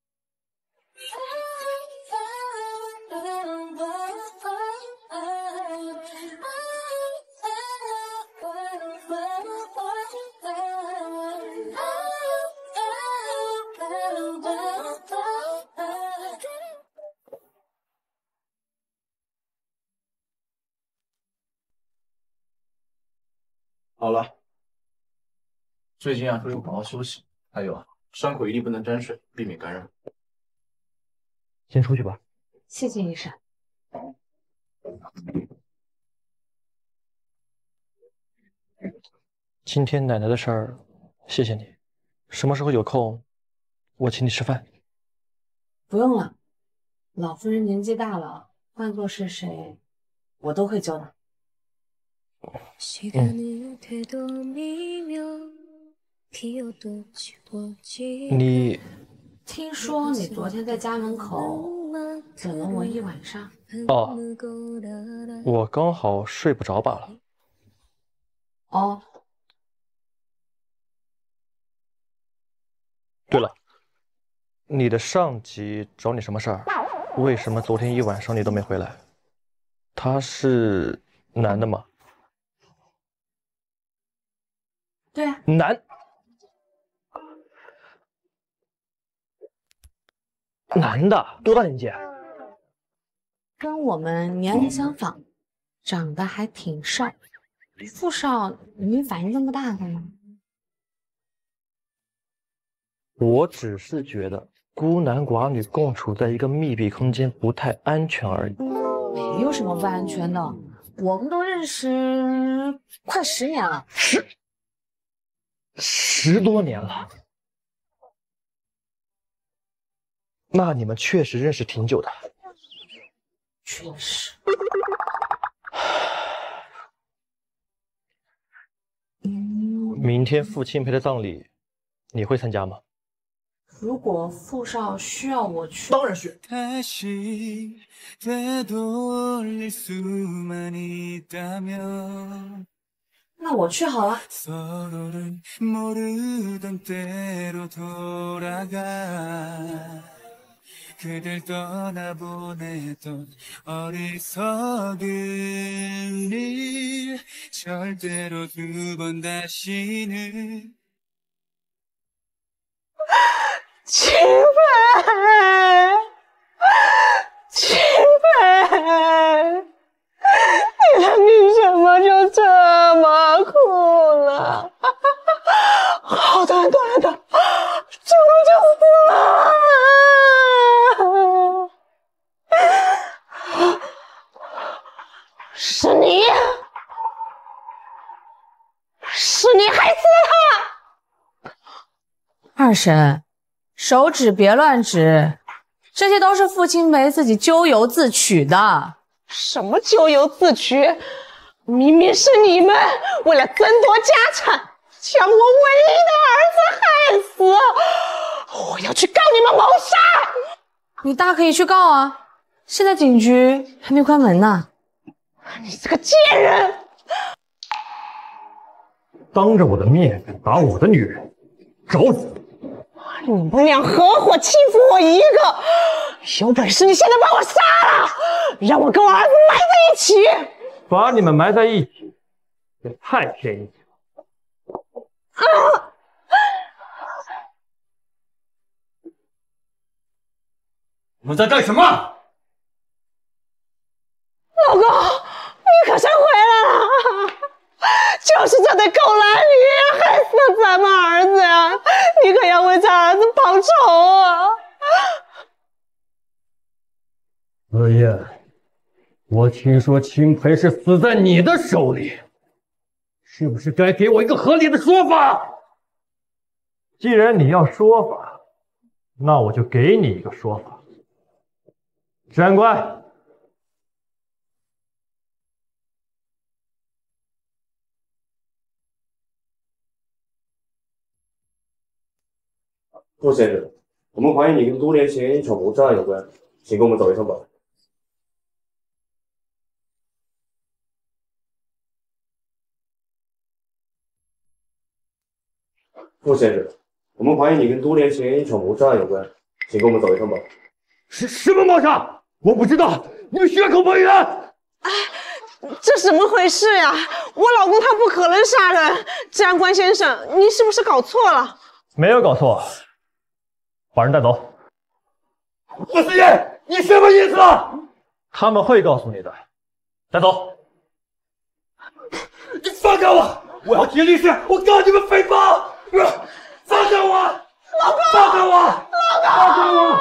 好了，最近啊，注意好好休息。还有啊，伤口一定不能沾水，避免感染。 先出去吧。 谢谢医生。 今天奶奶的事儿，谢谢你。什么时候有空，我请你吃饭。 不用了，老夫人年纪大了，换做是谁，我都会教她。 嗯，你听说你昨天在家门口等了我一晚上。 哦，我刚好睡不着罢了。 哦， 对了，你的上级找你什么事儿？为什么昨天一晚上你都没回来？他是男的吗？ 对啊， 男。男的，多大年纪？ 跟我们年龄相仿，长得还挺帅。傅少，你反应这么大干嘛？ 我只是觉得孤男寡女共处在一个密闭空间不太安全而已。 没有什么不安全的，我们都认识快十年了。 十十多年了。那你们确实认识挺久的。 确实。 明天傅钦培的葬礼，你会参加吗？ 如果傅少需要我去， 当然去。 那我去好了。그댈 떠나보내던 어리석은 일 절대로 두 번 다시는 钦培，钦培，你的命怎么就这么苦了？好端端的，怎么就死了？是你，是你害死他！ 二婶，手指别乱指，这些都是傅钦培自己咎由自取的。 什么咎由自取？明明是你们为了争夺家产，将我唯一的儿子害死！我要去告你们谋杀！ 你大可以去告啊，现在警局还没关门呢。 你这个贱人！ 当着我的面打我的女人，找死！ 你们俩合伙欺负我一个，有本事你现在把我杀了，让我跟我儿子埋在一起！ 把你们埋在一起，也太便宜了。 啊！ 你们在干什么？ 老公，你可算回来了！就是这对狗男女害死了咱们儿子呀！你可要为咱儿子报仇啊！ 紫燕，我听说钦培是死在你的手里，是不是该给我一个合理的说法？既然你要说法， 那我就给你一个说法。治安官， 傅先生，我们怀疑你跟多年前一场谋杀案有关，请跟我们走一趟吧。傅先生，我们怀疑你跟多年前一场谋杀案有关，请跟我们走一趟吧。 是什么谋杀？我不知道，你们血口喷人！ 哎，这怎么回事呀？我老公他不可能杀人。治安官先生，你是不是搞错了？ 没有搞错，把人带走。 傅司爷，你什么意思？ 他们会告诉你的。带走。 你放开我！我要提律师，我告你们诽谤！放开我！ 老公！ 放开我！ 老公！ 放开我！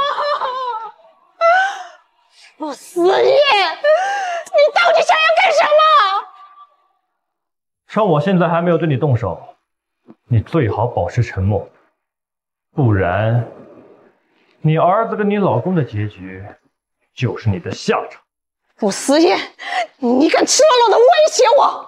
傅司爷，你到底想要干什么？ 趁我现在还没有对你动手，你最好保持沉默，不然你儿子跟你老公的结局就是你的下场。 傅司爷，你敢赤裸裸的威胁我？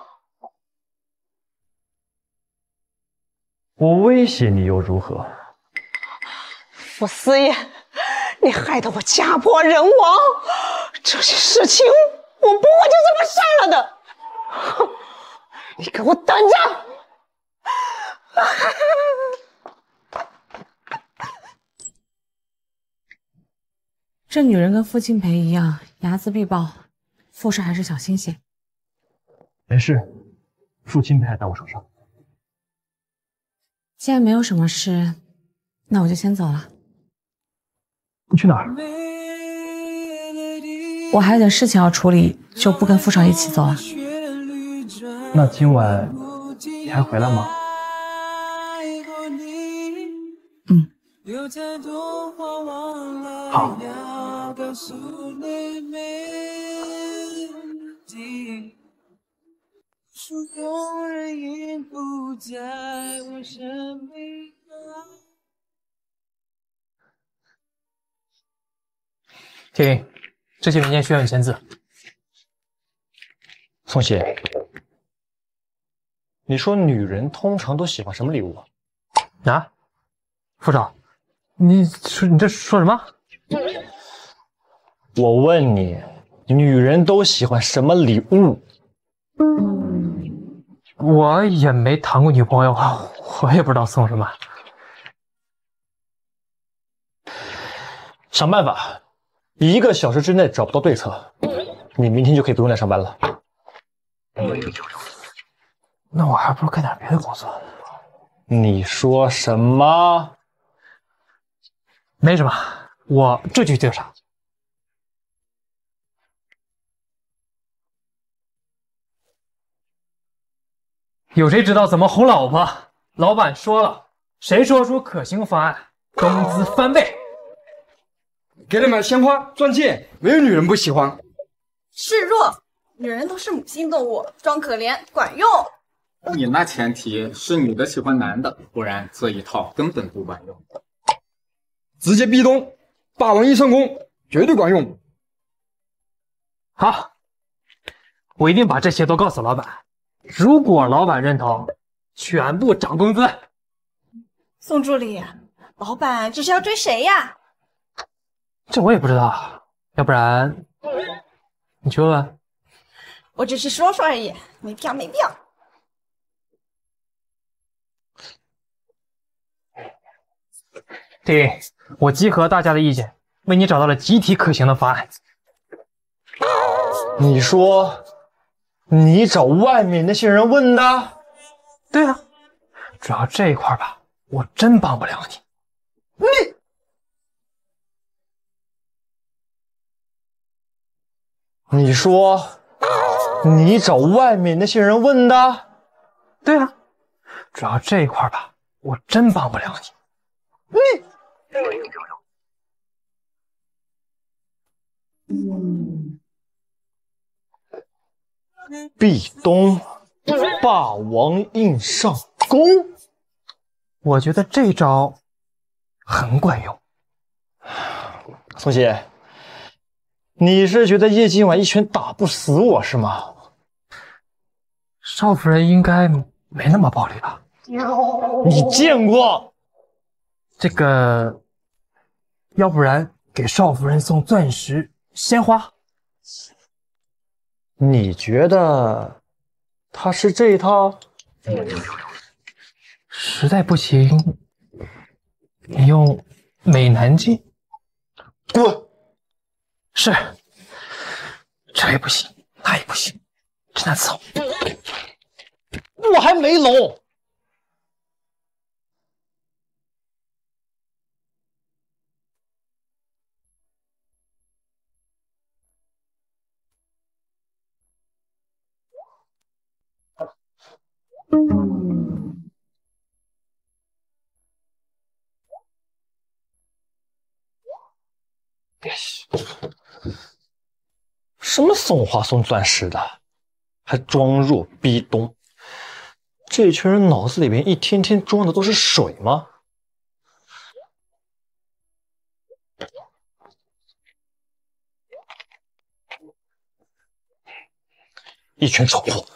我威胁你又如何？ 傅司爷，你害得我家破人亡，这些事情我不会就这么算了的。哼，你给我等着！ 这女人跟傅清培一样，睚眦必报，傅氏还是小心些。 没事，傅清培还在我手上。 既然没有什么事，那我就先走了。 你去哪儿？ 我还有点事情要处理，就不跟傅少一起走了。 那今晚你还回来吗？ 嗯。 好。 婷，这些文件需要你签字。 宋喜，你说女人通常都喜欢什么礼物啊？ 啊，副少，你说你这说什么？ 我问你，女人都喜欢什么礼物？ 我也没谈过女朋友，我也不知道送什么。 想办法，一个小时之内找不到对策，你明天就可以不用来上班了。 那我还不如干点别的工作。 你说什么？ 没什么，我这就去调查。有谁知道怎么哄老婆？老板说了，谁说出可行方案，工资翻倍。 给你们鲜花、钻戒，没有女人不喜欢。 示弱，女人都是母性动物，装可怜管用。 你那前提是女的喜欢男的，不然这一套根本不管用。 直接壁咚，霸王硬上弓，绝对管用。 好，我一定把这些都告诉老板。如果老板认同，全部涨工资。 宋助理，老板这是要追谁呀？ 这我也不知道，要不然你去问问。 我只是说说而已，没票没票。 婷，我集合大家的意见，为你找到了集体可行的方案。 你说，你找外面那些人问的？ 对啊，主要这一块吧，我真帮不了你。 你，你说，你找外面那些人问的？ 对啊，主要这一块吧，我真帮不了你。 嗯。壁咚，霸王硬上弓。 我觉得这招很管用。 宋希，你是觉得叶今晚一拳打不死我是吗？ 少夫人应该没那么暴力吧？ 你见过？ 这个，要不然给少夫人送钻石、鲜花。 你觉得他是这一套？ 实在不行，你用美男计。 滚！ 是，这也不行，那也不行，只能伺候。 我还没聋。什么送花送钻石的，还装弱逼东？这群人脑子里边一天天装的都是水吗？一群蠢货！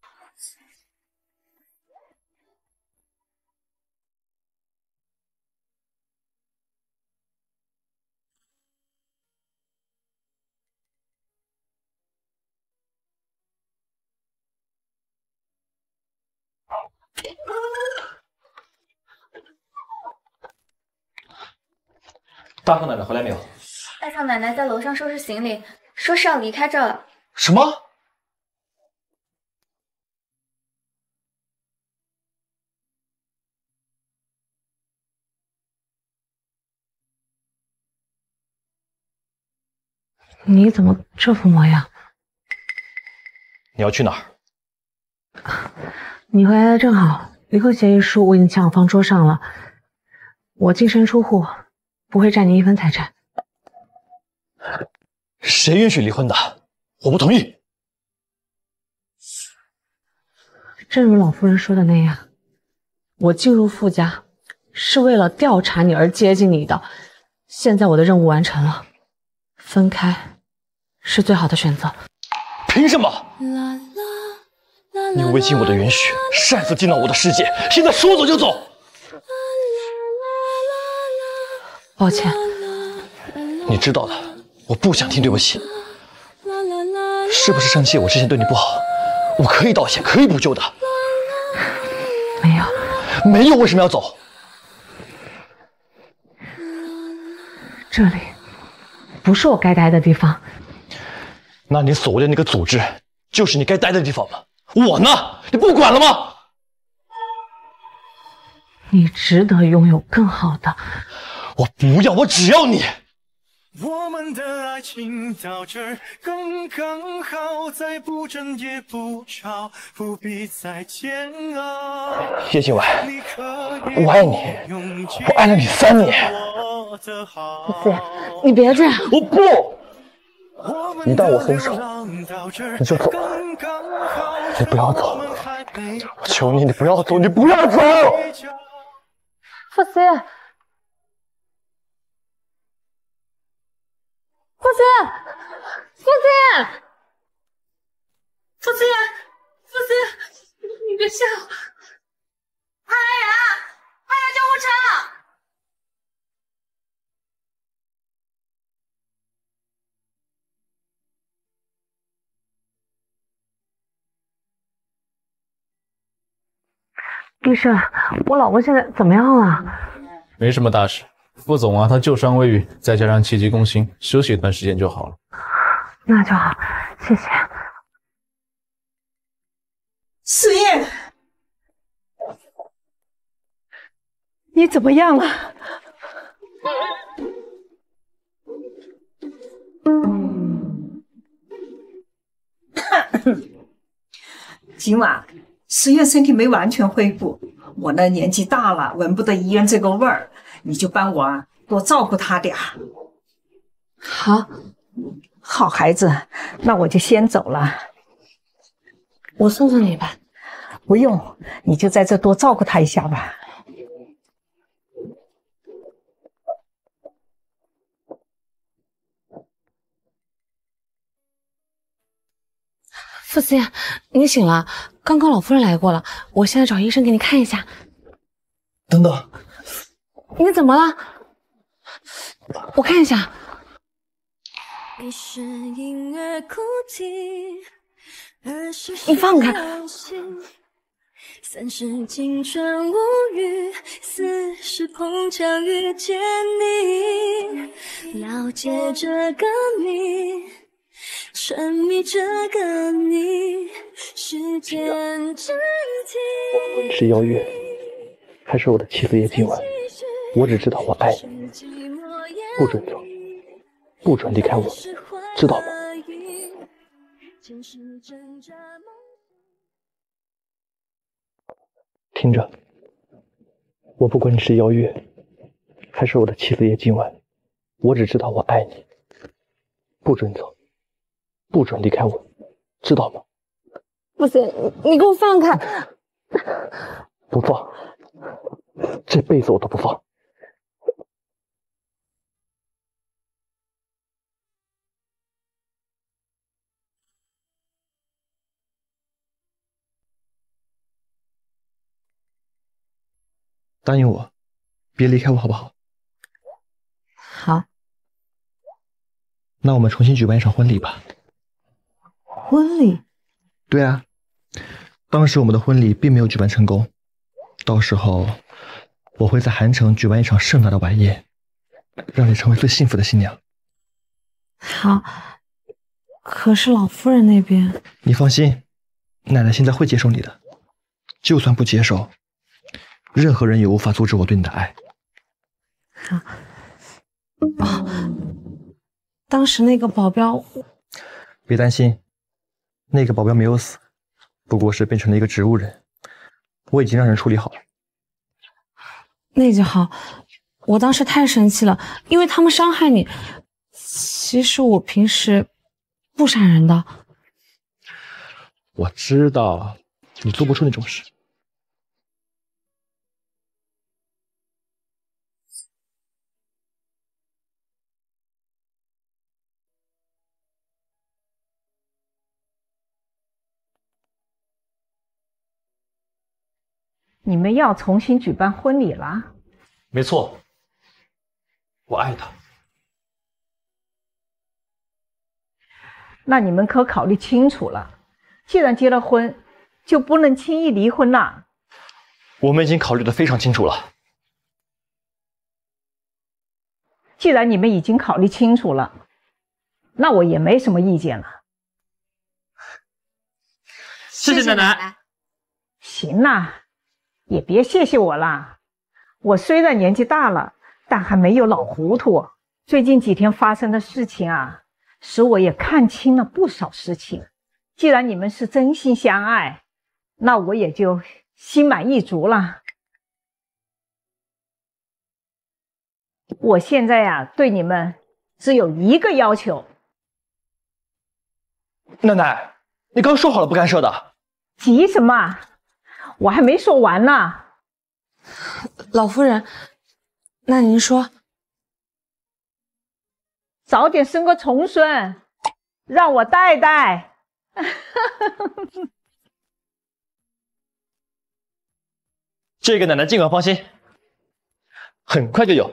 大少奶奶回来没有？ 大少奶奶在楼上收拾行李，说是要离开这了。 什么？ 你怎么这副模样？ 你要去哪儿？ 你回来的正好，离婚协议书我已经签好放桌上了。我净身出户，不会占你一分财产。 谁允许离婚的？我不同意。 正如老夫人说的那样，我进入傅家是为了调查你而接近你的。现在我的任务完成了，分开是最好的选择。 凭什么？你未经我的允许，擅自进到我的世界，现在说走就走？ 抱歉， 你知道的，我不想听对不起。是不是生气我之前对你不好？我可以道歉，可以补救的。 没有， 没有，为什么要走？ 这里不是我该待的地方。 那你所谓的那个组织，就是你该待的地方吗？我呢？你不管了吗？ 你值得拥有更好的。 我不要，我只要你。 我们的爱情到这儿刚刚好，再不争也不吵，不必再煎熬。 叶今晚，我爱你，我爱了你三年。 傅思妍，你别这样！ 我不，一旦我松手，你就走，你不要走，我求你，你不要走，你不要走！ 傅思妍。傅思妍，傅思妍， 傅思妍，傅思妍，你别笑！派人，派人救护车！ 医生，我老公现在怎么样了？ 没什么大事。副总啊，他旧伤未愈，再加上气急攻心，休息一段时间就好了。 那就好，谢谢。 思妍，你怎么样了？ 今晚思妍身体没完全恢复，我呢年纪大了，闻不得医院这个味儿。你就帮我啊多照顾他点儿。 好， 好孩子，那我就先走了。 我送送你吧。 不用，你就在这多照顾他一下吧。 傅思燕，你醒了？刚刚老夫人来过了，我现在找医生给你看一下。 等等， 你怎么了？我看一下。你放开！ 三十青春无语，四十碰巧遇见你，了解这个你，沉迷这个你，时间暂停。 是邀约，还是我的妻子叶静雯？我只知道我爱你，不准走，不准离开我，知道吗？听着，我不管你是邀约，还是我的妻子叶静雯，我只知道我爱你，不准走，不准离开我，知道吗？ 不行，你给我放开！ 不放，这辈子我都不放。答应我，别离开我，好不好？ 好。 那我们重新举办一场婚礼吧。 婚礼？ 对啊，当时我们的婚礼并没有举办成功，到时候我会在韩城举办一场盛大的晚宴，让你成为最幸福的新娘。 好，可是老夫人那边…… 你放心，奶奶现在会接受你的，就算不接受。任何人也无法阻止我对你的爱。 好。哦，当时那个保镖…… 别担心，那个保镖没有死，不过是变成了一个植物人，我已经让人处理好了。 那就好。我当时太生气了，因为他们伤害你。其实我平时不杀人的。 我知道，你做不出那种事。 你们要重新举办婚礼了？ 没错，我爱他。 那你们可考虑清楚了，既然结了婚，就不能轻易离婚了。 我们已经考虑得非常清楚了。 既然你们已经考虑清楚了，那我也没什么意见了。 谢谢奶奶。 行啦，也别谢谢我啦。我虽然年纪大了，但还没有老糊涂。最近几天发生的事情啊，使我也看清了不少事情。既然你们是真心相爱，那我也就心满意足了。我现在呀、啊，对你们只有一个要求。 奶奶，你刚说好了不干涉的。 急什么？我还没说完呢。 老夫人，那您说， 早点生个重孙，让我带带。 这个奶奶尽管放心，很快就有。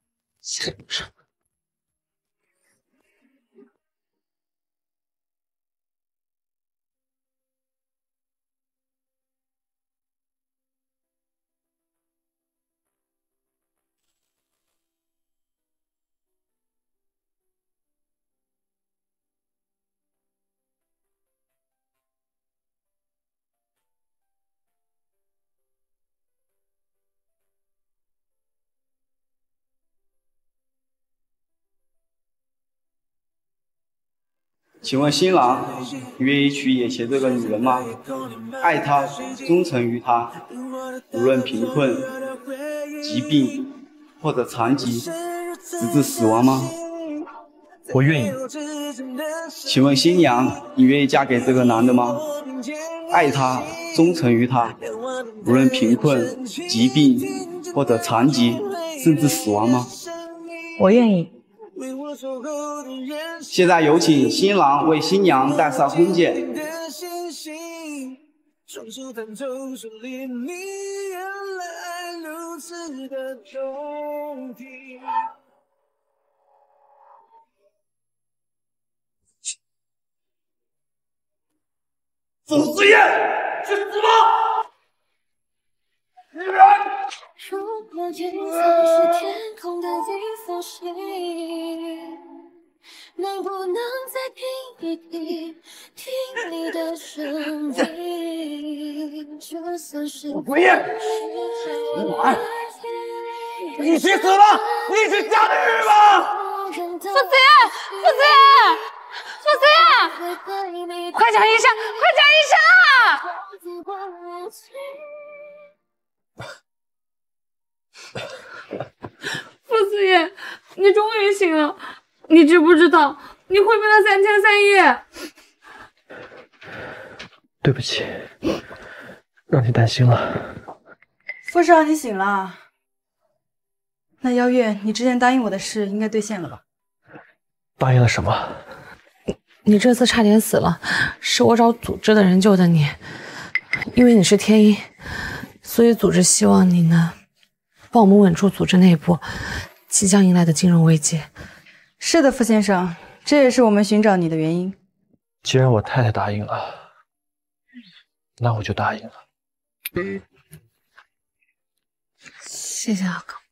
请问新郎，你愿意娶眼前这个女人吗？爱她，忠诚于她，无论贫困、疾病或者残疾，直至死亡吗？ 我愿意。 请问新娘，你愿意嫁给这个男的吗？爱他，忠诚于他，无论贫困、疾病或者残疾，甚至死亡吗？ 我愿意。 现在有请新郎为新娘戴上婚戒。 双手弹奏旋律，你原来如此的动听。 傅思燕，去死吧！女人！ 如果云层是天空的一颗星，能不能再听一听，听你的声音？就算是傅思燕，我你去死吧！你去下地狱吧！ 傅思燕，傅思燕，傅思燕，快叫医生，快叫医生啊！傅思燕，你终于醒了，你知不知道你会背了三天三夜？ 对不起，让你担心了。 傅少，你醒了。那邀月，你之前答应我的事应该兑现了吧？ 答应了什么？ 你这次差点死了，是我找组织的人救的你。因为你是天一，所以组织希望你能帮我们稳住组织内部即将迎来的金融危机。 是的，傅先生，这也是我们寻找你的原因。 既然我太太答应了，那我就答应了。 谢谢阿哥。